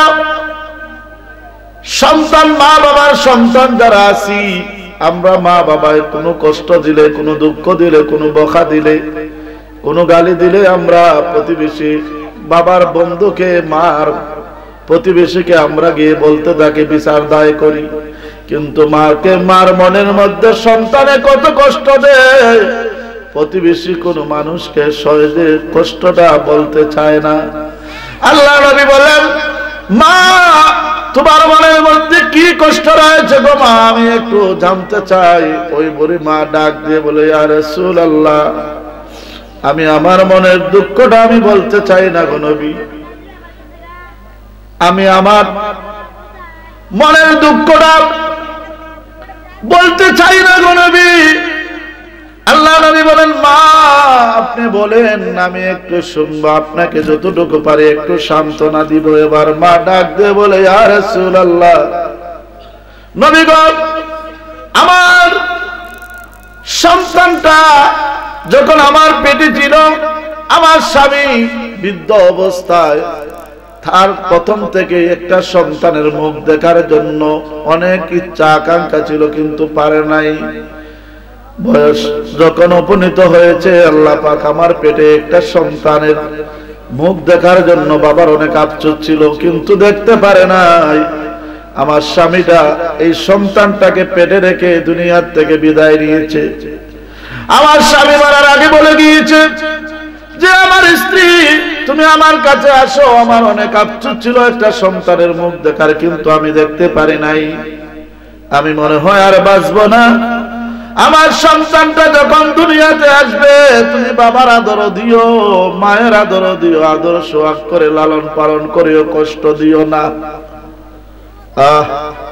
Speaker 1: সন্তান, মা বাবার সন্তান যারা আছি, আমরা মা বাবায় কোনো কষ্ট দিলে, কোনো দুঃখ দিলে, কোনো বকা দিলে, কোনো গালি দিলে আমরা প্রতিবেশী বাবার বন্ধুকে, মার প্রতিবেশীকে আমরা গিয়ে বলতে থাকি, বিচার দায় করি। কিন্তু মাকে মার মনের মধ্যে সন্তানে কত কষ্ট দেয়, প্রতিবেশী কোন মানুষকে সহজে কষ্টটা বলতে চায় না। আল্লাহ নবী বলেন, মা তোমার মনের মধ্যে কি কষ্ট রয়েছে গো মা আমি একটু জানতে চাই। ওই বুড়ি মা ডাক দিয়ে বলে, ইয়া রাসূলুল্লাহ আমি আমার মনের দুঃখটা আমি বলতে চাই না গো নবী, আমি আমার মনের দুঃখটা বলতে চাই না গো নবী। আল্লাহ নবী বলেন, মা আপনি বলেন, আমি একটু শুনবো, আপনাকে যতটুকু পারি একটু সান্ত্বনা দিব। এবার মা ডাক দিয়ে বলে, ইয়া রাসূলুল্লাহ, নবী গো, আমার সন্তানটা যখন আমার পেটে ছিল, আমার স্বামী বৃদ্ধ অবস্থায়, তার প্রথম থেকে একটা সন্তানের মুখ দেখার জন্য অনেক ইচ্ছা আকাঙ্ক্ষা ছিল, কিন্তু পারে নাই। বয়স যখন উপনীত হয়েছে, আল্লাহ পাক আমার পেটে একটা সন্তানের মুখ দেখার জন্য বাবার অনেক আফসোস ছিল, কিন্তু দেখতে পারে নাই। আমার স্বামীটা এই সন্তানটাকে পেটে রেখে দুনিয়ার থেকে বিদায় নিয়েছে। আমার স্বামী মারার আগে বলে গিয়েছে যে, আমার স্ত্রী তুমি আমার কাছে আসো, আমার অনেক আফসোস ছিল একটা সন্তানের মুখ দেখার, কিন্তু আমি দেখতে পারি নাই। আমি মনে হয় আর বাঁচবো না। আমার সন্তানটা যখন দুনিয়াতে আসবে, তুমি বাবার আদর দিও, মায়ের আদর দিও, আদর সোহাগ করে লালন পালন করিও, কষ্ট দিও না। আহ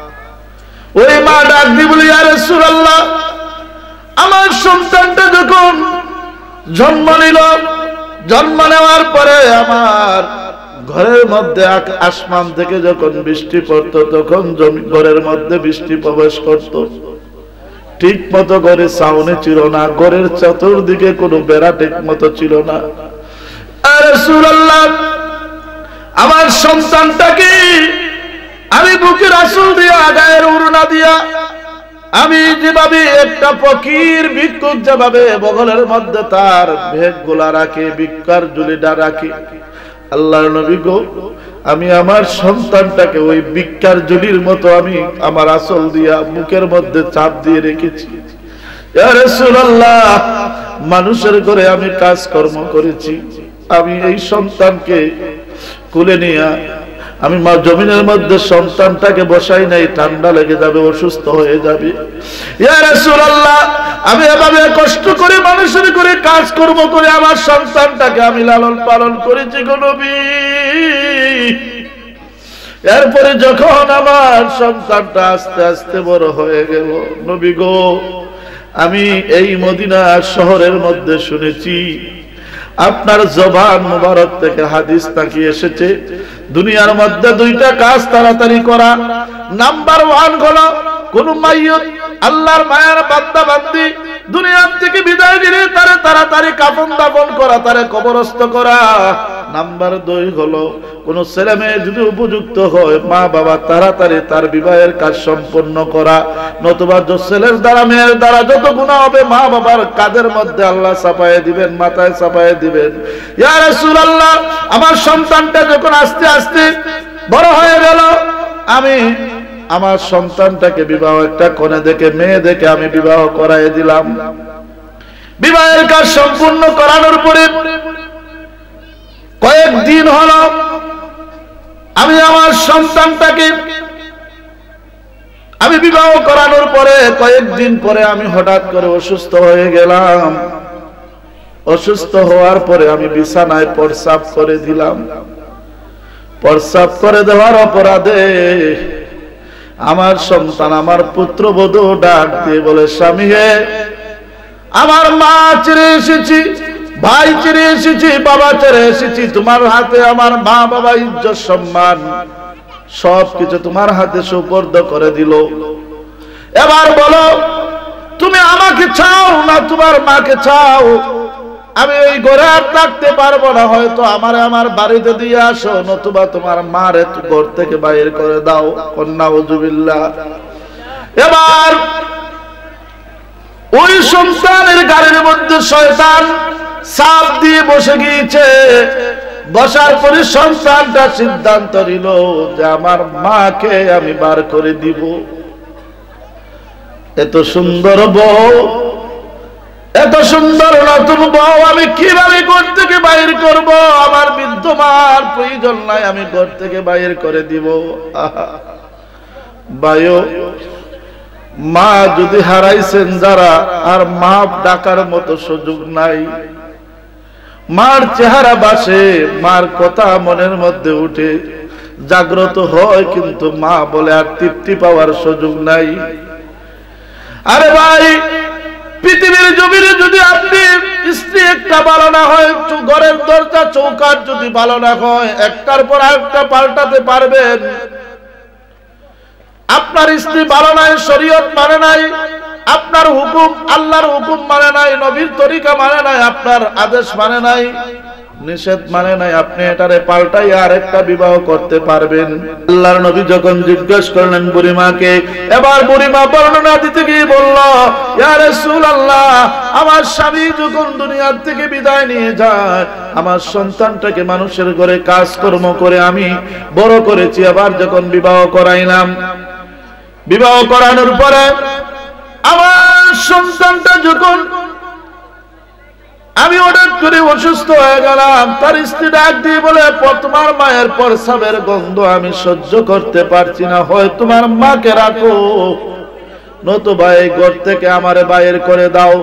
Speaker 1: ওই মা ডাক দি বলি, ইয়া রাসূলুল্লাহ, আমার সন্তানটা যখন জন্ম নিল, জন্ম নেওয়ার পরে আমার ঘরের মধ্যে আসমান থেকে যখন বৃষ্টি পড়তো, তখন জমি ঘরের মধ্যে বৃষ্টি প্রবেশ করত। ঠিক মতো ঘরে ছাউনি ছিল না, ঘরের চতুর্দিকে কোনো বেড়া ঠিক মতো ছিল না। ইয়া রাসূলুল্লাহ, আমার সন্তানটাকে আমি বুকের আঁচল দিয়া, গায়ের ওড়না দিয়া, আমি যেভাবে একটা ফকির ভিক্ষুক যেভাবে বগলের মধ্যে তার ভেগ গুলা রাখে, ভিক্ষার ঝুলিটা রাখে, আল্লাহর নবী গো, আমি আমার সন্তানটাকে ওই ভিক্ষার ঝুলির মতো আমি আমার আঁচল দিয়া বুকের মধ্যে চাপ দিয়ে রেখেছি। ইয়া রাসূলুল্লাহ, মানুষের ঘরে আমি কাজকর্ম করেছি, আমি এই সন্তানকে কুলে নিয়ে আমি মা জমিনের মধ্যে সন্তানটাকে বসাই নাই, ঠান্ডা লেগে যাবে, অসুস্থ হয়ে যাবে। ইয়া রাসূলুল্লাহ, আমি এভাবে কষ্ট করে মানুষের করে কাজকর্ম করে আমার সন্তানটাকে আমি লালন পালন করেছি গো নবী। এরপরে যখন আমার সন্তানটা আস্তে আস্তে বড় হয়ে গেল, নবী গো, আমি এই মদিনা শহরের মধ্যে শুনেছি আপনার জবান মুবারক থেকে হাদিস নাকি এসেছে, দুনিয়ার মধ্যে দুইটা কাজ তাড়াতাড়ি করা। নাম্বার ওয়ান হলো, কোন মাইয়ত আল্লাহর মায়ের বান্দা বান্দি দুনিয়া থেকে বিদায় দিলে তারে তাড়াতাড়ি কাফন দাফন করা, তারে কবরস্থ করা। নাম্বার দুই হলো, কোন ছেলে মেয়ে যদি উপযুক্ত হয়, মা বাবা তাড়াতাড়ি তার বিবাহের কাজ সম্পন্ন করা, নতুবা ছেলের দ্বারা মেয়ের দ্বারা যত গুনাহ হবে মা বাবার কাঁধের মধ্যে আল্লাহ চাপায়ে দিবেন, মাথায় চাপায়ে দিবেন। ইয়া রাসূলুল্লাহ, আমার সন্তানটা যখন আস্তে আস্তে বড় হয়ে গেল, আমি আমার সন্তানটাকে বিবাহ একটা কোণে দেখে, মেয়ে দেখে আমি বিবাহ করাই দিলাম। বিবাহের কাজ সম্পূর্ণ করানোর পরে কয়েকদিন হলো, আমি আমার সন্তানটাকে আমি বিবাহ করানোর পরে কয়েকদিন পরে আমি হঠাৎ করে অসুস্থ হয়ে গেলাম। অসুস্থ হওয়ার পরে আমি বিছানায় প্রস্রাব করে দিলাম। প্রস্রাব করে দেওয়ার অপরাধে আমার সন্তান, আমার পুত্রবধূ ডাক দিয়ে বলে, স্বামী হে, আমার মা ছেড়ে এসেছি, ভাই ছেড়ে এসেছি, বাবা ছেড়ে এসেছি, তোমার হাতে আমার মা বাবা ইজ্জত সম্মান সবকিছু তোমার হাতে সুপর্দ করে দিল। এবার বলো, তুমি আমাকে চাও না তোমার মাকে চাও? আমি এই ঘরে আর থাকতে পারবো না, হয়তো আমারে আমার বাড়িতে দিয়ে আসো, নতুবা তোমার মারে ঘর থেকে বাইর করে দাও। নাউযুবিল্লাহ। এবার ওই সন্তানের গাড়ির মধ্যে শয়তান চাপ দিয়ে বসে গিয়েছে। বসার পরে সন্তানটা সিদ্ধান্ত নিল যে আমার মাকে আমি বার করে দিব। এত সুন্দর বউ, এত সুন্দর নতুন বউ আমি কিভাবে ঘর থেকে বাইর করব? আমার বিদ্যমান প্রয়োজন নাই, আমি ঘর থেকে বাইর করে দিব। বায়ু, মা যদি হারাইছেন যারা, আর মা ডাকার মতো সুযোগ নাই। মার চেহারা বাসে, মার কথা মনের মধ্যে উঠে, জাগ্রত হয়, কিন্তু মা বলে আর তৃপ্তি পাওয়ার সুযোগ নাই। আরে ভাই, পৃথিবীর জমিনে যদি আপনি স্ত্রী একটা ভালো না হয়, ঘরের দরজা চৌকাঠ যদি ভালো না হয়, একটার পর আরেকটা পাল্টাতে পারবেন। আপনার স্ত্রী ভালো নাই, শরীয়ত মানে নাই, আপনার হুকুম আল্লাহর হুকুম মানে নাই, নবীর তরিকা মানে নাই, আপনার আদেশ মানে নাই, নিষেধ মানে নাই, আপনি এটারে পাল্টাই আর একটা বিবাহ করতে পারবেন। আল্লাহর নবী যখন জিজ্ঞেস করলেন বুড়িমাকে, এবার বুড়িমা বর্ণনা দিতে গিয়ে বলল, ইয়া রাসূলুল্লাহ, আমার স্বামী যখন দুনিয়ার থেকে বিদায় নিয়ে যায়, আমার সন্তানটাকে মানুষের ঘরে কাজকর্ম করে আমি বড় করেছি। আবার যখন বিবাহ করাইলাম, বিবাহ করানোর পরে আমার সন্তানটা যখন আমি হঠাৎ করে অসুস্থ হয়ে গেলাম, তার স্ত্রী ডাক দিয়ে বলে, তোমার মায়ের প্রস্রাবের গন্ধ আমি সহ্য করতে পারছি না, হয় তোমার মাকে রাখো, নতুবা এই ঘর থেকে আমারে বাইর করে দাও।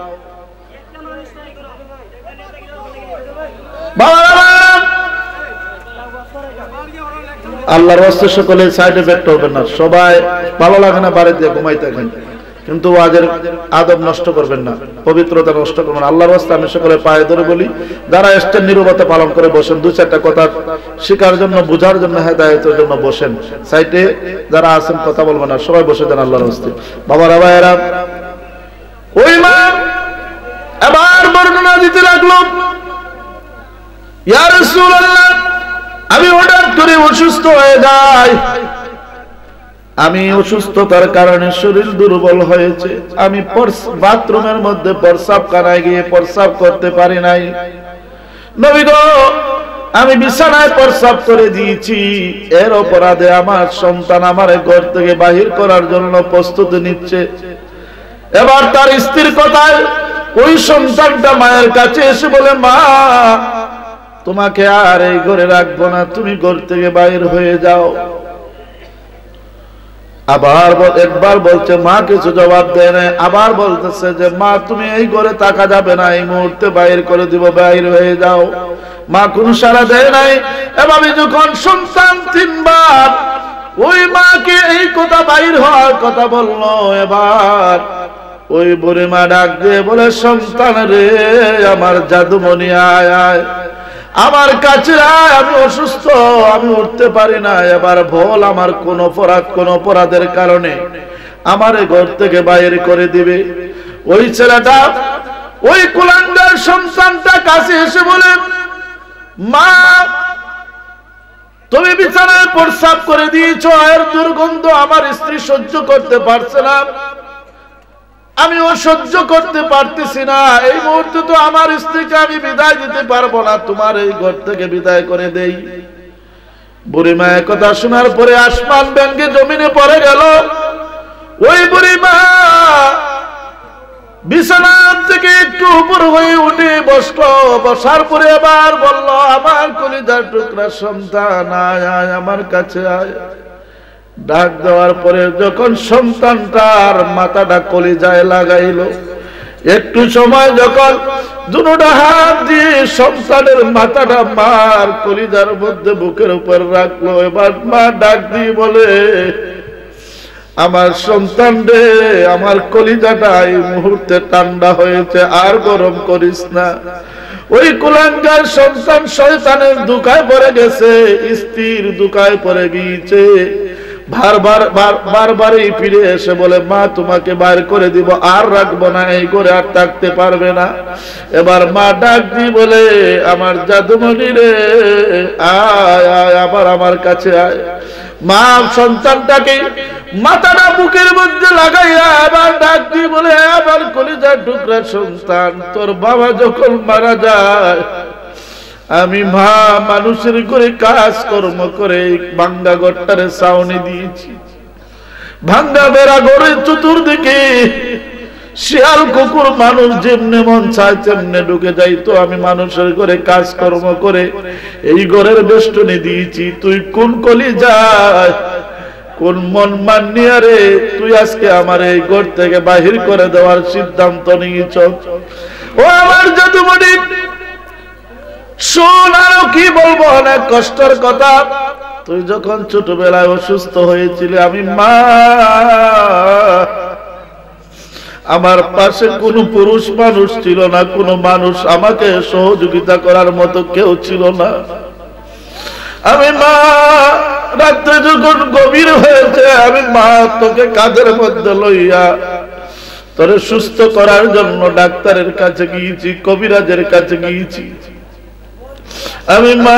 Speaker 1: আল্লাহর রাস্তে সকলে সাইড এফেক্ট হবে না, সবাই ভালো লাগে না বাড়িতে ঘুমাইতে থাকেন, কিন্তু ওয়াজের আদব নষ্ট করবেন না, পবিত্রতা নষ্ট করবেন না। আল্লাহর রাস্তায় আমি সকলে পায়ে ধরে বলি, যারা এসছেন নীরবতা পালন করে বসেন, দু চারটা কথা শেখার জন্য, বুঝার জন্য, হেদায়েতের জন্য বসেন। সাইডে যারা আছেন কথা বলবেন না, সবাই বসে যান আল্লাহর রাস্তায়। বাবারা ভাইয়েরা, ওই মা এবার বর্ণনা দিতে লাগলো, ইয়া রাসূলুল্লাহ, আমি হঠাৎ করে অসুস্থ হয়ে যাই, আমি অসুস্থতার কারণে শরীর দুর্বল হয়েছে, আমি বাথরুমের মধ্যে প্রস্রাবখানায় গিয়ে প্রস্রাব করতে পারি নাই। নবী গো, আমি বিছানায় প্রস্রাব করে দিয়েছি, এর অপরাধে আমার সন্তান আমার ঘর থেকে বাহির করার জন্য প্রস্তুতি নিচ্ছে। এবার তার স্ত্রীর কথায় ওই সন্তানটা মায়ের কাছে এসে বলে, মা, তোমাকে আর এই ঘরে রাখবো না, তুমি ঘর থেকে বাহির হয়ে যাও। আবার একবার বলছে, মা কিছু জবাব দেয় না, আবার বলতেছে যে, মা তুমি এই ঘরে থাকা যাবে না, এই মুহূর্তে বাইর করে দিব, বাইর হয়ে যাও। মা কোন সাড়া দেয় নাই। এভাবে যখন সন্তান তিনবার ওই মাকে এই কথা বাইর হওয়ার কথা বললো, এবার ওই বুড়ি মা ডাক দিয়ে বলে, সন্তান রে, আমার জাদুমণি আয় আয়, আমার কাছে আয়, আমি অসুস্থ, আমি উঠতে পারি না। এবার বল, আমার কোন অপরাধ, কোন অপরাধের কারণে আমার ঘর থেকে বাইরে করে দিবে। ওই ছেলেটা, ওই কুলাঙ্গার সন্তানটা কাছে এসে বলে, মা, তুমি বিছানায় প্রস্রাব করে দিয়েছো, এর দুর্গন্ধ আমার স্ত্রী সহ্য করতে পারছে না, আমিও সহ্য করতে পারতেছি না, এই মুহূর্তে তো আমার স্ত্রীকে আমি বিদায় দিতে পারবো না, তোমার এই ঘর থেকে বিদায় করে দেই। বুড়ি মা কথা শোনার পরে আসমান ভেঙে জমিনে পড়ে গেল। ওই বুড়ি মা বিছানা থেকে একটু উপর হয়ে উঠে বসলো, বসার পরে আবার বলল, আমার কলিজার টুকরা সন্তান, আয় আয় আমার কাছে আয়। ডাক দেওয়ার পরে যখন সন্তানটার মাথাটা কলিজায় লাগাইলো, একটু সময় যখন দুটো হাত দিয়ে সন্তানের মাথাটা মার কলিজার মধ্যে বুকের উপর রাখলো, এবার মা ডাক দিয়ে বলে, আমার সন্তান রে, আমার কলিজাটা এই মুহূর্তে ঠান্ডা হয়েছে, আর গরম করিস না। ওই কুলাঙ্গার সন্তান শয়তানের দুকায় পড়ে গেছে, স্ত্রীর দুকায় পড়ে গিয়েছে। বারবার বারবারই ফিরে এসে বলে, মা তোমাকে বাইর করে দিব, আর রাখবো না, এই করে আর থাকতে পারবে না। এবার মা ডাক দিয়ে বলে, আমার জাদুমণি রে, আয় আয়, আবার আমার কাছে আয়। মা সন্তানটাকে মাথাটা বুকের মধ্যে লাগাইয়া আবার ডাক দিয়ে বলে, আবার কলিজার টুকরা সন্তান, তোর বাবা যখন মারা যায়, আমি মা মানুষের করে কাজ কর্ম করে ভাঙ্গা ঘরটারে ছাউনি দিয়েছি, ভাঙ্গা বেড়া ঘরের চতুর্দিকে শিয়াল কুকুর মানুষ যেমনে মন চায় তেমনে ঢুকে যাইতো, আমি মানুষের করে কাজ কর্ম করে এই ঘরের বেষ্টনী দিয়েছি। তুই কোন কলিজায়, কোন মন মানিয়া রে, তুই আজকে আমার এই ঘর থেকে বাহির করে দেওয়ার সিদ্ধান্ত নিয়েছ? ও আমার জাদুমণি, শোন, আরো কি বলবো, অনেক কষ্টের কথা। তুই যখন ছোটবেলায় অসুস্থ হয়েছিলে আমি মা আমার পাশে কোনো পুরুষ মানুষ ছিল না, কোনো মানুষ আমাকে সহযোগিতা করার মতো কেউ ছিল না। আমি মা রাত্রে যখন গভীর হয়েছে আমি মা তোকে কাঁধের মধ্যে লইয়া তোরে সুস্থ করার জন্য ডাক্তারের কাছে গিয়েছি, কবিরাজের কাছে গিয়েছি। আমি মা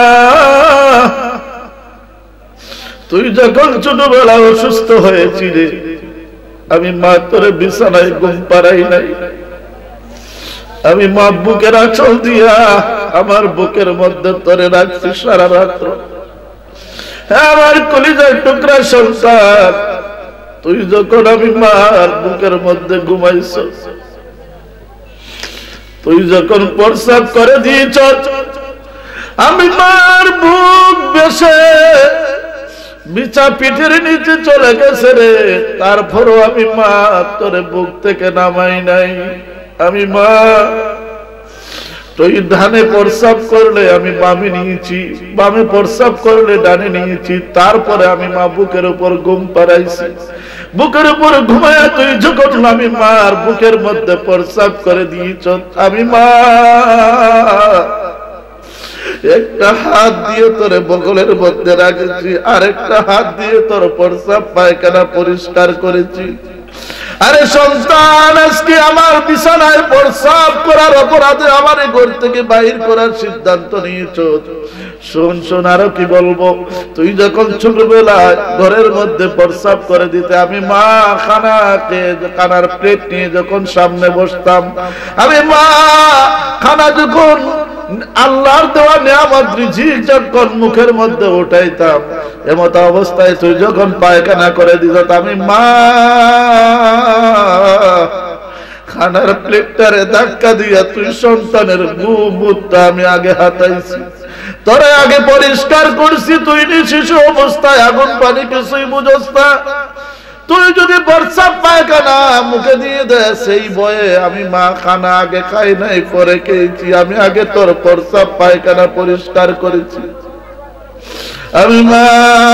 Speaker 1: তুই যখন ছোটবেলা অসুস্থ হয়েছিলি আমি মা তোরে বিছানায় ঘুম পাড়াই নাই। আমি মা বুকের আঁচল দিয়া আমার বুকের মধ্যে তোরে রাখছি সারা রাত্র। আমার কলিজার টুকরা সন্তান তুই যখন আমি মার বুকের মধ্যে ঘুমাইছ, তুই যখন প্রস্রাব করে দিয়েছ আমি মার বুক বেশে বিছা পিঠের নিচে চলে গেছে রে, তারপরও আমি মা তোরে বুক থেকে নামাই নাই। আমি মা তুই ডানে প্রস্রাব করলে আমি বামে নিয়েছি, বামে প্রস্রাব করলে ডানে নিয়েছি, তারপরে আমি মা বুকের উপর ঘুম পাড়াইছি। বুকের উপর ঘুমায়া তুই যখন আমি মার বুকের মধ্যে প্রস্রাব করে দিয়েছ আমি মা একটা হাত দিয়ে তোরে বগলের মধ্যে রাখেছি, আরেকটা হাত দিয়ে তোর প্রস্রাব পায়খানা পরিষ্কার করেছি। আরে সন্তান আজকে আমার বিছানায় প্রস্রাব করার অপরাধে আমার ঘর থেকে বাইর করার সিদ্ধান্ত নিয়েছ। শোন শোন আরো কি বলবো, তুই যখন ছোটবেলায় ঘরের মধ্যে প্রস্রাব করে দিতে আমি মা খানাকে খানার প্লেট নিয়ে যখন সামনে বসতাম, আমি মা খানা যখন আল্লাহর দেওয়া নিয়ামত রিজিক যখন মুখের মধ্যে উঠাইতাম এমত অবস্থায় তুই যখন পায়খানা করে দিত আমি মা খানার প্লেটটারে ধাক্কা দিয়া তুই সন্তানের মুখটা আমি আগে হাতাইছি, তোরে আগে পরিষ্কার করছি। তুই নি শিশু অবস্থায় আগুন পানি কিছুই বুঝস না, তুই যদি প্রস্রাব পায়খানা মুখে দিয়ে দে সেই বয়ে আমি মা খানা আগে খাই নাই পরে খেয়েছি, আমি আগে তোর প্রস্রাব পায়খানা পরিষ্কার করেছি। আমি মা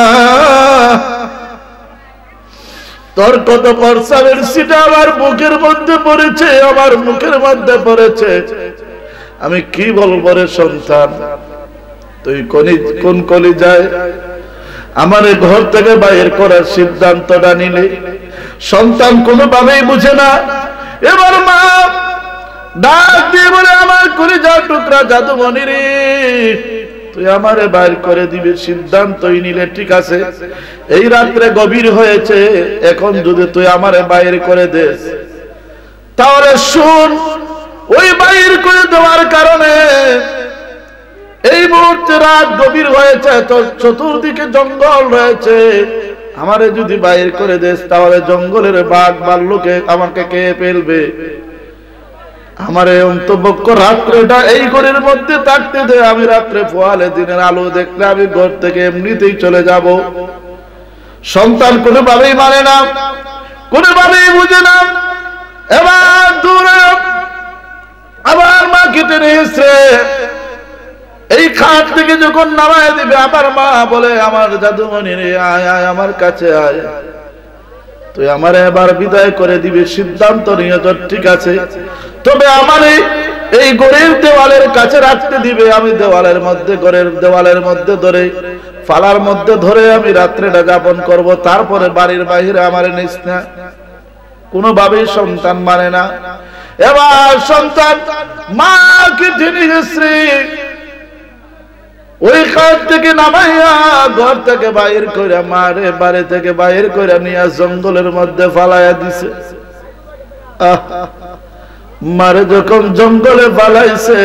Speaker 1: তোর কত প্রস্রাবের সিটা আমার মুখের মধ্যে পড়েছে, আমার মুখের মধ্যে পড়েছে। আমি কি বলবো রে সন্তান, তুই কোন কলি যায় আমার ঘর থেকে বাইর করার সিদ্ধান্তটা নিলে? সন্তান কোনোভাবেই বুঝে না। এবার মা ডাক দিয়ে বলে আমার কলিজার টুকরা জাদুমণি রে তুই আমারে বাইর করে দিবে সিদ্ধান্তই নিলে, ঠিক আছে এই রাত্রে গভীর হয়েছে, এখন যদি তুই আমারে বাইর করে দেস তাহলে শুন ওই বাইর করে দেওয়ার কারণে এই মুহূর্তে রাত গভীর হয়েছে, তোর চতুর্দিকে জঙ্গল রয়েছে, আমারে যদি বাইর করে দেস তাহলে জঙ্গলের বাঘ ভাল্লুকে আমাকে খেয়ে ফেলবে। আমারে অন্তপক্ষ রাত্রেটা এই ঘরের মধ্যে থাকতে দে, আমি রাত্রে ফোয়ালে দিনের আলো দেখলে আমি ঘর থেকে এমনিতেই চলে যাব। সন্তান কোনোভাবেই মানে না, কোনোভাবেই বুঝে না। এবার দূরে আবার মা কেটে নিয়েছে, এই খাট থেকে যখন নামায় দিবে আবার মা বলে আমার জাদুমণি রে আয় আয় আমার কাছে আয়, তুই আমারে এবার বিদায় করে দিবে সিদ্ধান্ত নিয়ে তোর, ঠিক আছে তবে আমার এই ঘরের দেওয়ালের কাছে রাখতে দিবে, আমি দেওয়ালের মধ্যে ঘরের দেওয়ালের মধ্যে ধরে ফালার মধ্যে ধরে আমি রাত্রেটা যাপন করব, তারপরে বাড়ির বাহিরে আমারে নিস না। কোনোভাবেই সন্তান মানে না। এবার সন্তান মাকে টেনে গেছে ওই খাট থেকে নামাইয়া ঘর থেকে বাইর করে মারে বাড়ি থেকে বাইর করে নিয়ে জঙ্গলের মধ্যে ফালাইয়া দিছে। মারে যখন জঙ্গলে ফালাইছে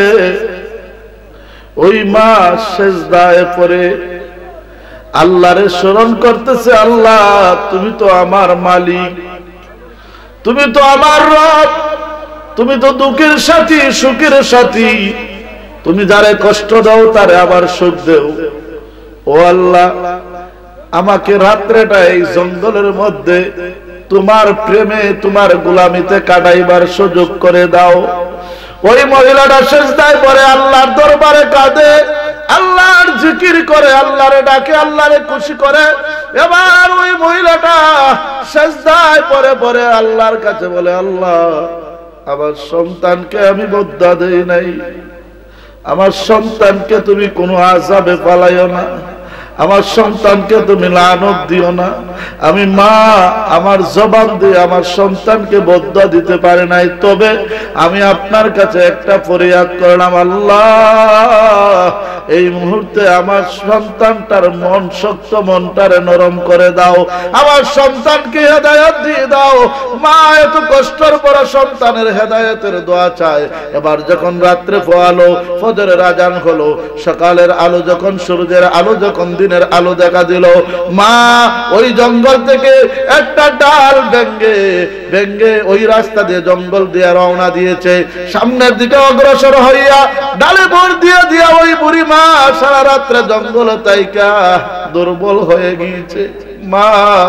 Speaker 1: ওই মা সেজদায় পড়ে আল্লাহরে স্মরণ করতেছে, আল্লাহ তুমি তো আমার মালিক, তুমি তো আমার রব, তুমি তো দুঃখের সাথী সুখের সাথী, তুমি যারে কষ্ট দাও তারে আবার সুখ দেও। ও আল্লাহ আমাকে রাত্রেটা এই জঙ্গলের মধ্যে তোমার প্রেমে তোমার গোলামিতে কাটাইবার সুযোগ করে দাও। ওই মহিলাটা সেজদায় পড়ে আল্লাহর দরবারে কাঁদে, আল্লাহর জিকির করে, আল্লাহরে ডাকে, আল্লাহরে খুশি করে। এবার ওই মহিলাটা সিজদায় পড়ে পড়ে আল্লাহর কাছে বলে, আল্লাহ আমার সন্তানকে আমি বদ্দা দেই নাই, আমার সন্তানকে তুমি কোনো আযাবে ফালাইও না, আমার সন্তানকে তুমি লানত দিও না। আমি মা আমার জবান দিয়ে আমার সন্তানকে বদ্দুয়া দিতে পারে নাই, তবে আমি আপনার কাছে একটা ফরিয়াদ করলাম, আল্লাহ এই মুহূর্তে আমার সন্তানটার মন শক্ত মনটারে নরম করে দাও, আমার সন্তানকে হেদায়েত দিয়ে দাও। মা এত কষ্টের পর সন্তানের হেদায়েতের দোয়া চায়। এবার যখন রাত্রে ফোয়ালো, ফজরের আজান হলো, সকালের আলো যখন, সূর্যের আলো যখন দিনের আলো দেখা দিল, মা ওই জঙ্গল থেকে একটা ডাল ভেঙ্গে ভেঙ্গে ওই রাস্তা দিয়ে জঙ্গল দিয়ে রওনা দিয়েছে। সামনের দিকে অগ্রসর হইয়া ডালে ভর দিয়ে দিয়া ওই বুড়ি মা সারা রাত্রে জঙ্গল তাইকা দুর্বল হয়ে গিয়েছে। মা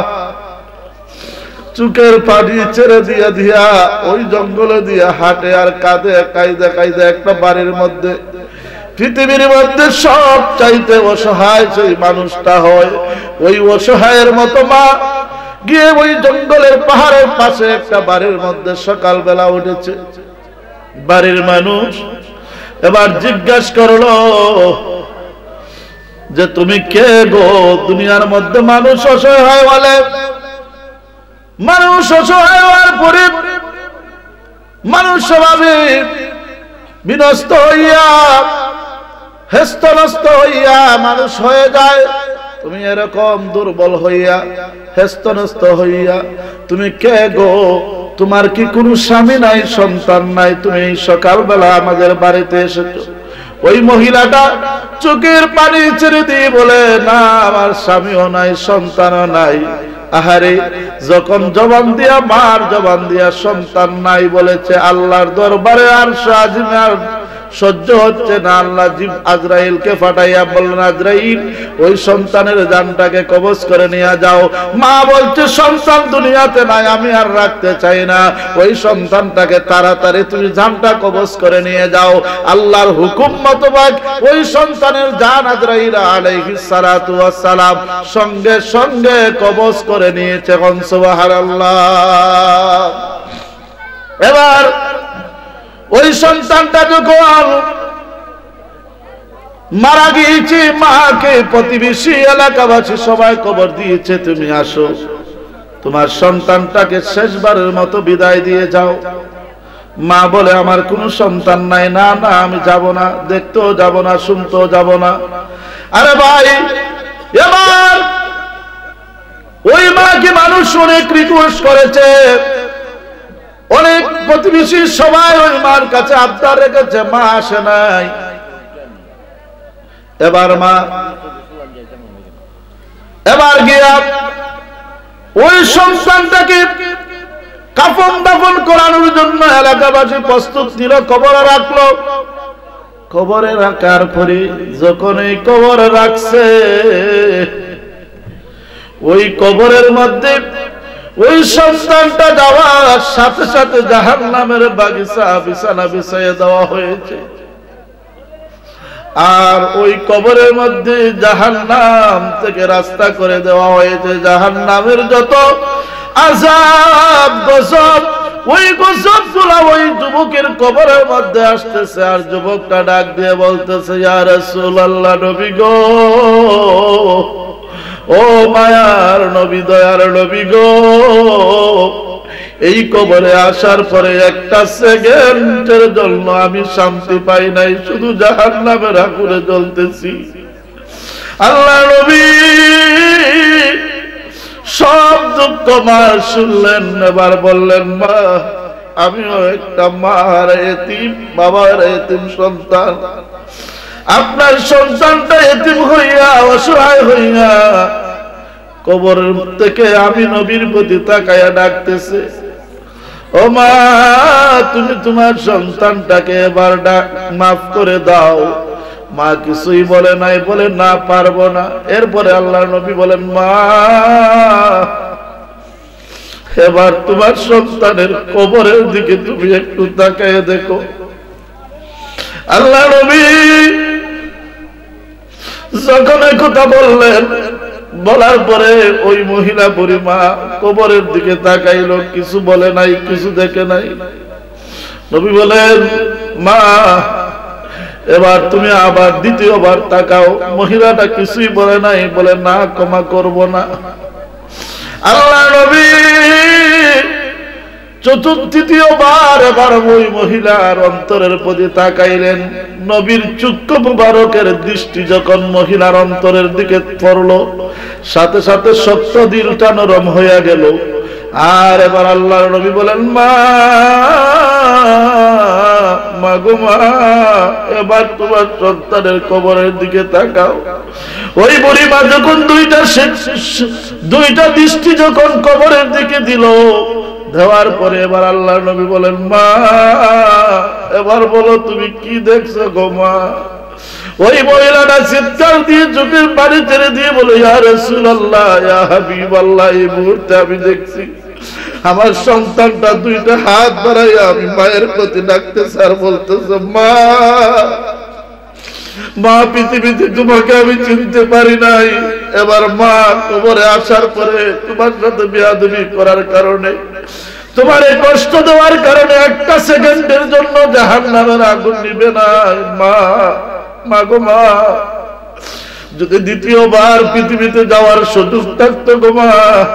Speaker 1: চুকের পানি ছেড়ে দিয়া দিয়া ওই জঙ্গলে দিয়া হাঁটে আর কাঁদে, কাইদে কাইদে একটা বাড়ির মধ্যে, পৃথিবীর মধ্যে সব চাইতে অসহায় সেই মানুষটা হয়। ওই অসহায়ের মতো মা গিয়ে ওই জঙ্গলের পাহাড়ের পাশে একটা বাড়ির মধ্যে সকালবেলা উঠেছে। বাড়ির মানুষ এবার জিজ্ঞাসা করলো যে তুমি কে গো? দুনিয়ার মধ্যে মানুষ অসহায় বলে, মানুষ অসহায় হওয়ার পরে মানুষ স্বভাবে বিনষ্ট হইয়া হেস্তনস্ত হইয়া মানুষ হয়ে যায়। তুমি এরকম দুর্বল হইয়া হেস্তনস্ত হইয়া তুমি কে গো? তোমার কি কোনো স্বামী নাই, সন্তান নাই? তুমি সকালবেলা আমাদের বাড়িতে এসেছো। ওই মহিলাটা চোখের পানি ছেড়ে দিয়ে বলে, না আমার স্বামীও নাই, সন্তানও নাই। আহারে, যখন জবান দিয়া মার জবান দিয়া সন্তান নাই বলেছে, আল্লাহর দরবারে আর সাজিনার সহ্য হচ্ছে না। আল্লাহ জিব আজরাইলকে পাঠাইয়া বললেন, আজরাইল ওই সন্তানের জানটাকে কবজ করে নিয়ে যাও। মা বলছে, সন্তান দুনিয়াতে নাই, আমি আর রাখতে চাই না, ওই সন্তানটাকে তাড়াতাড়ি তুমি জানটা কবজ করে নিয়ে যাও। আল্লাহর হুকুম মোতাবেক ওই সন্তানের জান আজরাইল আলাইহিস সালাতু ওয়াস সালাম সঙ্গে সঙ্গে কবজ করে নিয়েছে। সুবহানাল্লাহ। এবার ওই সন্তানটা যখন মারা গিয়েছে, মাকে প্রতিবেশী এলাকাবাসী সবাই খবর দিয়েছে, তুমি আসো, তোমার সন্তানটাকে শেষবারের মতো বিদায় দিয়ে যাও। মা বলে, আমার কোনো সন্তান নাই। না না, আমি যাব না, দেখতেও যাব না, শুনতেও যাব না। আরে ভাই, এবার ওই মাকে মানুষ অনেক রিকোয়েস্ট করেছে, অনেক প্রতিবেশী সবাই ওই মার কাছে আবদার রেখেছে, মা আসে নাই। এবার মা এবার গিয়া ওই সন্তানটাকে কাফন দাফন করানোর জন্য এলাকাবাসী প্রস্তুত নিল, কবরে রাখলো। কবরে রাখার পরে যখন এই কবরে রাখছে, ওই কবরের মধ্যে ওই সন্তানটা যাওয়ার সাথে সাথে জাহান্নামের বাগিচা বিছানা বিছাইয়ে দেওয়া হয়েছে। আর ওই কবরের মধ্যে জাহান্নাম থেকে রাস্তা করে দেওয়া হয়েছে। জাহান্নামের যত আযাব গজব, ওই গজব গুলা ওই যুবকের কবরের মধ্যে আসতেছে। আর যুবকটা ডাক দিয়ে বলতেছে, ইয়া রাসূলুল্লাহ, নবী গো, ও মায়ার নবী, দয়ার নবী গো, এই কবরে আসার পরে একটা সেকেন্ডের জন্য আমি শান্তি পাই নাই, শুধু জাহান্নামের আগুনে জ্বলতেছি। আল্লাহ নবী সব দুঃখ মার শুনলেন। এবার বললেন, মা আমিও একটা মার এতিম, বাবার এতিম সন্তান। আপনার সন্তানটা এতিম হইয়া অসহায় হইয়া কবর থেকে আমি নবীর প্রতি তাকায়া ডাকতেছে, ও মা তুমি তোমার সন্তানটাকে এবার ডাক মাফ করে দাও। মা কিছুই বলে নাই, বলে না পারবো না। এরপরে আল্লাহর নবী বলেন, মা এবার তোমার সন্তানের কবরের দিকে তুমি একটু তাকায় দেখো। আল্লাহ নবী যখন এই কথা বললেন, বলার পরে ওই মহিলা বুড়িমা কবরের দিকে তাকাইলো, কিছু বলে নাই, কিছু দেখে নাই। নবী বলেন, মা এবার তুমি আবার দ্বিতীয়বার তাকাও। মহিলাটা কিছুই বলে নাই, বলে না, ক্ষমা করব না। আল্লাহ নবী চতুর্থ তৃতীয়বার এবার ওই মহিলার অন্তরের প্রতি তাকাইলেন। নবীর চক্ষু মুবারকের দৃষ্টি যখন মহিলার অন্তরের দিকে পড়লো, সাথে সাথে শক্ত দিলটা নরম হইয়া গেল। আর এবার আল্লাহর নবী বলেন, মা মাগো মা, এবার তোমার সন্তানের কবরের দিকে তাকাও। ওই বুড়িমা যখন দুইটা দুইটা দৃষ্টি যখন কবরের দিকে দিল, দেওয়ার পরে এবার আল্লাহর নবী বলেন, মা এবার বলো তুমি কি দেখছো গো মা? ওই মহিলাটা চিৎকার দিয়ে চোখের পানি ছেড়ে দিয়ে বলে, ইয়া রাসূলুল্লাহ, ইয়া হাবিবাল্লাহ, এই মুহূর্তে আমি দেখছি আমার সন্তানটা দুইটা হাত বাড়াইয়া আমি মায়ের প্রতি ডাকতেছে আর বলতেছে, মা মা পৃথিবীতে তোমাকে আমি চিনতে পারি নাই। এবার মা কবরে আসার পরে তোমার সাথে বেয়াদবি করার কারণে, তোমার এই কষ্ট দেওয়ার কারণে একটা সেকেন্ডের জন্য জাহান্নামের আগুন নিবে না। মা মাগো মা, যদি দ্বিতীয়বার পৃথিবীতে যাওয়ার সুযোগ থাকতো গো মা,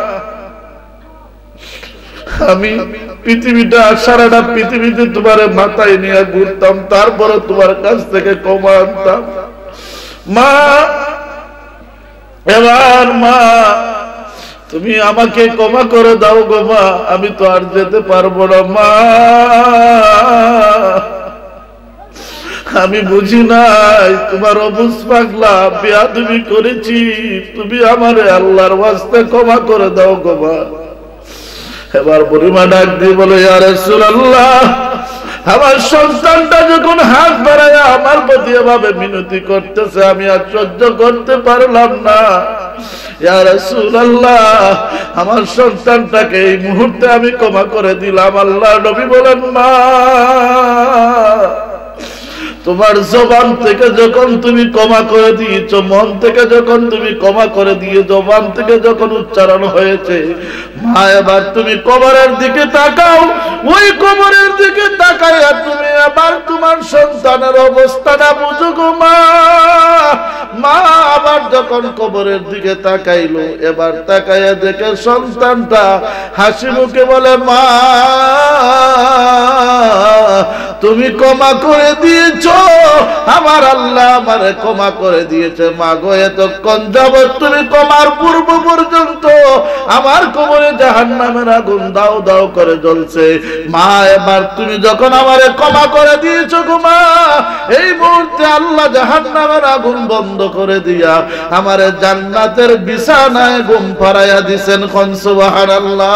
Speaker 1: আমি পৃথিবীটা সারাটা পৃথিবীতে তোমার মাথায় নিয়ে ঘুরতাম, তারপরে তোমার কাছ থেকে ক্ষমা আনতাম। মা এবার মা তুমি আমাকে ক্ষমা করে দাও গো মা, আমি তো আর যেতে পারবো না। মা আমি বুঝি নাই তোমার অবুঝ পাগলা বেয়াদবি করেছি, তুমি আমারে আল্লাহর ওয়াস্তে ক্ষমা করে দাও গো মা। এবার বুড়িমা ডাক দিয়ে বলে, ইয়া রাসূলুল্লাহ, আমার সন্তানটা যখন হাত বাড়ায় আমার প্রতি এভাবে মিনতি করতেছে, আমি আর সহ্য করতে পারলাম না। ইয়া রাসূলুল্লাহ, আমার সন্তানটাকে এই মুহূর্তে আমি ক্ষমা করে দিলাম। আল্লাহ নবী বলেন, মা তোমার জবান থেকে যখন তুমি ক্ষমা করে দিয়েছো, মন থেকে যখন তুমি ক্ষমা করে দিয়ে জবান থেকে যখন উচ্চারণ হয়েছে, মা এবার তুমি কবরের দিকে তাকাও। ওই কবরের দিকে তাকাইয়া তুমি আবার তোমার সন্তানের অবস্থাটা বুঝো গো মা। মা আবার যখন কবরের দিকে তাকাইলো, এবার তাকাইয়া দেখে সন্তানটা হাসি মুখে বলে, মা তুমি ক্ষমা করে দিয়েছো, আমার আল্লাহ আমারে ক্ষমা করে দিয়েছে। মা গো, এতক্ষণ যাবৎ তুমি ক্ষমার পূর্ব পর্যন্ত আমার কবরে জাহান্নামের আগুন দাও দাও করে জ্বলছে। মা এবার তুমি যখন আমারে ক্ষমা করে দিয়েছো গো মা, এই মুহূর্তে আল্লাহ জাহান্নামের আগুন বন্ধ করে দিয়া আমারে জান্নাতের বিছানায় ঘুম পাড়াইয়া দিছেন। সুবহানাল্লাহ।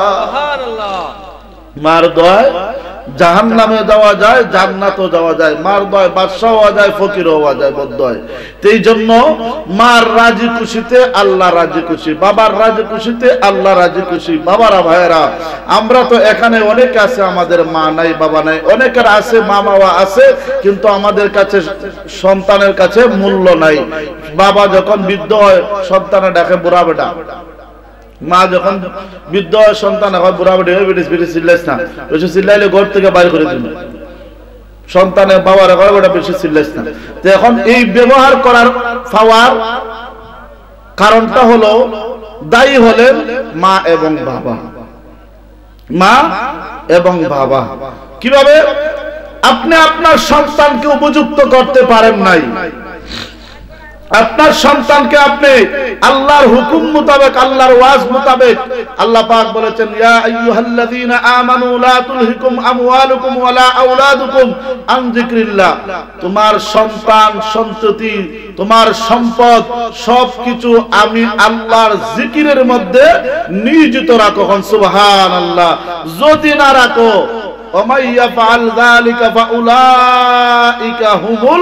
Speaker 1: মার দয় জাহান্নামে যাওয়া যায়, জান্নাতও যাওয়া যায়। মার দয় বাদশাহ হওয়া যায়, ফকির হওয়া যায়, বদয়। এই জন্য মার রাজি খুশিতে আল্লাহ রাজি খুশি, বাবার রাজি খুশিতে আল্লাহ রাজি খুশি। বাবারা ভাইয়েরা, আমরা তো এখানে অনেকে আছে আমাদের মা নাই বাবা নাই, অনেকের আছে মা বাবা আছে, কিন্তু আমাদের কাছে সন্তানের কাছে মূল্য নাই। বাবা যখন বৃদ্ধ হয় সন্তানে ডাকে বুড়া বেটা, মা যখন বৃদ্ধ হয় সন্তান এখন বুড়া বেটি হয়ে বেটি বেটি চিল্লাইস না, বেশি চিল্লাইলে ঘর থেকে বাইর করে দিল। সন্তানের বাবার এখন বেটা বেশি চিল্লাইস না। তো এখন এই ব্যবহার করার পাওয়ার কারণটা হলো, দায়ী হলেন মা এবং বাবা। মা এবং বাবা কিভাবে আপনি আপনার সন্তানকে উপযুক্ত করতে পারেন নাই, আপনার সন্তানকে আপনি আল্লাহর হুকুম মোতাবেক, আল্লাহর ওয়াজ মোতাবেক, আল্লাহ পাক বলেছেন, ইয়া আইয়ুহাল্লাযীনা আমানু লা তুলহিকুম আমওয়ালুকুম ওয়ালা আওলাদুকুম আন যিকরিল্লাহ। তোমার সন্তান সন্ততি, তোমার সম্পদ সবকিছু আমি আল্লাহর জিকিরের মধ্যে নিয়োজিত রাখো। সুবহানাল্লাহ। যদি না রাখো, ওয়া মাইয়াফআল যালিকা ফাউলাইকা হুমুল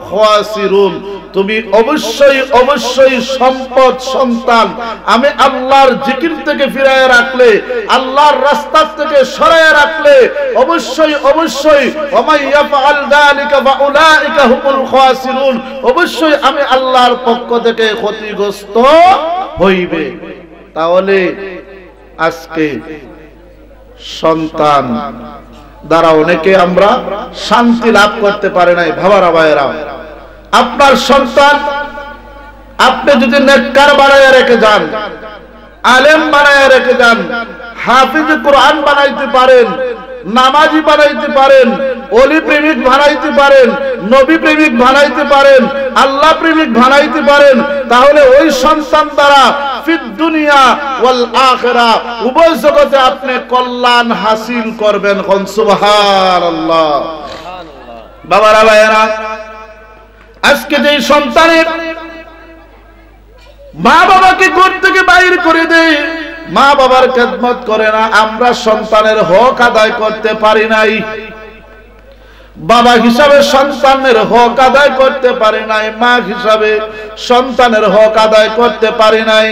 Speaker 1: খাসিরুন, তুমি অবশ্যই অবশ্যই সম্পদ সন্তান আমি আল্লাহর জিকির থেকে ফিরায় রাখলে, আল্লাহর রাস্তা থেকে সরায় রাখলে অবশ্যই অবশ্যই ওয়া ইয়াফআল যালিকা ফাউলাইকা হুমুল খাসিরুন, অবশ্যই আমি আল্লাহর পক্ষ থেকে ক্ষতিগ্রস্ত হইবে। তাহলে আজকে সন্তান দ্বারা অনেকে আমরা শান্তি লাভ করতে পারে নাই। ভাবারা ভাইয়েরা, আপনার সন্তান আপনি যদি নেককার বানায় রেখে যান, আলেম বানায় রেখে যান, হাফিজ কোরআন বানাইতে পারেন, নামাজি বানাইতে পারেন, ওলি প্রেমিক বানাইতে পারেন, নবী প্রেমিক বানাইতে পারেন, আল্লাহ প্রেমিক বানাইতে পারেন, তাহলে ওই সন্তান দ্বারা ফিদ দুনিয়া ওয়াল আখিরাহ উভয় জগতে আপনি কল্যাণ হাসিল করবেন। সুবহানাল্লাহ। বাবারা ভাইয়েরা, আজকে যে সন্তানের মা বাবাকে ঘর থেকে বাইর করে দেয়, মা বাবার খেদমত করে না, আমরা সন্তানের হক আদায় করতে পারি নাই, বাবা হিসাবে সন্তানের হক আদায় করতে পারি নাই, মা হিসাবে সন্তানের হক আদায় করতে পারি নাই।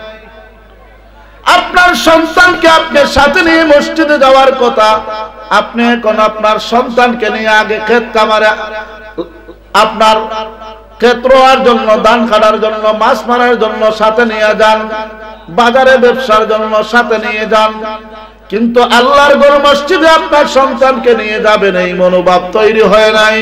Speaker 1: আপনার সন্তানকে আপনি সাথে নিয়ে মসজিদে যাওয়ার কথা, আপনি এখন আপনার সন্তানকে নিয়ে আগে ক্ষেত কামারে আপনার ক্ষেত রোয়ার জন্য, ধান কাটার জন্য, মাছ মারার জন্য সাথে নিয়ে যান, বাজারে ব্যবসার জন্য সাথে নিয়ে যান, কিন্তু আল্লাহর ঘর মসজিদে আপনার সন্তানকে নিয়ে যাবেন এই মনোভাব তৈরি হয় নাই।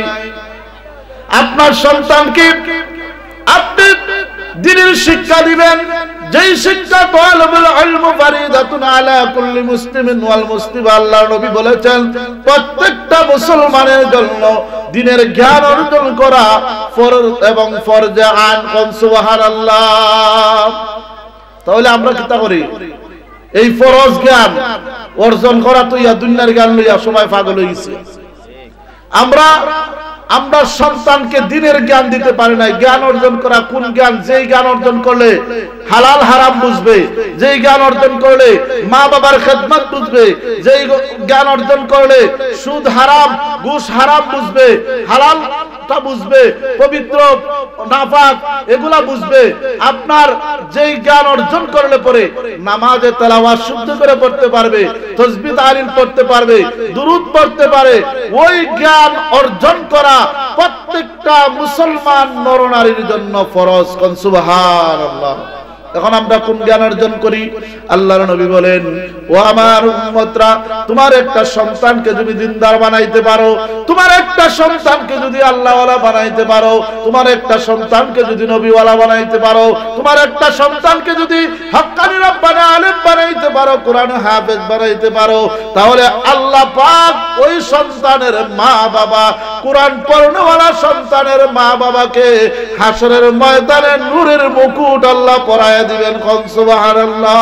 Speaker 1: আপনার সন্তানকে আপনি দ্বীনের শিক্ষা দিবেন, যেই শিক্ষা তালিবুল ইলম ফারিদাতুন আলা কুল্লি মুসলিমিন ওয়াল মুসলিমা, আল্লাহর নবী বলেছেন প্রত্যেকটা মুসলমানের জন্য দ্বীনের জ্ঞান অর্জন করা ফরজ এবং ফরজে আইন। সুবহানাল্লাহ। তাহলে আমরা কি তা করি? এই ফরজ জ্ঞান অর্জন করা তো ইয়া দুনিয়ার জ্ঞান লইয়া সবাই পাগল হইছে। আমরা আমরা সন্তানকে দ্বীনের জ্ঞান দিতে পারি না। জ্ঞান অর্জন করা কোন জ্ঞান? যেই জ্ঞান অর্জন করলে হালাল হারাম বুঝবে, যেই জ্ঞান অর্জন করলে মা বাবার খেদমত বুঝবে, যেই জ্ঞান অর্জন করলে সুদ হারাম ঘুষ হারাম বুঝবে, হালাল তা বুঝবে, পবিত্র নাপাক এগুলা বুঝবে। আপনার যেই জ্ঞান অর্জন করলে পরে নামাজে তেলাওয়াত শুদ্ধ করে পড়তে পারবে, তাসবিহ তাহলিল পড়তে পারবে, দুরূদ পড়তে পারে, ওই জ্ঞান অর্জন করা প্রত্যেকটা মুসলমান নরনারীর জন্য ফরজ। সুবহানাল্লাহ। এখন আমরা কোন জ্ঞান অর্জন করি? আল্লাহর নবী বলেন, ও আমার উম্মতরা, তোমার একটা সন্তানকে যদি দিনদার বানাইতে পারো, তোমার একটা সন্তানকে যদি আল্লাহওয়ালা বানাইতে পারো, তোমার একটা সন্তানকে যদি নবীওয়ালা বানাইতে পারো, তোমার একটা সন্তানকে যদি হক্কানি রব্বানি আলেম বানাইতে পারো, কোরআনে হাফেজ বানাইতে পারো, তাহলে আল্লাহ পাক ওই সন্তানের মা বাবা, কোরআন পড়নেওয়ালা সন্তানের মা বাবাকে হাসরের ময়দানে নূরের মুকুট আল্লাহ পরায় দিবেন। সুবহানাল্লাহ।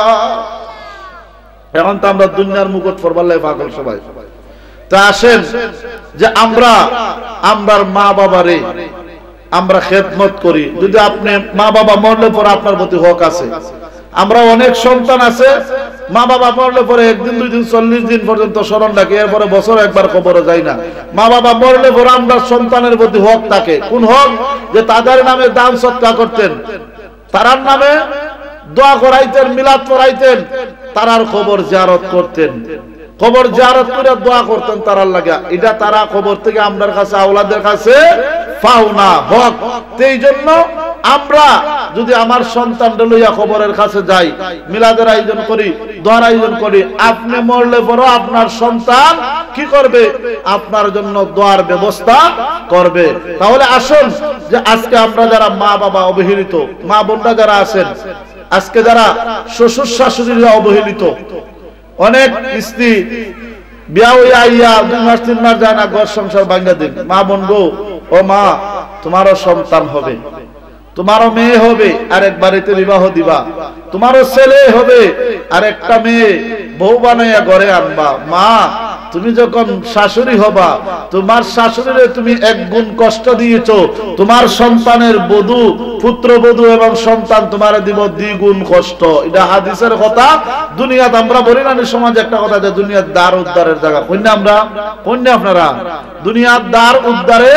Speaker 1: এখন তো আমরা দুনিয়ার মুকুট পরবার লাগে পাগল সবাই। তা আসেন যে আমরা আমরার মা বাবারে আমরা খেদমত করি। যদি আপনি মা বাবা মরলে পরে আপনার প্রতি হক আছে। আমরা অনেক সন্তান আছে মা বাবা মরলে পরে একদিন দুই দিন চল্লিশ দিন পর্যন্ত স্মরণ রাখি, এরপরে বছর একবার কবরে যাই না। মা বাবা মরলে পরে আমরা সন্তানের প্রতি হক থাকে। কোন হক? যে তাদের নামে দান সৎকা করতেন, তারার নামে দোয়া করাইতেন, মিলাদ পড়াইতেন, তারার কবর জিয়ারত করতেন, কবর জিয়ারত করে দোয়া করতেন তারার লাগা। এটা তারা কবর থেকে আমরার কাছে আওলাদের কাছে পাওনা হক। এই জন্য আমরা যদি আমার সন্তানটা লইয়া কবরের কাছে যাই, মিলাদের আয়োজন করি, দোয়ার আয়োজন করি, আপনি মরলে পরও আপনার সন্তান কি করবে? আপনার জন্য দোয়ার ব্যবস্থা করবে। তাহলে আসুন যে আজকে আমরা যারা মা বাবা অবহেলিত, মা বোনরা যারা আছেন, আজকে যারা শ্বশুর শাশুড়িরা অবহেলিত, অনেক স্ত্রী বিয়া হইয়া আইয়া দুই মাস তিন মাস যায় না, ঘর সংসার ভাঙা দিন। মা বোন গো, ও মা, তোমারও সন্তান হবে, তোমারও মেয়ে হবে, আর এক বাড়িতে বিবাহ দিবা, তোমারও ছেলে হবে, আর একটা মেয়ে বউ বানাইয়া ঘরে আনবা। মা, তুমি যখন শাশুড়ি হবা, তোমার শাশুড়িরে তুমি এক গুণ কষ্ট দিয়েছো, তোমার সন্তানের বধূ, পুত্র বধূ এবং সন্তান তোমার দিব দ্বিগুণ কষ্ট। এটা হাদিসের কথা। দুনিয়াতে আমরা বলি না, সমাজে একটা কথা যে দুনিয়ার দ্বার উদ্ধারের জায়গা। কন্যা আমরা কন্যা আপনারা দুনিয়ার দ্বার উদ্ধারের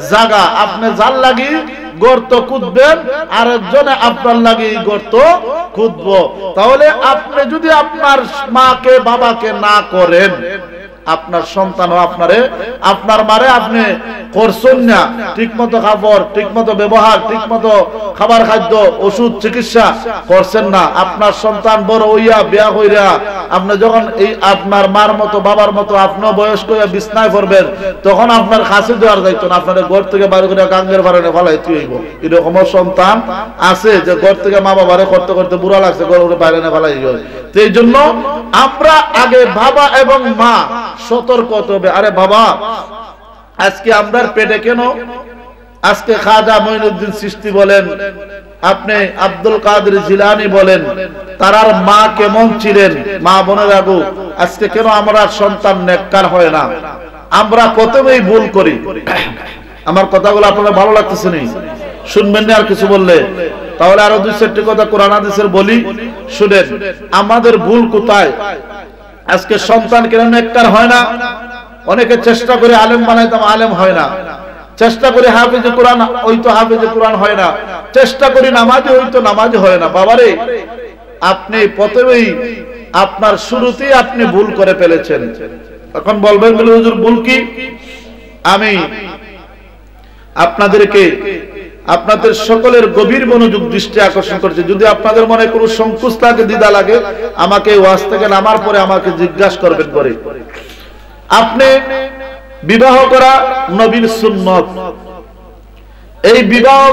Speaker 1: জায়গা, আপনি যার লাগি গর্ত খুঁজবেন, আরেকজনে আপনার লাগি গর্ত খুঁজব। তাহলে আপনি যদি আপনার মাকে বাবাকে না করেন, আপনার সন্তানও আপনারে আপনার মারে আপনি করছেন না, ঠিক মতো খাবার, ঠিক মতো ব্যবহার, ঠিক মতো খাবার, খাদ্য, ওষুধ, চিকিৎসা করছেন না, আপনার সন্তান বড় হইয়া বিয়া হইয়া আপনি যখন এই আপনার মার মতো বাবার মতো আপনিও বয়স্ক হইয়া বিছনায় পড়বেন, তখন আপনার কাছে দেওয়ার দায়িত্ব না, আপনার ঘর থেকে বাইরে করে গাঙ্গের বাড়ি ফেলাইতে হইব। এরকম সন্তান আছে যে ঘর থেকে মা বাবারে করতে করতে বুড়া লাগছে, ঘর করে বাইরে ফেলাই গেল। তো এই জন্য আমরা আগে বাবা এবং মা সতর্ক হতে হবে। আরে বাবা, আজকে আমরার পেটে কেন, আজকে খাজা মঈনুদ্দিন চিশতি বলেন, আপনি আব্দুল কাদের জিলানী বলেন, তারার মা কেমন ছিলেন, মা বোনের আগু, আজকে কেন আমরা সন্তান নেককার হয় না? আমরা প্রথমেই ভুল করি। আমার কথাগুলো আপনাদের ভালো লাগতেছে নি? শুনবেন না আর কিছু বললে? তাহলে আরো দুই চারটি কথা কোরআন হাদিসের বলি, শুনেন আমাদের ভুল কোথায়। আজকে সন্তান কেন নেককার হয় না? অনেকে চেষ্টা করে আলেম বানাইতাম, আলেম হয় না। চেষ্টা করি হাফেজে কোরআন, ওই তো হাফেজে কোরআন হয় না। চেষ্টা করি নামাজি, ওই তো নামাজি হয় না। বাবারে, আপনি প্রথমেই আপনার শুরুতেই আপনি ভুল করে ফেলেছেন। এখন বলবেন বলে হুজুর ভুল কি? আমি আপনাদেরকে আপনাদের সকলের গভীর মনোযোগ দৃষ্টি আকর্ষণ করছে। যদি আপনাদের মনে কোনো সংকোচ থাকে, দ্বিধা লাগে, আমাকে ওয়াজ থেকে নামার পরে আমাকে জিজ্ঞাসা করবেন করে। আপনি বিবাহ করা নবীর সুন্নত, এই বিবাহ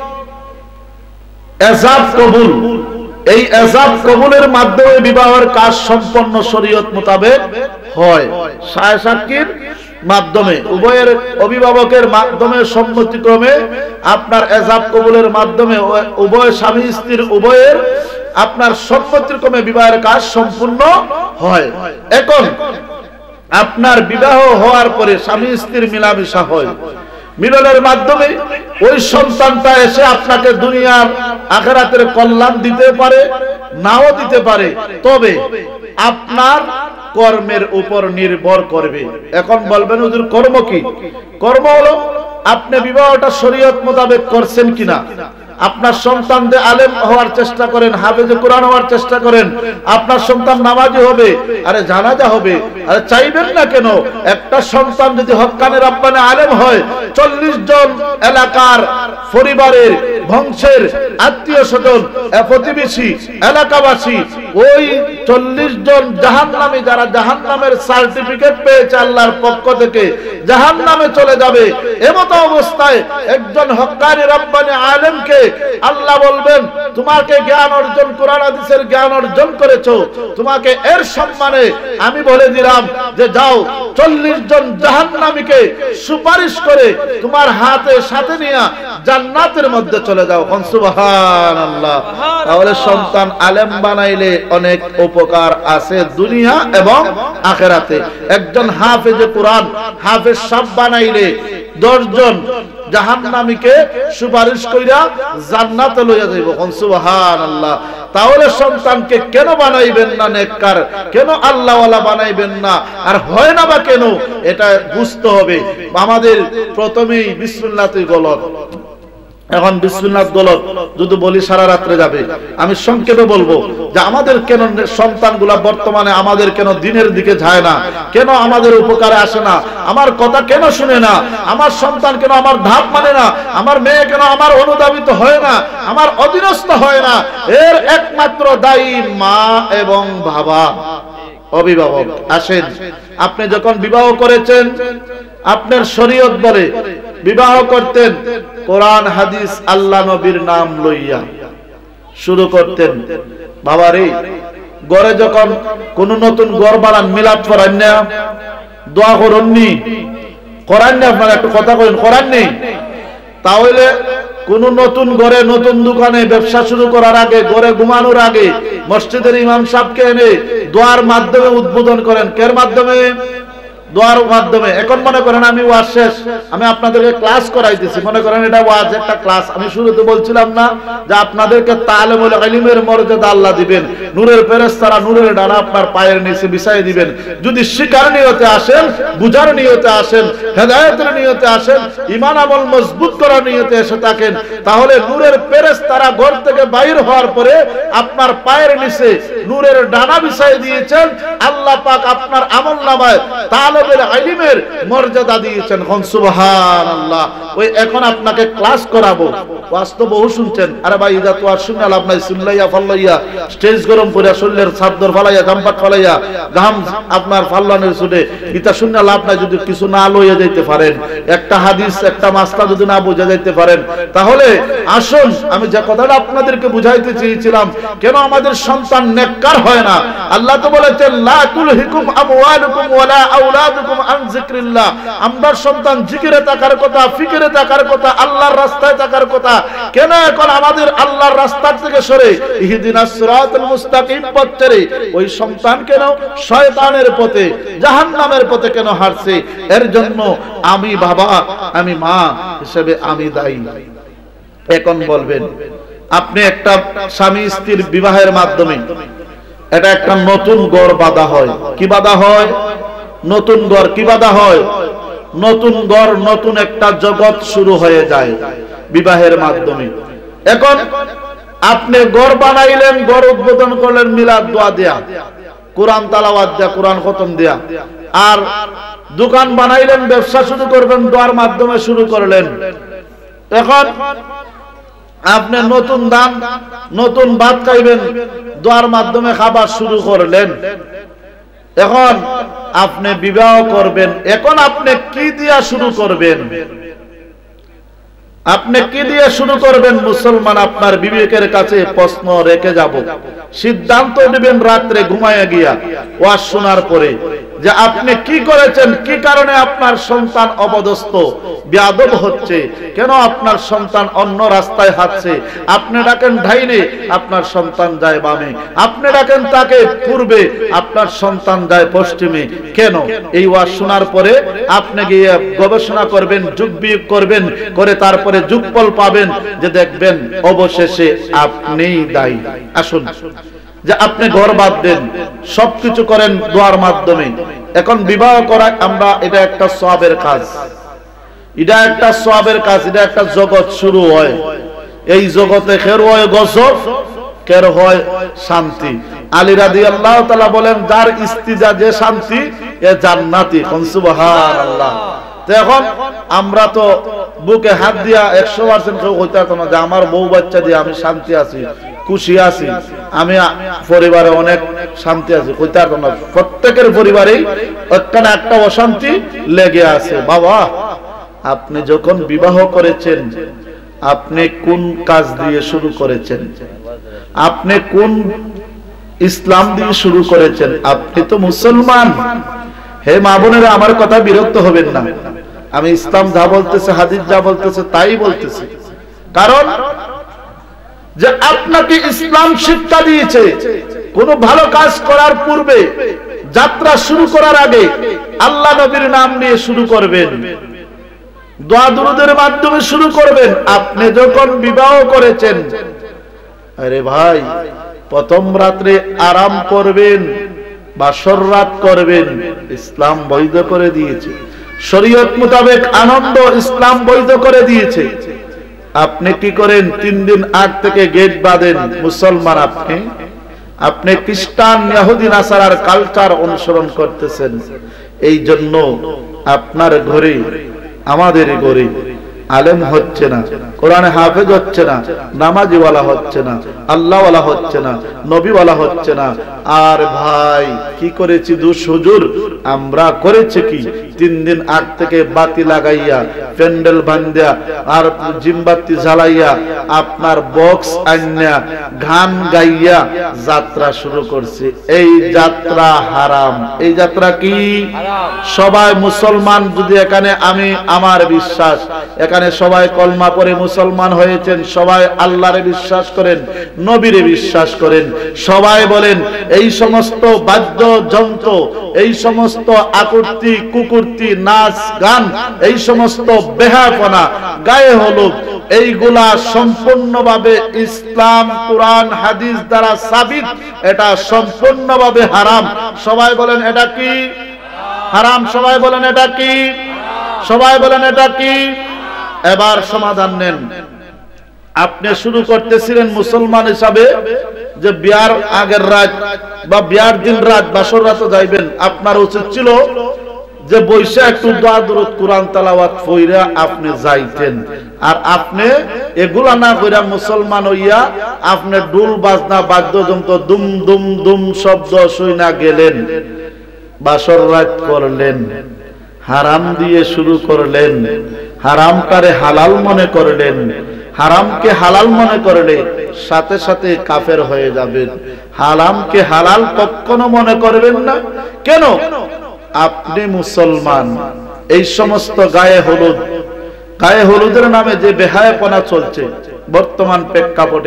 Speaker 1: এজাব কবুল, এই এজাব কবুলের মাধ্যমে বিবাহের কাজ সম্পন্ন শরীয়ত মোতাবেক হয়। সায় সাক্ষীর মাধ্যমে, উভয়ের অভিভাবকের মাধ্যমে সম্মতিক্রমে আপনার এজাব কবুলের মাধ্যমে উভয় স্বামী স্ত্রীর উভয়ের আপনার সম্মতিক্রমে বিবাহের কাজ সম্পূর্ণ হয়। এখন আপনার বিবাহ হওয়ার পরে স্বামী স্ত্রীর মিলামিশা হয়, মিলনের মাধ্যমে ওই সন্তানটা এসে আপনাকে দুনিয়ার আখিরাতের কল্যাণ দিতে পারে, নাও দিতে পারে, তবে আপনার কর্মের উপর নির্ভর করবে। এখন বলবেন হুজুর কর্ম কি? কর্ম হলো আপনি বিবাহটা শরীয়ত মোতাবেক করছেন কিনা। আপনার সন্তানদের আলেম হওয়ার চেষ্টা করেন, হাফেজে কোরআন হওয়ার চেষ্টা করেন, আপনার সন্তান নামাজি হবে, আরে জানাজা হবে, আরে চাইবেন না কেন? একটা সন্তান যদি হক্কানে রাব্বানে আলেম হয়, চল্লিশ জন এলাকার পরিবারের বংশের আত্মীয় স্বজন, প্রতিবেশী, এলাকাবাসী, ওই চল্লিশ জন জাহান্নামী, যারা জাহান্নামের সার্টিফিকেট পেয়েছে আল্লাহর পক্ষ থেকে, জাহান্নামে চলে যাবে। এমতো অবস্থায় একজন হক্কানি রাব্বানি আলেমকে আল্লাহ বলবেন, তোমাকে জ্ঞান অর্জন, কোরআন হাদিসের জ্ঞান অর্জন করেছো, তোমাকে এর সম্মানে আমি বলে দিলাম যে যাও চল্লিশ জন জাহান্নামীকে সুপারিশ করে তোমার হাতে সাথে নিয়ে জান্নাতের মধ্যে চলে যাও। সুবহানাল্লাহ। তাহলে সন্তান আলেম বানাইলে অনেক উপকার আছে দুনিয়া এবং আখিরাতে। একজন হাফেজে কোরআন, হাফেজ সাহেব বানাইলে দশ জন জাহান্নামীকে সুপারিশ কইরা জান্নাতে লইয়া যাইব। সুবহানাল্লাহ। তাহলে সন্তানকে কেন বানাইবেন না নেককার, কেন আল্লাহওয়ালা বানাইবেন না, আর হয় না বা কেন, এটা বুঝতে হবে। আমাদের প্রথমেই বিসমিল্লাহই গলত। এখন বিসমিল্লাহ গলত যদি বলি সারা রাত্রে যাবে। আমি সংক্ষেপে বলবো যে আমাদের কেন সন্তানগুলা বর্তমানে আমাদের কেন দিনের দিকে যায় না, কেন আমাদের উপকারে আসে না, আমার কথা কেন শুনে না, আমার সন্তান কেন আমার ধাপ মানে না, আমার মেয়ে কেন আমার অনুদাবিত হয় না, আমার অধীনস্থ হয় না, এর একমাত্র দায়ী মা এবং বাবা, অভিভাবক। আসেন, আপনি যখন বিবাহ করেছেন, আপনার শরীয়ত বলে বিবাহ করতেন কোরআন হাদিস আল্লাহ নবীর নাম লইয়া শুরু করতেন। বাবারে, ঘরে যখন কোন নতুন ঘর বানান, মিলাদ করান না, দোয়া করুননি, করান না, আপনারা একটু কথা করেন, করান নেই। তাহলে কোন নতুন ঘরে, নতুন দোকানে ব্যবসা শুরু করার আগে, ঘরে ঘুমানোর আগে মসজিদের ইমাম সাহেবকে এনে দোয়ার মাধ্যমে উদ্বোধন করেন। কের মাধ্যমে? দোয়ার মাধ্যমে। এখন মনে করেন আমি ওয়াজ শেষ, আমি আপনাদেরকে ক্লাস করাইতেছি, মনে করেন এটা ওয়াজ একটা ক্লাস। আমি শুরুতে বলছিলাম না যে আপনাদেরকে তালিমুল ইলমের মর্যাদা আল্লাহ দিবেন, নূরের ফেরেশতারা নূরের ডানা আপনার পায়ের নিচে বিছাই দিবেন। যদি শিকার নিয়তে আসেন, বুঝার নিয়তে আসেন, হেদায়েতের নিয়তে আসেন, ঈমান আমল মজবুত করার নিয়তে এসে থাকেন, তাহলে নূরের ফেরেশতারা ঘর থেকে বাইর হওয়ার পরে আপনার পায়ের নিচে নূরের ডানা বিছাই দিয়েছেন। আল্লাহ পাক আপনার আমলনামায় তালিবুল ইলমের মর্যাদা দিয়েছেন। সুবহানাল্লাহ। ওই এখন আপনাকে ক্লাস করাবো, বাস্তব বহু শুনছেন। আরে ভাই ইদা তো আর শুননা লাভ নাই, শুনলাইয়া ফাল্লাইয়া স্টেজ গরম করে শরীরের চাদর ফালাইয়া জামপাট ফালাইয়া গাম আপনার ফাল্লানের ছুটে ইতা শুননা লাভ নাই। যদি কিছু না লইয়া যাইতে পারেন, একটা হাদিস একটা মাসলা যদি না বুঝা যাইতে পারেন, তাহলে আসুন আমি যে কথাটা আপনাদেরকে বুঝাইতে চেয়েছিলাম, কেন আমাদের সন্তান নেককার হয় না। আল্লাহ তো বলেছেন লা তুলহিকুম আমওয়ালুকুম ওয়ালা আওলাদুকুম আন যিকরিল্লাহ। আমার সন্তান জিকিরে থাকার কথা, ফিকিরে থাকার কথা, আল্লাহর রাস্তায় থাকার কথা, কেন এখন আমাদের আল্লাহর রাস্তা থেকে সরে ইহদিনাস সিরাতাল মুস্তাকিম পথ ছেড়ে ওই সন্তান কেন শয়তানের পথে, জাহান্নামের পথে কেন হাঁটছে? এর জন্য আমি বাবা, আমি মা হিসেবে আমি দায়ী। এখন বলবেন আপনি একটা স্বামী স্ত্রীর বিবাহের মাধ্যমে এটা একটা নতুন ঘর বাঁধা হয়। কি বাঁধা হয়? নতুন ঘর। কি বাঁধা হয়? নতুন ঘর, নতুন একটা জগৎ শুরু হয়ে যায় বিবাহের মাধ্যমে। এখন আপনি ঘর বানাইলেন, ঘর উদ্বোধন করলেন মিলাদ দোয়া দেয়া, কোরআন তালাওয়াত দেয়া, কোরআন খতম দেয়া। আর দোকান বানাইলেন, ব্যবসা শুরু করবেন, দোয়ার মাধ্যমে শুরু করলেন। এখন আপনি নতুন দান, নতুন ভাত খাইবেন, দোয়ার মাধ্যমে খাবার শুরু করলেন। এখন আপনি বিবাহ করবেন, এখন আপনি কি দিয়া শুরু করবেন? আপনি কি দিয়ে শুরু করবেন? মুসলমান আপনার বিবেকের কাছে প্রশ্ন রেখে যাব। সিদ্ধান্ত নেবেন রাত্রে ঘুমায় গিয়া ওয়াজ শোনার পরে যে আপনি কি করেছেন, কি কারণে আপনার সন্তান অপদস্থ বেয়াদব হচ্ছে, কেন আপনার সন্তান অন্য রাস্তায় হাঁটছে। আপনি ডাকেন ডাইনে, আপনার সন্তান যায় বামে। আপনি ডাকেন তাকে পূর্বে, আপনার সন্তান যায় পশ্চিমে। কেন? এই ওয়াজ শোনার পরে আপনি গিয়ে গবেষণা করবেন, যুগ বিয়োগ করবেন, করে তারপরে যুগফল পাবেন যে দেখবেন অবশেষে আপনিই দায়ী। আসুন যে আপনি ঘর বাঁধবেন, সবকিছু করেন দোয়ার মাধ্যমে। এখন বিবাহ করা আমরা এটা একটা সওয়াবের কাজ, এটা একটা সওয়াবের কাজ, এটা একটা জগৎ শুরু হয়। এই জগতে খের হয় গজব, কের হয় শান্তি। আলী রাদিয়াল্লাহু তাআলা বলেন যার ইস্তিজা যে শান্তি এ জান্নাতি। সুবহানাল্লাহ। তো এখন আমরা তো বুকে হাত দিয়া একশো পার্সেন্ট কেউ হইতে পারতো না যে আমার বউ বাচ্চা দিয়ে আমি শান্তি আছি, খুশি আছি, আমি পরিবারে অনেক শান্তি আছি, হইতে পারতো না। প্রত্যেকের পরিবারেই একটা না একটা অশান্তি লেগে আছে। বাবা, আপনি যখন বিবাহ করেছেন, আপনি কোন কাজ দিয়ে শুরু করেছেন? আপনি কোন ইসলাম দিয়ে শুরু করেছেন? আপনি তো মুসলমান। হে মা বোনেরা, আমার কথা বিরক্ত হবেন না। আমি ইসলাম যা বলতেছে, হাদিস যা বলতেছে তাই বলতেছি। কারণ যে আপনাকে ইসলাম শিক্ষা দিয়েছে কোন ভালো কাজ করার পূর্বে, যাত্রা শুরু করার আগে আল্লাহ নবীর নাম নিয়ে শুরু করবেন, দোয়া দুরুদের মাধ্যমে শুরু করবেন। আপনি যখন বিবাহ করেছেন, আরে ভাই, প্রথম রাত্রে আরাম করবেন, বাসর রাত করবেন, ইসলাম বৈধ করে দিয়েছে। শরীয়ত মোতাবেক আনন্দ ইসলাম বৈধ করে দিয়েছে। আপনি কি করেন? তিন দিন আগ থেকে গেট বাঁধেন। মুসলমান আপনি, আপনি খ্রিস্টান ইহুদি নাসারার কালচার অনুসরণ করতেছেন। এই জন্য আপনার ঘরে, আমাদের ঘরে আলেম হচ্ছে না, কোরআনে হাফেজ হচ্ছে না, নামাজি ওয়ালা হচ্ছে না, আল্লাহ ওয়ালা হচ্ছে না, নবী ওয়ালা হচ্ছে না। আর ভাই কি করেছি দুস হুজুর? আমরা করেছি কি? তিন দিন আগ থেকে বাতি লাগাইয়া, প্যান্ডেল বান্ধিয়া, আর জিমবাতি জ্বালাইয়া, আপনার বক্স আইনা, গান গাইয়া যাত্রা শুরু করছে। এই যাত্রা হারাম। এই যাত্রা কি? সবাই মুসলমান যদি এখানে, আমি আমার বিশ্বাস এখানে এখানে সবাই কলমা পড়ে মুসলমান হয়েছেন, সবাই আল্লাহরে বিশ্বাস করেন, নবীরে বিশ্বাস করেন, সবাই বলেন এই সমস্ত বাদ্যযন্ত্র, এই সমস্ত আকুর্তি কুকুর্তি, নাচ গান, এই সমস্ত বেহায়াপনা, গায়ে হলুদ, এইগুলা সম্পূর্ণভাবে ইসলাম কোরআন হাদিস দ্বারা সাবিত, এটা সম্পূর্ণভাবে হারাম। সবাই বলেন এটা কি হারাম? সবাই বলেন এটা কি? সবাই বলেন এটা কি? এবার সমাধান নেন। আপনি শুরু করতেছিলেন মুসলমান হিসাবে যে বিয়ার আগের রাত বা বিয়ার দিন রাত বাসর রাতে যাইবেন, আপনার উচিত ছিল যে বৈশা একটু দোয়া দরুদ কোরআন তেলাওয়াত কইরা আপনি যাইতেন। আর আপনি এগুলা না কইরা মুসলমান হইয়া আপনি ডুল বাজনা বাদ্যযন্ত্র দুম দুম দুম শব্দ শুইনা গেলেন, বাসর রাত করলেন, হারাম দিয়ে শুরু করলেন, হারামটারে হালাল মনে করলেন। হারামকে হালাল মনে করলে সাথে সাথে কাফের হয়ে যাবেন। হারামকে হালাল কখনো মনে করবেন না। কেন? আপনি মুসলমান। এই সমস্ত গায়ে হলুদ, গায়ে হলুদের নামে যে বেহায়াপনা চলছে বর্তমান প্রেক্ষাপটে,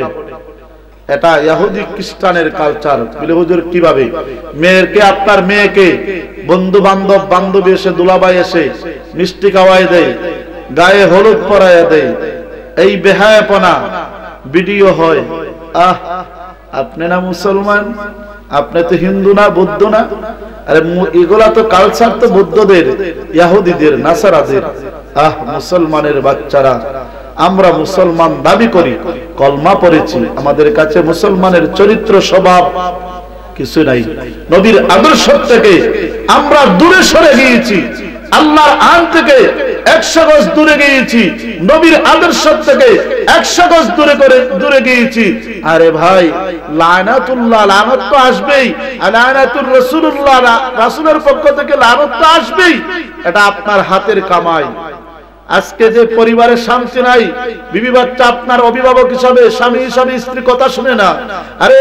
Speaker 1: এটা ইহুদি খ্রিস্টানের কালচার। বলে হুজুর কিভাবে? মেয়েকে, আপনার মেয়েকে বন্ধু বান্ধব বান্ধবী এসে দুলাভাই এসে মিষ্টি খাওয়াই দেয়, গায়ে হলুদ পরাইয়া দেয়, এই বেহায়াপনা ভিডিও হয়। আহ, আপনি না মুসলমান? আপনি তো হিন্দু না, বৌদ্ধ না? আরে এগুলা তো কালচার তো বৌদ্ধদের, ইহুদিদের, নাসারাদের। আহ, মুসলমানের বাচ্চারা, আমরা মুসলমান দাবি করি, কলমা পড়েছি, আমাদের কাছে মুসলমানের চরিত্র স্বভাব কিছু নাই। নবীর আদর্শ থেকে আমরা দূরে সরে গিয়েছি, আল্লাহর আইন থেকে একশো গজ দূরে গিয়েছি, নবীর আদর্শ থেকে একশো গজ দূরে করে দূরে গিয়েছি। আরে ভাই, লানাতুল্লাহ, লানত তো আসবেই, লানাতুর রাসূলুল্লাহ, রাসূলের পক্ষ থেকে লানত তো আসবেই। এটা আপনার হাতের কামাই। আজকে যে পরিবারে শান্তি নাই, বিবি বাচ্চা আপনার অভিভাবক হিসাবে, স্বামী হিসাবে স্ত্রী কথা শুনে না। আরে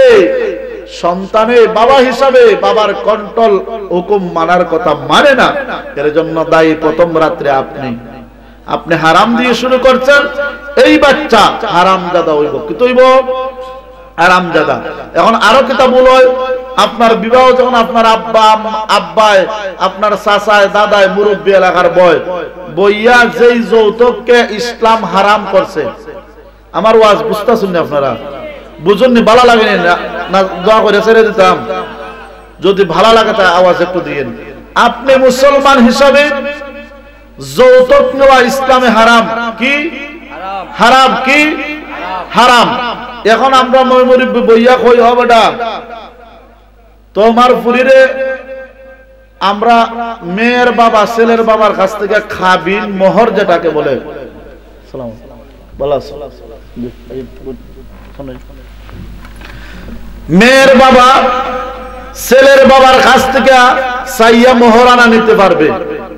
Speaker 1: সন্তানে বাবা হিসাবে বাবার কন্ট্রোল হুকুম মানার কথা মানে না। এর জন্য দায়ী প্রথম রাত্রে আপনি। আপনি হারাম দিয়ে শুরু করছেন, এই বাচ্চা হারামজাদা হইব। কি তৈব? হারামজাদা। এখন আরো কিতাব বলয়, আপনার বিবাহ যখন আপনার আব্বা আব্বায়, আপনার চাচায়, দাদায়, মুরব্বী এলাকার বয় বইয়া যেই যৌতুককে ইসলাম হারাম করছে। আমার ওয়াজ বুঝতেছেন না আপনারা? বুঝুননি? ভালো লাগেনি না? দোয়া করে ছেড়ে দিতাম। যদি ভালো লাগে তা আওয়াজ একটু দিয়েন। আপনি মুসলমান হিসাবে যৌতুক নেওয়া ইসলামে হারাম। কি হারাম? কি হারাম? এখন আমরা মুরব্বী বইয়া কই, হ বেটা তোমার ফুরিরে আমরা মেয়ের বাবা ছেলের বাবার কাছ থেকে খাবিন, মোহর যেটাকে বলে, মেয়ের বাবা ছেলের বাবার কাছ থেকে চাইয়া মোহরানা নিতে পারবে।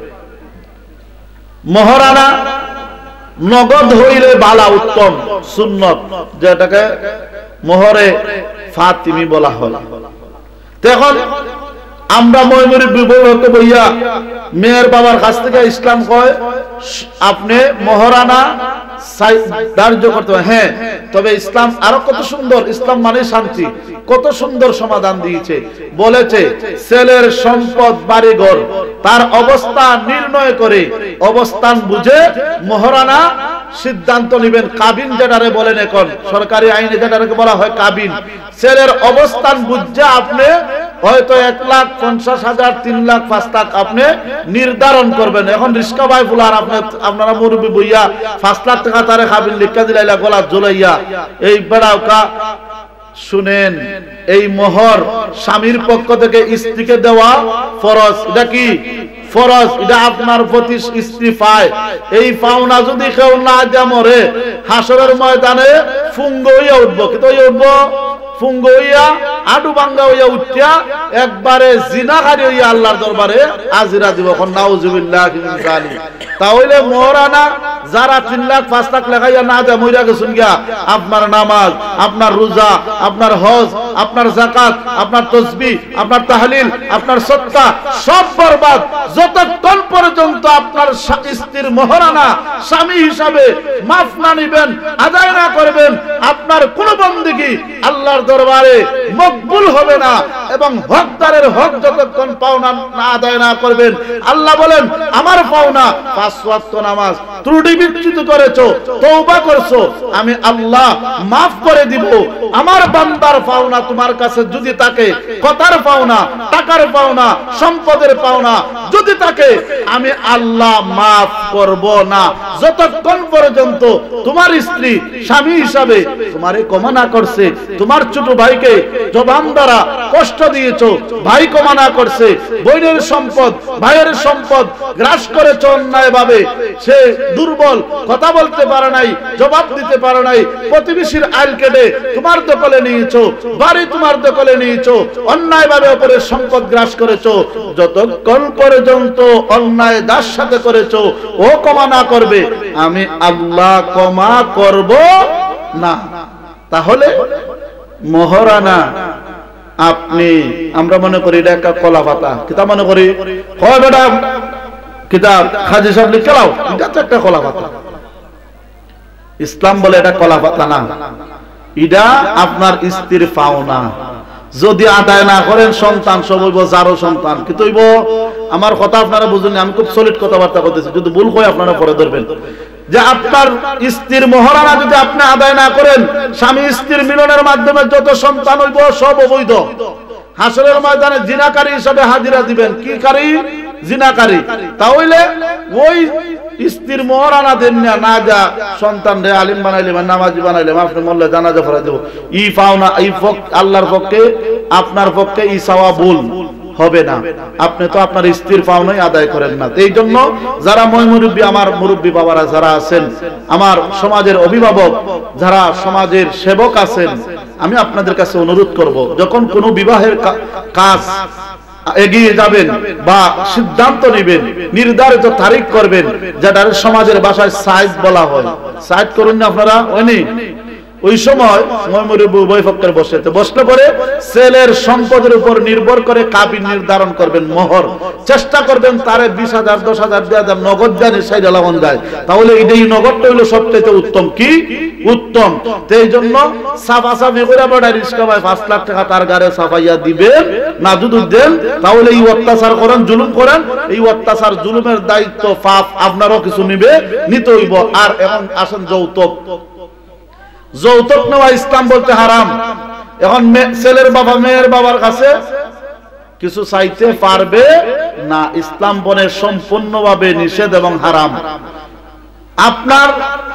Speaker 1: মোহরানা নগদ হইলে বালা, উত্তম, সুন্নত, যেটাকে মোহরে ফাতিমি বলা হয়। এখন আমরা ময়মুরব্বী বইয়া মেয়ের বাবার কাছ থেকে ইসলাম কয় আপনি মোহরানা ধার্য করতে হবে। হ্যাঁ, তবে ইসলাম আরো কত সুন্দর, ইসলাম মানে শান্তি, কত সুন্দর সমাধান দিয়েছে। বলেছে ছেলের সম্পদ, বাড়িঘর, তার অবস্থান নির্ণয় করে অবস্থান বুঝে মোহরানা সিদ্ধান্ত নেবেন। কাবিন যেটারে বলেন এখন সরকারি আইনে যেটাকে বলা হয় কাবিন। ছেলের অবস্থান বুঝে আপনি হয়তো এক লাখ পঞ্চাশ হাজার, তিন লাখ, পাঁচ লাখ আপনি নির্ধারণ করবেন। এখন রিস্কা ভাই ফুলার আপনি আপনারা মুরব্বী বইয়া পাঁচ লাখ টাকা তারে কাবিন লিখা দিলাইলা গলা ঝুলাইয়া, এই বেড়াওকা শুনেন, এই মোহর স্বামীর পক্ষ থেকে স্ত্রীকে দেওয়া ফরজ। এটা কি ফরজ? এটা আপনার প্রতি স্ত্রী পায়। এই পাওনা যদি কেউ না যা মরে, হাসরের ময়দানে ফুঙ্গ হইয়া উঠবো। কিন্তু উঠবো ফুঙ্গ হইয়া, আডু বাঙ্গা হইয়া উঠিয়া একবারে জিনাকারী হইয়া আল্লাহর দরবারে আজিরা দিব। নাউজুবিল্লাহ। তাহলে মোহরানা যারা তিন লাখ পাঁচ লাখ লেখাইয়া না দেয় মইরা গেছেন গিয়া, আপনার নামাজ, আপনার রোজা, আপনার হজ, আপনার যাকাত, আপনার তাসবিহ, আপনার তাহলিল, আপনার সদকা সব বরবাদ যতক্ষণ পর্যন্ত আপনার স্ত্রীর মোহরানা স্বামী হিসাবে মাফ না নিবেন, আদায় না করবেন, আপনার কোন বন্দেগী আল্লাহর দরবারে মকবুল হবে না। এবং হকদারের হক যতক্ষণ পাওনা না আদায় না করবেন, আল্লাহ বলেন আমার পাওনা পাঁচ ওয়াক্ত নামাজ ত্রুটি বিচ্যুত করেছো, তওবা করছো, আমি আল্লাহ মাফ করে দিব। আমার বান্দার পাওনা তোমার কাছে যদি থাকে, কথার পাওনা, টাকার পাওনা, সম্পদের পাওনা যদি থাকে, আমি আল্লাহ মাফ করব না যতক্ষণ পর্যন্ত তোমার স্ত্রী স্বামী হিসাবে তোমারে ক্ষমা না করছে। তোমার ছোট ভাইকে জবান দ্বারা কষ্ট দিয়েছো, ভাই ক্ষমা না করছে, বোনের সম্পদ ভাইয়ের সম্পদ গ্রাস করেছো অন্যায় ভাবে, সে দুর্বল, কথা বলতে পারে নাই, জবাব দিতে পারে নাই, প্রতিবেশীর আইল কেটে তোমার দখলে নিয়েছো, বাড়ি তোমার দখলে নিয়েছো, অন্যায় ভাবে অপরের সম্পদ গ্রাস করেছো, যতক্ষণ পর্যন্ত অন্যায় দাস সাথে করেছো ও ক্ষমা না করবে, আমি আল্লাহ ক্ষমা করব না। তাহলে মোহরানা আপনি, আমরা মনে করি এটা একটা কলা পাতা, কিতাব মনে করি কয় বেটা কিতাব হাজী সাহেব লিখলাও, এটা তো একটা কলা পাতা। ইসলাম বলে এটা কলা পাতা না, এটা আপনার স্ত্রীর পাওনা। যদি আদায় না করেন সন্তান সব হইব যারও সন্তান, কিন্তু হইব আমার কথা আপনারা বুঝুন, আমি খুব সলিড কথাবার্তা করতেছি, যদি ভুল হয় আপনারা পরে ধরবেন। যে আপনার স্ত্রীর মোহরানা যদি আপনি আদায় না করেন, স্বামী স্ত্রীর মিলনের মাধ্যমে যত সন্তান হইব সব অবৈধ। হাসরের ময়দানে জিনাকারী হিসেবে হাজিরা দিবেন। কি কারী? জিনাকারী। তাহলে ওই স্ত্রীর মোহরানা দেন না, না যা সন্তান রে আলিম বানাইলে বা নামাজি বানাইলে আপনি মরলে জানাজা পড়াই দেব, ই পাওনা এই আল্লাহর পক্ষে আপনার পক্ষে ই সাওয়া ভুল হবে না। আপনি তো আপনার স্ত্রীর পাওনাই আদায় করেন না। এই জন্য যারা মই মুরব্বী, আমার মুরব্বী বাবারা যারা আছেন, আমার সমাজের অভিভাবক যারা সমাজের সেবক আছেন, আমি আপনাদের কাছে অনুরোধ করব, যখন কোনো বিবাহের কাজ এগিয়ে যাবেন বা সিদ্ধান্ত নেবেন, নির্ধারিত তারিখ করবেন, যেটা সমাজের ভাষায় সাইজ বলা হয়, সাইজ করুন না আপনারা। ওই ওই সময় উভয় পক্ষের বসে বসলে পরে ছেলের সম্পদের উপর নির্ভর করে কাবিন নির্ধারণ করবেন, মোহর চেষ্টা করবেন তারে বিশ হাজার দশ হাজার দুই হাজার নগদ জানি সাইড লাগান যায়, তাহলে এই নগদটা হইলো সবচেয়ে উত্তম। কি উত্তম? এই জন্য সাফা সাফি করে বেড়া রিস্কা ভাই পাঁচ লাখ টাকা তার গাড়ে সাফাইয়া দিবেন না, যদি দেন তাহলে এই অত্যাচার করেন, জুলুম করেন, এই অত্যাচার জুলুমের দায়িত্ব পাপ আপনারও কিছু নিবে, নিতে হইব। আর এখন আসেন যৌতুক। যৌতুক নেওয়া ইসলাম বলতে হারাম। এখন ছেলের বাবা মেয়ের বাবার কাছে কিছু চাইতে পারবে না, ইসলাম বলে সম্পূর্ণভাবে নিষেধ এবং হারাম। আপনার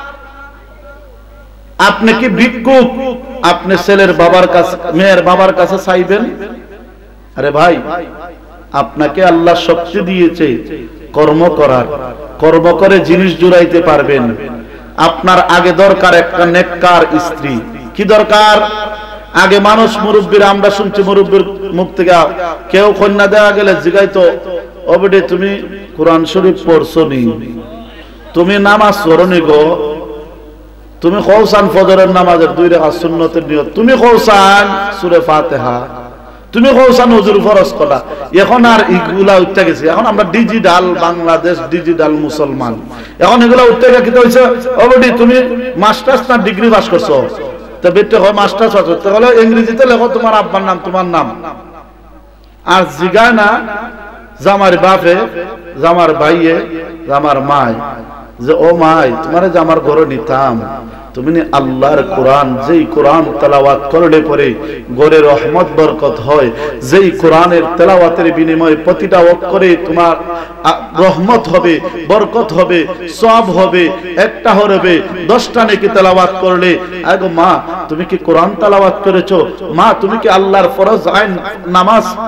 Speaker 1: আপনি কি ভিক্ষুক? আপনি ছেলের বাবার কাছে মেয়ের বাবার কাছে চাইবেন? আরে ভাই, আপনাকে আল্লাহ শক্তি দিয়েছে কর্ম করার, কর্ম করে জিনিস জুড়াইতে পারবেন। আপনার আগে দরকার একটা নেককার স্ত্রী। কি দরকার? আগে মানুষ মুরব্বীরা, আমরা শুনছি মুরব্বীর মুখ থেকে কেউ কন্যা দেওয়া গেলে জিগাইতো, ও বেটে তুমি কোরআন শরীফ পড়ছো নি? তুমি নামাজ পড়নি গো? তুমি কৌসান ফজরের নামাজের দুই রাকাত সুন্নতের নিয়ত? তুমি কৌসান সূরা ফাতিহা? তুমি কৌসান হুজুর ফরজ করা? এখন আর এগুলা উঠতে গেছে। এখন আমরা ডিজিটাল বাংলাদেশ, ডিজিটাল মুসলমান। এখন এগুলা উঠতে গেছে। কি হইছে? ও বেটি তুমি মাস্টার্স না ডিগ্রি পাস করছো? তো বেটি হয় মাস্টার্স পাস করতে হলো, ইংরেজিতে লেখো তোমার আব্বার নাম, তোমার নাম। আর জিগায় না জামার বাপে, জামার ভাইয়ে, জামার মায়, যে ও মাই তোমারে যে আমার ঘরে নিতাম, তুমি আল্লাহর কোরআন, যেই কোরআন তেলাওয়াত করলে পরে ঘরে রহমত বরকত হয়, যেই কোরআনের তেলাওয়াতের বিনিময়ে প্রতিটা অক্ষরে তোমার রহমত হবে, বরকত হবে, সওয়াব হবে, একটা হবে দশটা নেকি তেলাওয়াত করলে। আগো মা, তুমি কি কোরআন তেলাওয়াত করেছো? মা, তুমি কি আল্লাহর ফরজ আইন নামাজ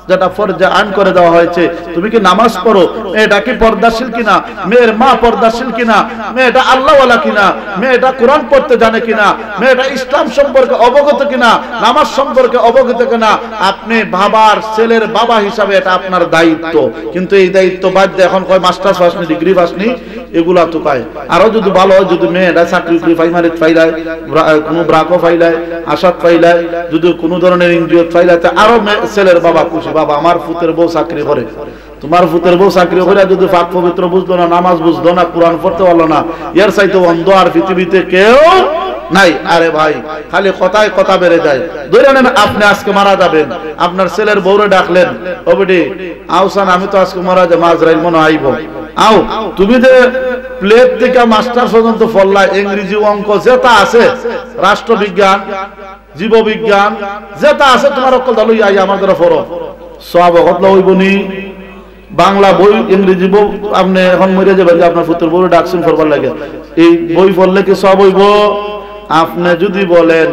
Speaker 1: যেটা ফরজে আইন করে দেওয়া হয়েছে। তুমি কি নামাজ পড়ো, মেয়েটা কি পর্দাশীল কিনা, মেয়ের মা পর্দাশীল কিনা, মেয়েটা আল্লাহওয়ালা কিনা, মেয়েটা কোরআন পড়তে জানে কিনা, মেয়েটা ইসলাম সম্পর্কে অবগত কিনা, নামাজ সম্পর্কে অবগত কিনা, আপনি বাবার ছেলের বাবা হিসাবে এটা আপনার দায়িত্ব। কিন্তু এই দায়িত্ব বাদ দিয়ে এখন কয় মাস্টার্স পাসনি, ডিগ্রি পাসনি, এগুলা তো কয়। আরো যদি ভালো হয়, যদি মেয়েটা চাকরি প্রাইমারি ফাইলায়, কোনো ব্রাকো ফাইলায়, আশাদ ফাইলায়, যদি কোনো ধরনের এনজিও ফাইলায়, আরো ছেলের বাবা খুশি, বাবা আমার ফুতের বউ চাকরি করে। তোমার ফুতের বউ চাকরি করে যদি পাক পবিত্র বুঝলো না, নামাজ বুঝলো না, কোরআন পড়তে পারলো না, এর চাইতে অন্ধ আর পৃথিবীতে কেউ নাই। আরে ভাই, খালি কথায় কথা বেড়ে যায়। ধরে নেন আপনি আজকে মারা যাবেন, আপনার ছেলের বউরে ডাকলেন, ও বেটি আউসান, আমি তো আজকে মারা যাবো, আজরাইল মনে আইব, আও তুমি যে প্লেট থেকে মাস্টার পর্যন্ত পড়লা, ইংরেজি অঙ্ক যেটা আছে, রাষ্ট্রবিজ্ঞান, জীববিজ্ঞান যেটা আছে, তোমার অকল দালই আই আমার দ্বারা পড়ো, সব অকল হইবনি। বাংলা বই, ইংরেজি বই, আপনি এখন মরে যাবেন যে আপনার পুত্র বই ডাকছেন পড়বার লাগে, এই বই পড়লে কি সব হইব? আপনি যদি বলেন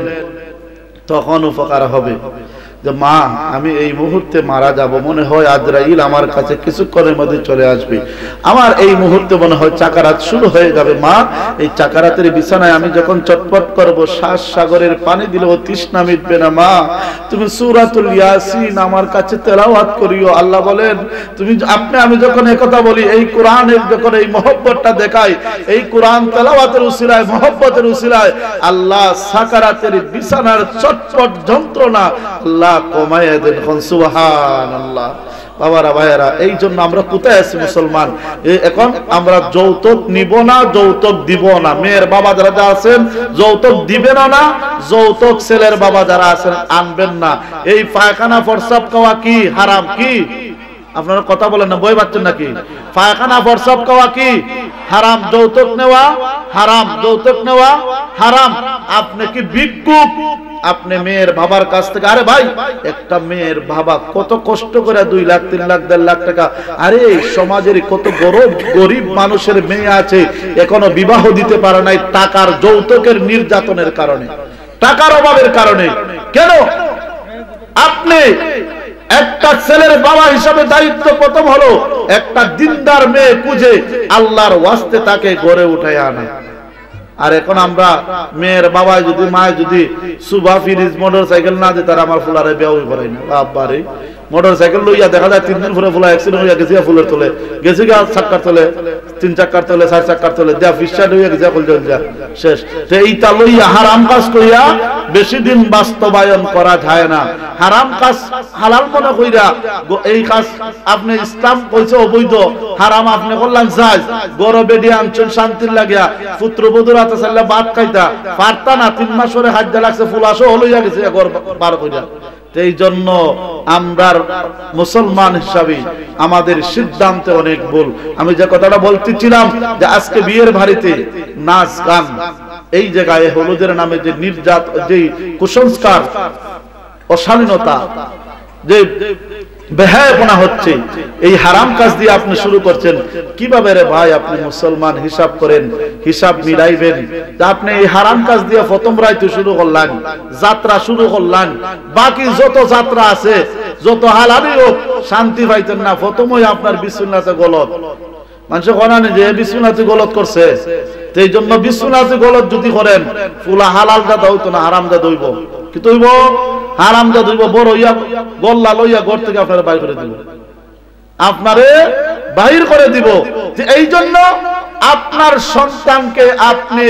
Speaker 1: তখন উপকার হবে যে মা আমি এই মুহূর্তে মারা যাব, মনে হয় আজরাইল আমার কাছে কিছুক্ষণের মধ্যে চলে আসবে, আমার এই মুহূর্তে মনে হয় চাকারাত শুরু হয়ে যাবে, মা এই চাকারাতের বিছানায় আমি যখন চটপট করব, শ্বাস সাগরের পানি দিলেও তৃষ্ণা মিটবে না, মা তুমি সূরাতুল ইয়াসিন আমার কাছে তেলাওয়াত করিও। আল্লাহ বলেন তুমি আপনি আমি যখন একথা বলি, এই কোরআনের যখন এই মহব্বতটা দেখাই, এই কোরআন তেলাওয়াতের উসিলায়, মহব্বতের উসিলায় আল্লাহ সাকারাতের বিছানার চটপট যন্ত্রণা আল্লাহ কমাইয়া দেন। সুবহানাল্লাহ। বাবারা ভাইয়েরা, এই জন্য আমরা কোথায় আছি মুসলমান? এখন আমরা যৌতুক নিব না, যৌতুক দিব না। মেয়ের বাবা যারা যা আছেন যৌতুক দিবেন না, যৌতুক ছেলের বাবা যারা আছেন আনবেন না। এই পায়খানা প্রস্রাব খাওয়া কি হারাম? কি আপনারা কথা বলেন না, বই পাচ্ছেন নাকি? পায়খানা প্রস্রাব খাওয়া কি হারাম? যৌতুক নেওয়া হারাম, যৌতুক নেওয়া হারাম। আপনি কি ভিক্ষুক? আপনি মেয়ের বাবার কাছ থেকে, আরে ভাই একটা মেয়ের বাবা কত কষ্ট করে দুই লাখ তিন লাখ দেড় লাখ টাকা, আরে সমাজের কত গরিব গরিব মানুষের মেয়ে আছে এখনো বিবাহ দিতে পারে নাই, টাকার যৌতুকের নির্যাতনের কারণে, টাকার অভাবের কারণে। কেন? আপনি একটা ছেলের বাবা হিসাবে দায়িত্ব প্রথম হলো একটা দিনদার মেয়ে খুঁজে আল্লাহর ওয়াস্তে তাকে গড়ে উঠায় আনা। আর এখন আমরা মেয়ের বাবা যদি মায় যদি সুবা ফ্রিজ মোটর সাইকেল না দিতে, আমার ফুলারে বিয়া হই করাই না, বাবারে মোটর সাইকেল লইয়া দেখা যায় তিন দিন পরে ফুলা অ্যাক্সিডেন্ট হইয়া গেছে, ফুলের তোলে গেছে গা, চাক্কার তোলে, তিন চাক্কার তোলে, চার চাক্কার তোলে, দেয়া ফিসাড হইয়া গেছে, ফুল যা শেষ। তো এইটা লইয়া হারাম কাজ কইয়া বেশি দিন বাস্তবায়ন করা যায় না। হারাম কাজ হালাল মনে কইরা এই কাজ আপনি ইসলাম কইছে অবৈধ, হারাম আপনি করলেন জায়েজ। গরবে দিয়ে আনছেন শান্তির লাগিয়া, পুত্রবধূর হাতে চাইলে ভাত খাইতা পারতা না, তিন মাস পরে হাজ্জা লাগছে, ফুলাশো হলইয়া গেছে ঘর বার কইরা। এই জন্য আমরা মুসলমান হিসাবে আমাদের সিদ্ধান্তে অনেক ভুল। আমি যে কথাটা বলতেছিলাম যে আজকে বিয়ের বাড়িতে নাচ গান, এই জায়গায় হলুদের নামে যে নির্যাত, যে কুসংস্কার, অশালীনতা, যে বেহায়াপনা হচ্ছে, এই হারাম কাজ দিয়ে আপনি শুরু করছেন। কিভাবে রে ভাই আপনি মুসলমান হিসাব করেন, হিসাব মিলাইবেন। আপনি এই হারাম কাজ দিয়ে প্রথম রাইতে শুরু করলেন, যাত্রা শুরু করলেন, বাকি যত যাত্রা আছে যত হালালি হোক শান্তি পাইতেন না। প্রথমই আপনার বিসমিল্লাহতে গলত, মানুষের কোনানে যে বিসমিল্লাহতে গলত করছে, এই জন্য বিসমিল্লাহতে গলত যদি করেন ফুলা হালালটা হইতো না, হারামটা দইব। কি দইব? হারামটা দইব। বড় হইয়া গল্লা লইয়া ঘর থেকে আপনারা বাইর করে দিব, আপনারে বাহির করে দিব। যে এই জন্য আপনার সন্তানকে আপনি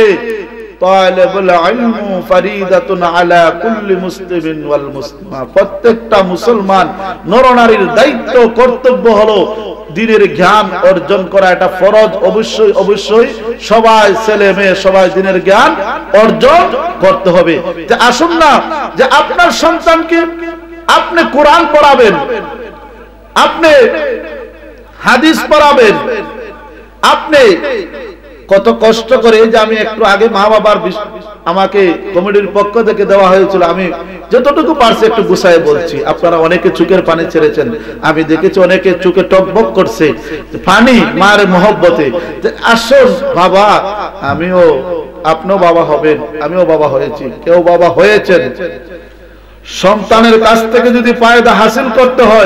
Speaker 1: প্রত্যেকটা মুসলমান নরনারীর দায়িত্ব কর্তব্য হলো দ্বীনের জ্ঞান অর্জন করা, এটা ফরজ। অবশ্যই অবশ্যই সবাই ছেলে মেয়ে সবাই দ্বীনের জ্ঞান অর্জন করতে হবে। যে আসুন না যে আপনার সন্তানকে আপনি কোরআন পড়াবেন, আপনি হাদিস পড়াবেন, আপনি কত কষ্ট করে, যে আমি একটু আগে মা বাবার আমাকে কমিটির পক্ষ থেকে দেওয়া হয়েছিল, আমি যতটুকু পারছি একটু গুছায় বলছি। আপনারা অনেকে চোখের পানি ছেড়েছেন, আমি দেখেছি অনেকে চোখে টকবক করছে পানি মায়ের মহব্বতে। আসুন বাবা, আমিও, আপনিও বাবা হবেন, আমিও বাবা হয়েছি, কেউ বাবা হয়েছেন। সন্তানের কাছ থেকে যদি ফায়দা হাসিল করতে হয়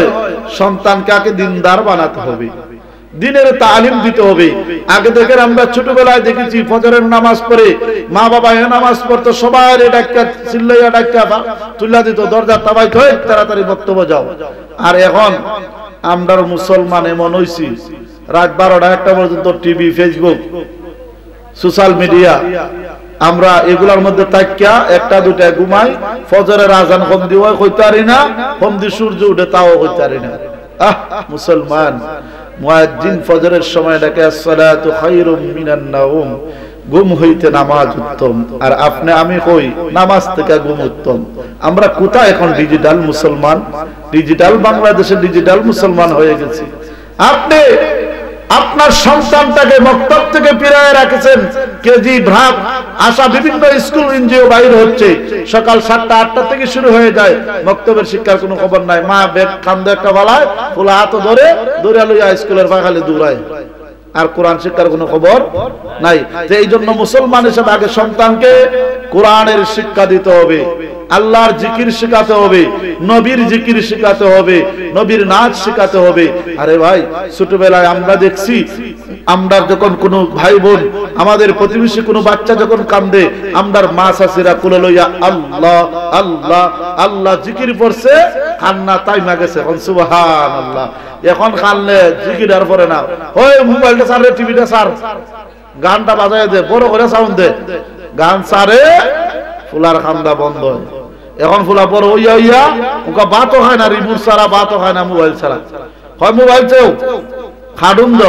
Speaker 1: সন্তানকে আগে দিনদার বানাতে হবে, দিনের তালিম দিতে হবে। আগে থেকে আমরা ছোটবেলায় দেখেছি ফজরের নামাজ পড়ে মা বাবা এ নামাজ পড়তো, সবাই ডাক্কা চিল্লাইয়া ডাক্কা তুলা দিত, দরজা তাবাই হয়ে তাড়াতাড়ি বক্তব্য যাও। আর এখন আমরা মুসলমান এমন হইছি রাত বারোটা একটা পর্যন্ত টিভি, ফেসবুক, সোশ্যাল মিডিয়া, আমরা এগুলার মধ্যে তাকিয়া একটা দুটা ঘুমাই, ফজরের আজান কম দিয়ে হইতে পারি না, কম দিয়ে সূর্য উঠে তাও হইতে পারি না। আহ মুসলমান, মুয়াজ্জিন ফজরের সময় ডাকে আসসালাতু খায়রুম মিনান নাওম, ঘুম হইতে নামাজ উত্তম। আর আপনি আমি কই নামাজ থেকে ঘুম উত্তম। আমরা কোথায় এখন ডিজিটাল মুসলমান, ডিজিটাল বাংলাদেশের ডিজিটাল মুসলমান হয়ে গেছি। আপনি আপনার সন্তানটাকে মক্তব থেকে ফিরায় রাখেছেন, কেজি ভাগ আসা বিভিন্ন স্কুল এনজিও বাইর হচ্ছে, সকাল সাতটা আটটা থেকে শুরু হয়ে যায়, মক্তবের শিক্ষার কোনো খবর নাই। মা বেগ কান্দে একটা বালায় ফুলা হাত ধরে দৌড়া লইয়া স্কুলের ফাঁকালে দৌড়ায়, আর কোরআন শিক্ষার কোনো খবর নাই। এই জন্য মুসলমান হিসেবে আগে সন্তানকে কোরআনের শিক্ষা দিতে হবে, আল্লাহর জিকির শেখাতে হবে, নবীর জিকির শেখাতে হবে, নবীর নাচ শেখাতে হবে। আরে ভাই, ছোটবেলায় আমরা দেখছি, আমরা যখন কোনো ভাই বোন, আমাদের প্রতিবেশী কোনো বাচ্চা যখন কান্দে, আমরার মা চাচিরা কোলে লইয়া আল্লাহ আল্লাহ আল্লাহ জিকির পড়ছে, কান্না তাই মা গেছে, সুবহানাল্লাহ। এখন কানলে জিকির আর পড়ে না, ওই মোবাইলটা ছাড়, টিভিটা ছাড়, গানটা বাজায় দে, বড় করে সাউন্ড দে, গান ছাড়ে, ফুলার কান্দা বন্ধ হয়। এখন ফুলা পরে ওইয়া ওইয়া ওকা বাতও হয় না, রিমোট ছাড়া বাতও হয় না, মোবাইল ছাড়া হয়। মোবাইল চাও, খাডুম দাও,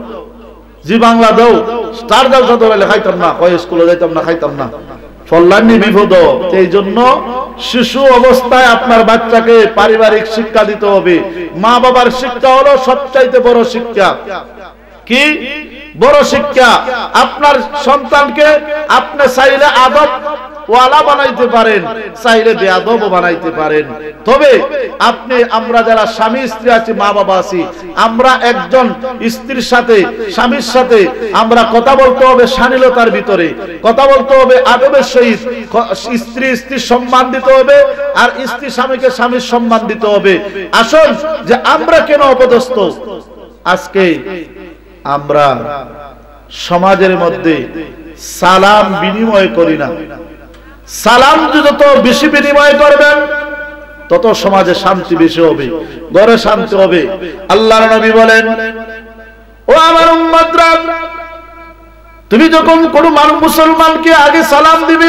Speaker 1: জি বাংলা দাও, স্টার দাও, ধরে খাইতাম না, কয় স্কুলে যাইতাম না, খাইতাম না, ফল্লানি বিপদ। এই জন্য শিশু অবস্থায় আপনার বাচ্চাকে পারিবারিক শিক্ষা দিতে হবে। মা বাবার শিক্ষা হলো সবচাইতে বড় শিক্ষা। কি বড় শিক্ষা? আপনার সন্তানকে আপনি চাইলে আদব ওয়ালা বানাইতে পারেন, চাইলে বেয়াদব বানাইতে পারেন। তবে আপনি, আমরা যারা স্বামী স্ত্রী আছি, মা বাবা আছি, আমরা একজন স্ত্রীর সাথে, স্বামীর সাথে আমরা কথা বলতে হবে শালীনতার ভিতরে, কথা বলতে হবে আদবের সহিত। স্ত্রী স্ত্রীর সম্মান দিতে হবে, আর স্ত্রী স্বামীকে স্বামীর সম্মান দিতে হবে। আসল যে আমরা কেন অপদস্থ, আজকে আমরা সমাজের মধ্যে সালাম বিনিময় করি না। সালাম যত বেশি বিনিময় করবেন, তত সমাজে শান্তি বেশি হবে, ঘরে শান্তি হবে। আল্লাহর নবী বলেন, ও আমার উম্মতরা, তুমি যখন কোনো মানুষ মুসলমানকে আগে সালাম দিবে,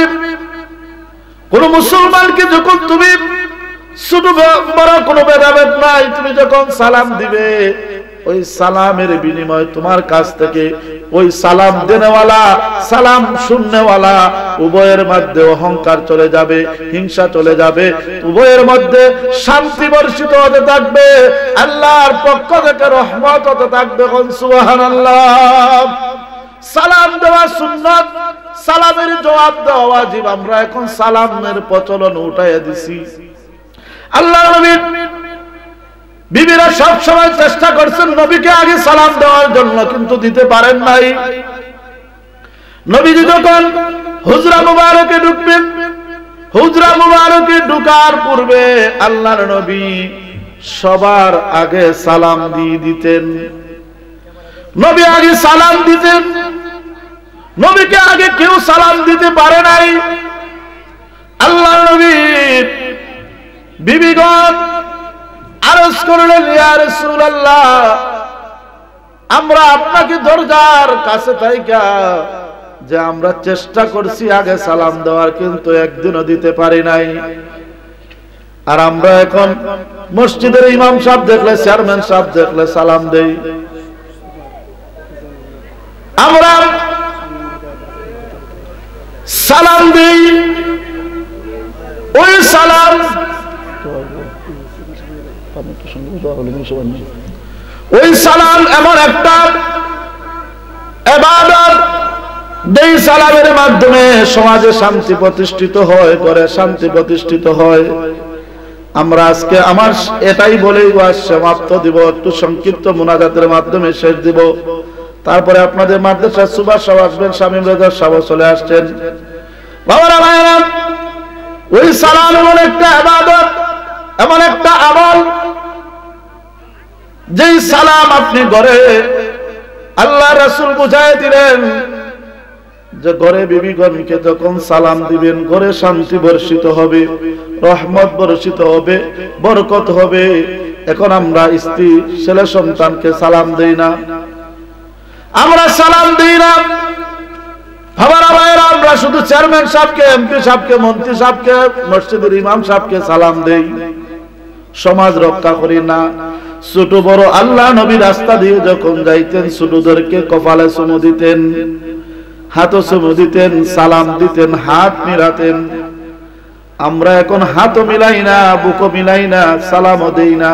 Speaker 1: কোন মুসলমানকে যখন তুমি ছোট বড় কোনো ভেদাভেদ নাই, তুমি যখন সালাম দিবে, ওই সালামের বিনিময় তোমার কাছ থেকে ওই সালাম দেনেওয়ালা, সালাম শুননেওয়ালা উভয়ের মধ্যে অহংকার চলে যাবে, হিংসা চলে যাবে, উভয়ের মধ্যে শান্তি বর্ষিত হতে থাকবে, আল্লাহর পক্ষ থেকে রহমত হতে থাকবে। সুবহানাল্লাহ। সালাম দেওয়া সুন্নাত, সালামের জবাব দেওয়া ওয়াজিব। আমরা এখন সালামের প্রচলন উঠাইয়া দিছি। আল্লাহর নবী বিবিরা সব সময় চেষ্টা করছেন নবীকে আগে সালাম দেওয়ার জন্য, কিন্তু দিতে পারেন নাই। নবীজি যখন হুজরা মুবারকে ঢুকবেন, হুজরা মুবারকে ঢুকার পূর্বে আল্লাহর নবী সবার আগে সালাম দিয়ে দিতেন। নবী আগে সালাম দিতেন, নবীকে আগে কেউ সালাম দিতে পারে নাই। আল্লাহর নবী বিবিগণ আরজ করলেন, ইয়া রাসূলুল্লাহ, আমরা আপনাকে দরজার কাছে থাইকা যে আমরা চেষ্টা করছি আগে সালাম দেওয়ার, কিন্তু একদিনও দিতে পারি নাই। আর আমরা এখন মসজিদের ইমাম সাহেব দেখলে, চেয়ারম্যান সাহেব দেখলে সালাম দেই। আমরা সালাম দেই, ওই সালাম ওই সালাম এমন একটা ইবাদত, যেই সালামের মাধ্যমে সমাজে শান্তি প্রতিষ্ঠিত হয়, ঘরে শান্তি প্রতিষ্ঠিত হয়। আমরা আজকে আমার এটাই বলেই ওয়াজ সমাপ্ত দিব, একটু সংক্ষিপ্ত মুনাজাতের মাধ্যমে শেষ দিব। তারপরে আপনাদের মাদ্রাসা সুভাষ সাহেব আসবেন, শামীম রেজা সাহেব চলে আসছেন। বাবারা ভাইরা, ওই সালাম এমন একটা ইবাদত, এমন একটা আমল, যেই সালাম আপনি ঘরে, আল্লাহ রাসূল বুঝাই দিলেন যে ঘরে বিবিগণকে যখন সালাম দিবেন ঘরে শান্তি বর্ষিত হবে, রহমত বর্ষিত হবে, বরকত হবে। এখন আমরা স্ত্রী ছেলে সন্তানকে সালাম দেই না, আমরা সালাম দেই না। বাবারা ভাইরা, আমরা শুধু চেয়ারম্যান সাহেবকে, এমপি সাহেবকে, মন্ত্রী সাহেবকে, মসজিদের ইমাম সাহেবকে সালাম দেই, সমাজ রক্ষা করি না। ছোট বড় আল্লাহ নবী রাস্তা দিয়ে যখন যাইতেন ছোটদেরকে কপালে চুমু দিতেন, হাতও চুমু দিতেন, সালাম দিতেন, হাত মিলাতেন। আমরা এখন হাতও মিলাই না, বুকও মিলাই না, সালামও দেই না।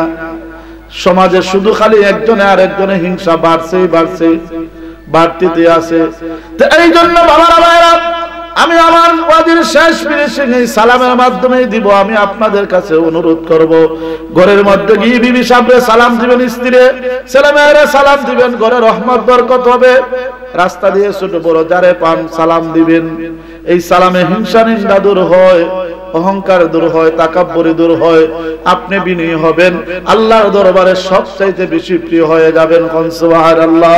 Speaker 1: সমাজে শুধু খালি একজনে আর একজনে হিংসা বাড়ছে বাড়ছে বাড়তিতে আছে। তো এই জন্য বাবারা ভাইরা, আমি আমার ওয়াজির শেষ ফিনিশিং এই সালামের মাধ্যমেই দিব। আমি আপনাদের কাছে অনুরোধ করব, ঘরের মধ্যে গিয়ে বিবি সাহেবরে সালাম দিবেন, স্ত্রীরে ছেলে মেয়েরে সালাম দিবেন, ঘরে রহমত বরকত হবে। রাস্তা দিয়ে ছোট বড় যারে পান সালাম দিবেন। এই সালামে হিংসা নিন্দা দূর হয়, অহংকার দূর হয়, তাকাব্বুরি দূর হয়। আপনি বিনয়ী হবেন, আল্লাহর দরবারে সবচাইতে বেশি প্রিয় হয়ে যাবেন। সুবহানাল্লাহ।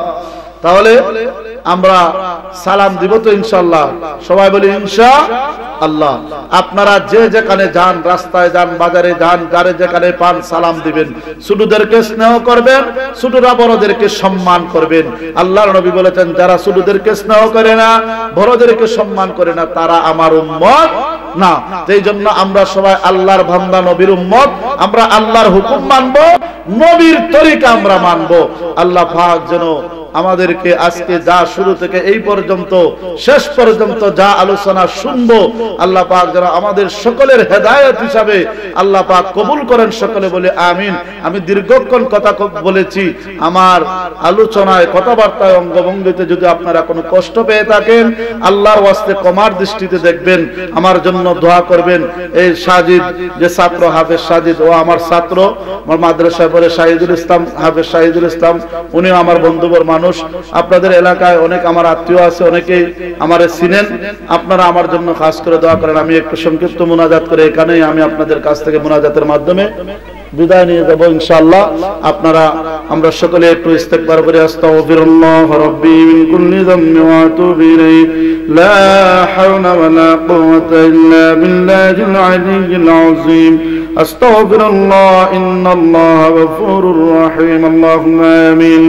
Speaker 1: তাহলে আমরা সালাম দিব তো ইনশাআল্লাহ, সবাই বলি ইনশাআল্লাহ। আপনারা যে যেখানে যান, রাস্তায় যান, বাজারে যান, যারে যেখানে পান সালাম দিবেন। ছোটদেরকে স্নেহ করবেন, ছোটরা বড়দেরকে সম্মান করবেন। আল্লাহর নবী বলেছেন, যারা ছোটদেরকে স্নেহ করে না, বড়দেরকে সম্মান করে না, তারা আমার উম্মত না। এই জন্য আমরা সবাই আল্লাহর বান্দা, নবীর উম্মত। আমরা আল্লাহর হুকুম মানবো, নবীর তরিকা আমরা মানবো। আল্লাহ পাক যেন আমাদেরকে আজকে যা শুরু থেকে এই পর্যন্ত শেষ পর্যন্ত যা আলোচনা শুনবো, আল্লাহ পাক যেন আমাদের সকলের হেদায়েত হিসাবে আল্লাহ পাক কবুল করেন। সকলে বলে আমিন। আমি দীর্ঘক্ষণ কথা বলেছি, আমার আলোচনায় কথাবার্তায় অঙ্গভঙ্গিতে যদি আপনারা কোনো কষ্ট পেয়ে থাকেন, আল্লাহর ওয়াস্তে কমার দৃষ্টিতে দেখবেন, আমার জন্য দোয়া করবেন। এই সাজিদ যে ছাত্র হাফেজ সাজিদ, ও আমার ছাত্র, আমার মাদ্রাসায় পড়ে শাহিদুল ইসলাম, হাফেজ শাহিদুল ইসলাম, উনিও আমার বন্ধুবর মানুষ। আপনাদের এলাকায় অনেক আমার আত্মীয় আছে, অনেকেই আমারে চিনেন। আপনারা আমার জন্য খাস করে দোয়া করেন। আমি একটু সংক্ষিপ্ত মুনাজাত করে এখানেই আমি আপনাদের কাছ থেকে মুনাজাতের মাধ্যমে বিদায় নিয়ে যাব ইনশাআল্লাহ। আপনারা আমরা সকলে একটু ইস্তেগফার করে আস্তাগফিরুল্লাহ রাব্বি মিন কুল্লি যামবি ওয়া আতুবু ইলাইহি লা হাওলা ওয়া লা কুওয়াতা ইল্লা বিল্লাহিল আলিয়্যিল আযীম। আস্তাগফিরুল্লাহ ইন্নাল্লাহা গফুরুর রহিম। আল্লাহুম্মা আমিন।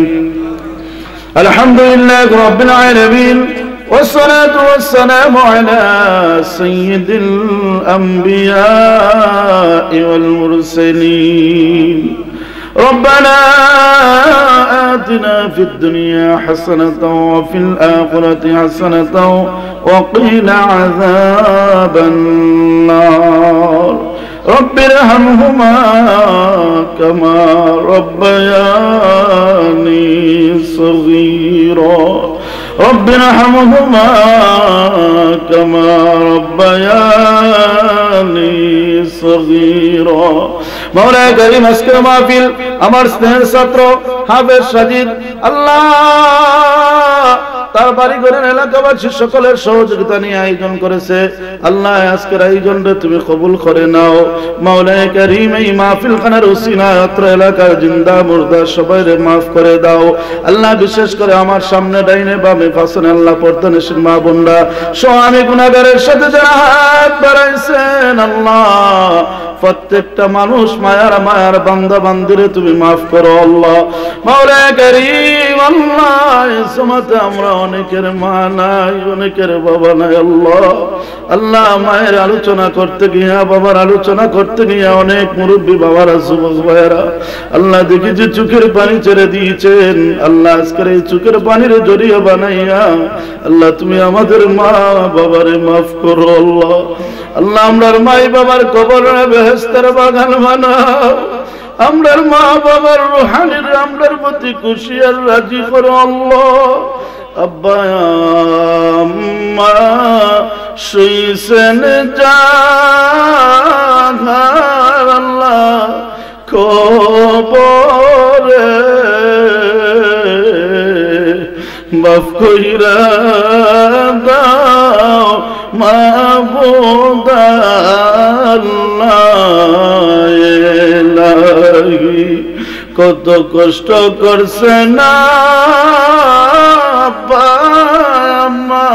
Speaker 1: আলহামদুলিল্লাহি রাব্বিল আলামিন والصلاة والسلام على سيد الأنبياء والمرسلين. ربنا آتنا في الدنيا حسنة وفي الآخرة حسنة وقنا عذاب النار. رب ارحمهما كما ربياني صغيرا. رب ارحمهما كما ربياني صغيرا. مولا كريم আজকের মাহফিল আমার স্নেহের ছাত্র হাফেজ সাজিদ, আল্লাহ তার বাড়ি ঘরের এলাকাবাসী সকলের সহযোগিতা নিয়ে আয়োজন করেছে। আল্লাহ আজকের আয়োজনটা তুমি কবুল করে নাও। মাওলা কারীম এই মাহফিল খানার উসিলায় অত্র এলাকার জিন্দা মুর্দা সবাইরে মাফ করে দাও। আল্লাহ বিশেষ করে আমার সামনে ডাইনে বামে পাশে আল্লাহ পর্দানিশীন মা বোনরা স্বামী গুনাহগারের সাথে যারা হাত বাড়াইছেন, আল্লাহ প্রত্যেকটা মানুষ মায়ার মায়ার বান্দা বান্দিরে তুমি মাফ করো আল্লাহ। মাওলা কারীম আল্লাহ ইসমতে আমরা অনেকের মা নাই, অনেকের বাবা নাই আল্লাহ। আল্লাহ মায়ের আলোচনা করতে গিয়া, বাবার আলোচনা করতে গিয়া অনেক মুরব্বী বাবারা, যুবক ভাইয়েরা আল্লাহ দেখি যে চোখের পানি ছেড়ে দিয়েছেন। আল্লাহ আজকের এই চোখের পানির জড়িয়ে বানাইয়া আল্লাহ তুমি আমাদের মা বাবারে মাফ করো আল্লাহ। আল্লাহ আমরার মাই বাবার কবরে বেহেশতের বাগান বানাও। আমরার মা বাবার রুহানির আমরার প্রতি খুশি আর রাজি করো আল্লাহ। আব্বা আম্মা শুইছেন জাগার আল্লাহ কবরে মাফ কইরা দাও মাবুদ আল্লাহ ইলাহি কত কষ্ট করছে না আব্বা আম্মা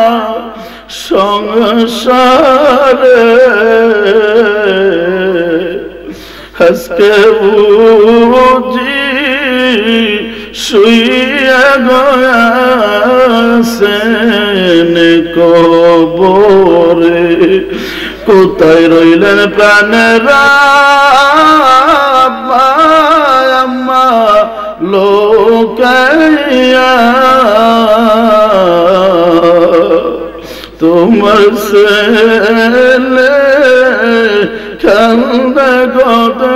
Speaker 1: সংসারে, আজকে বুঝি শুইয়া গয়াছেন কবরে। কোথায় রইলেন প্রাণেরা আব্বা আম্মা লোকাইয়া, তোমার ছেলে কান্দে গদে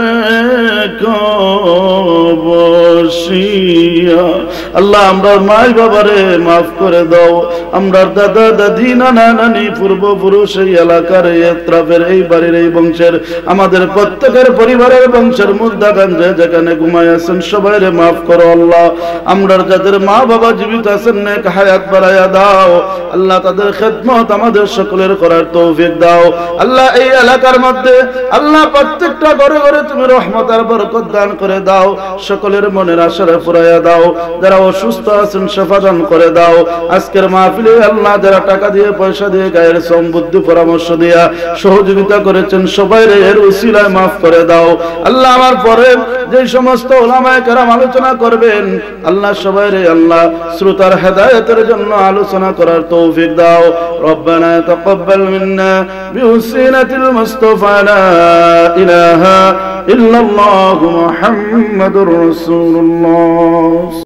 Speaker 1: বসিয়া। আল্লাহ আমরার মাই বাবারে মাফ করে দাও, আমরার দাদা দাদি নানা নানি পূর্বপুরুষ এই এলাকার এই এত্রাফের এই বাড়ির এই বংশের আমাদের প্রত্যেকের পরিবারের বংশের মুর্দাগান যে যেখানে ঘুমায় আছেন সবাইরে মাফ করো আল্লাহ। আমরার যাদের মা বাবা জীবিত আছেন নেক হায়াত বাড়াইয়া দাও আল্লাহ, তাদের খেদমত আমাদের সকলের করার তৌফিক দাও আল্লাহ। এই এলাকার মধ্যে আল্লাহ প্রত্যেকটা ঘরে ঘরে তুমি রহমত আর বরকত দান করে দাও, সকলের মনের আশারে ফুরাইয়া দাও, যারা অসুস্থ আছেন শিফা দান করে দাও। আজকের মাহফিলে আল্লাহ যারা টাকা দিয়ে পয়সা দিয়ে গায়ের শ্রম বুদ্ধি পরামর্শ দিয়া সহযোগিতা করেছেন সবাইরে এর উসিলায় মাফ করে দাও আল্লাহ। আমার পরে যে সমস্ত উলামায়ে কেরাম আলোচনা করবেন আল্লাহ সবাইরে আল্লাহ শ্রোতার হেদায়েতের জন্য আলোচনা করার তৌফিক দাও। রব্বানা তাকাব্বাল মিন্না বিউসিলাতিল মুস্তাফা লা ইলাহা ইল্লাল্লাহু মুহাম্মাদুর রাসূলুল্লাহ।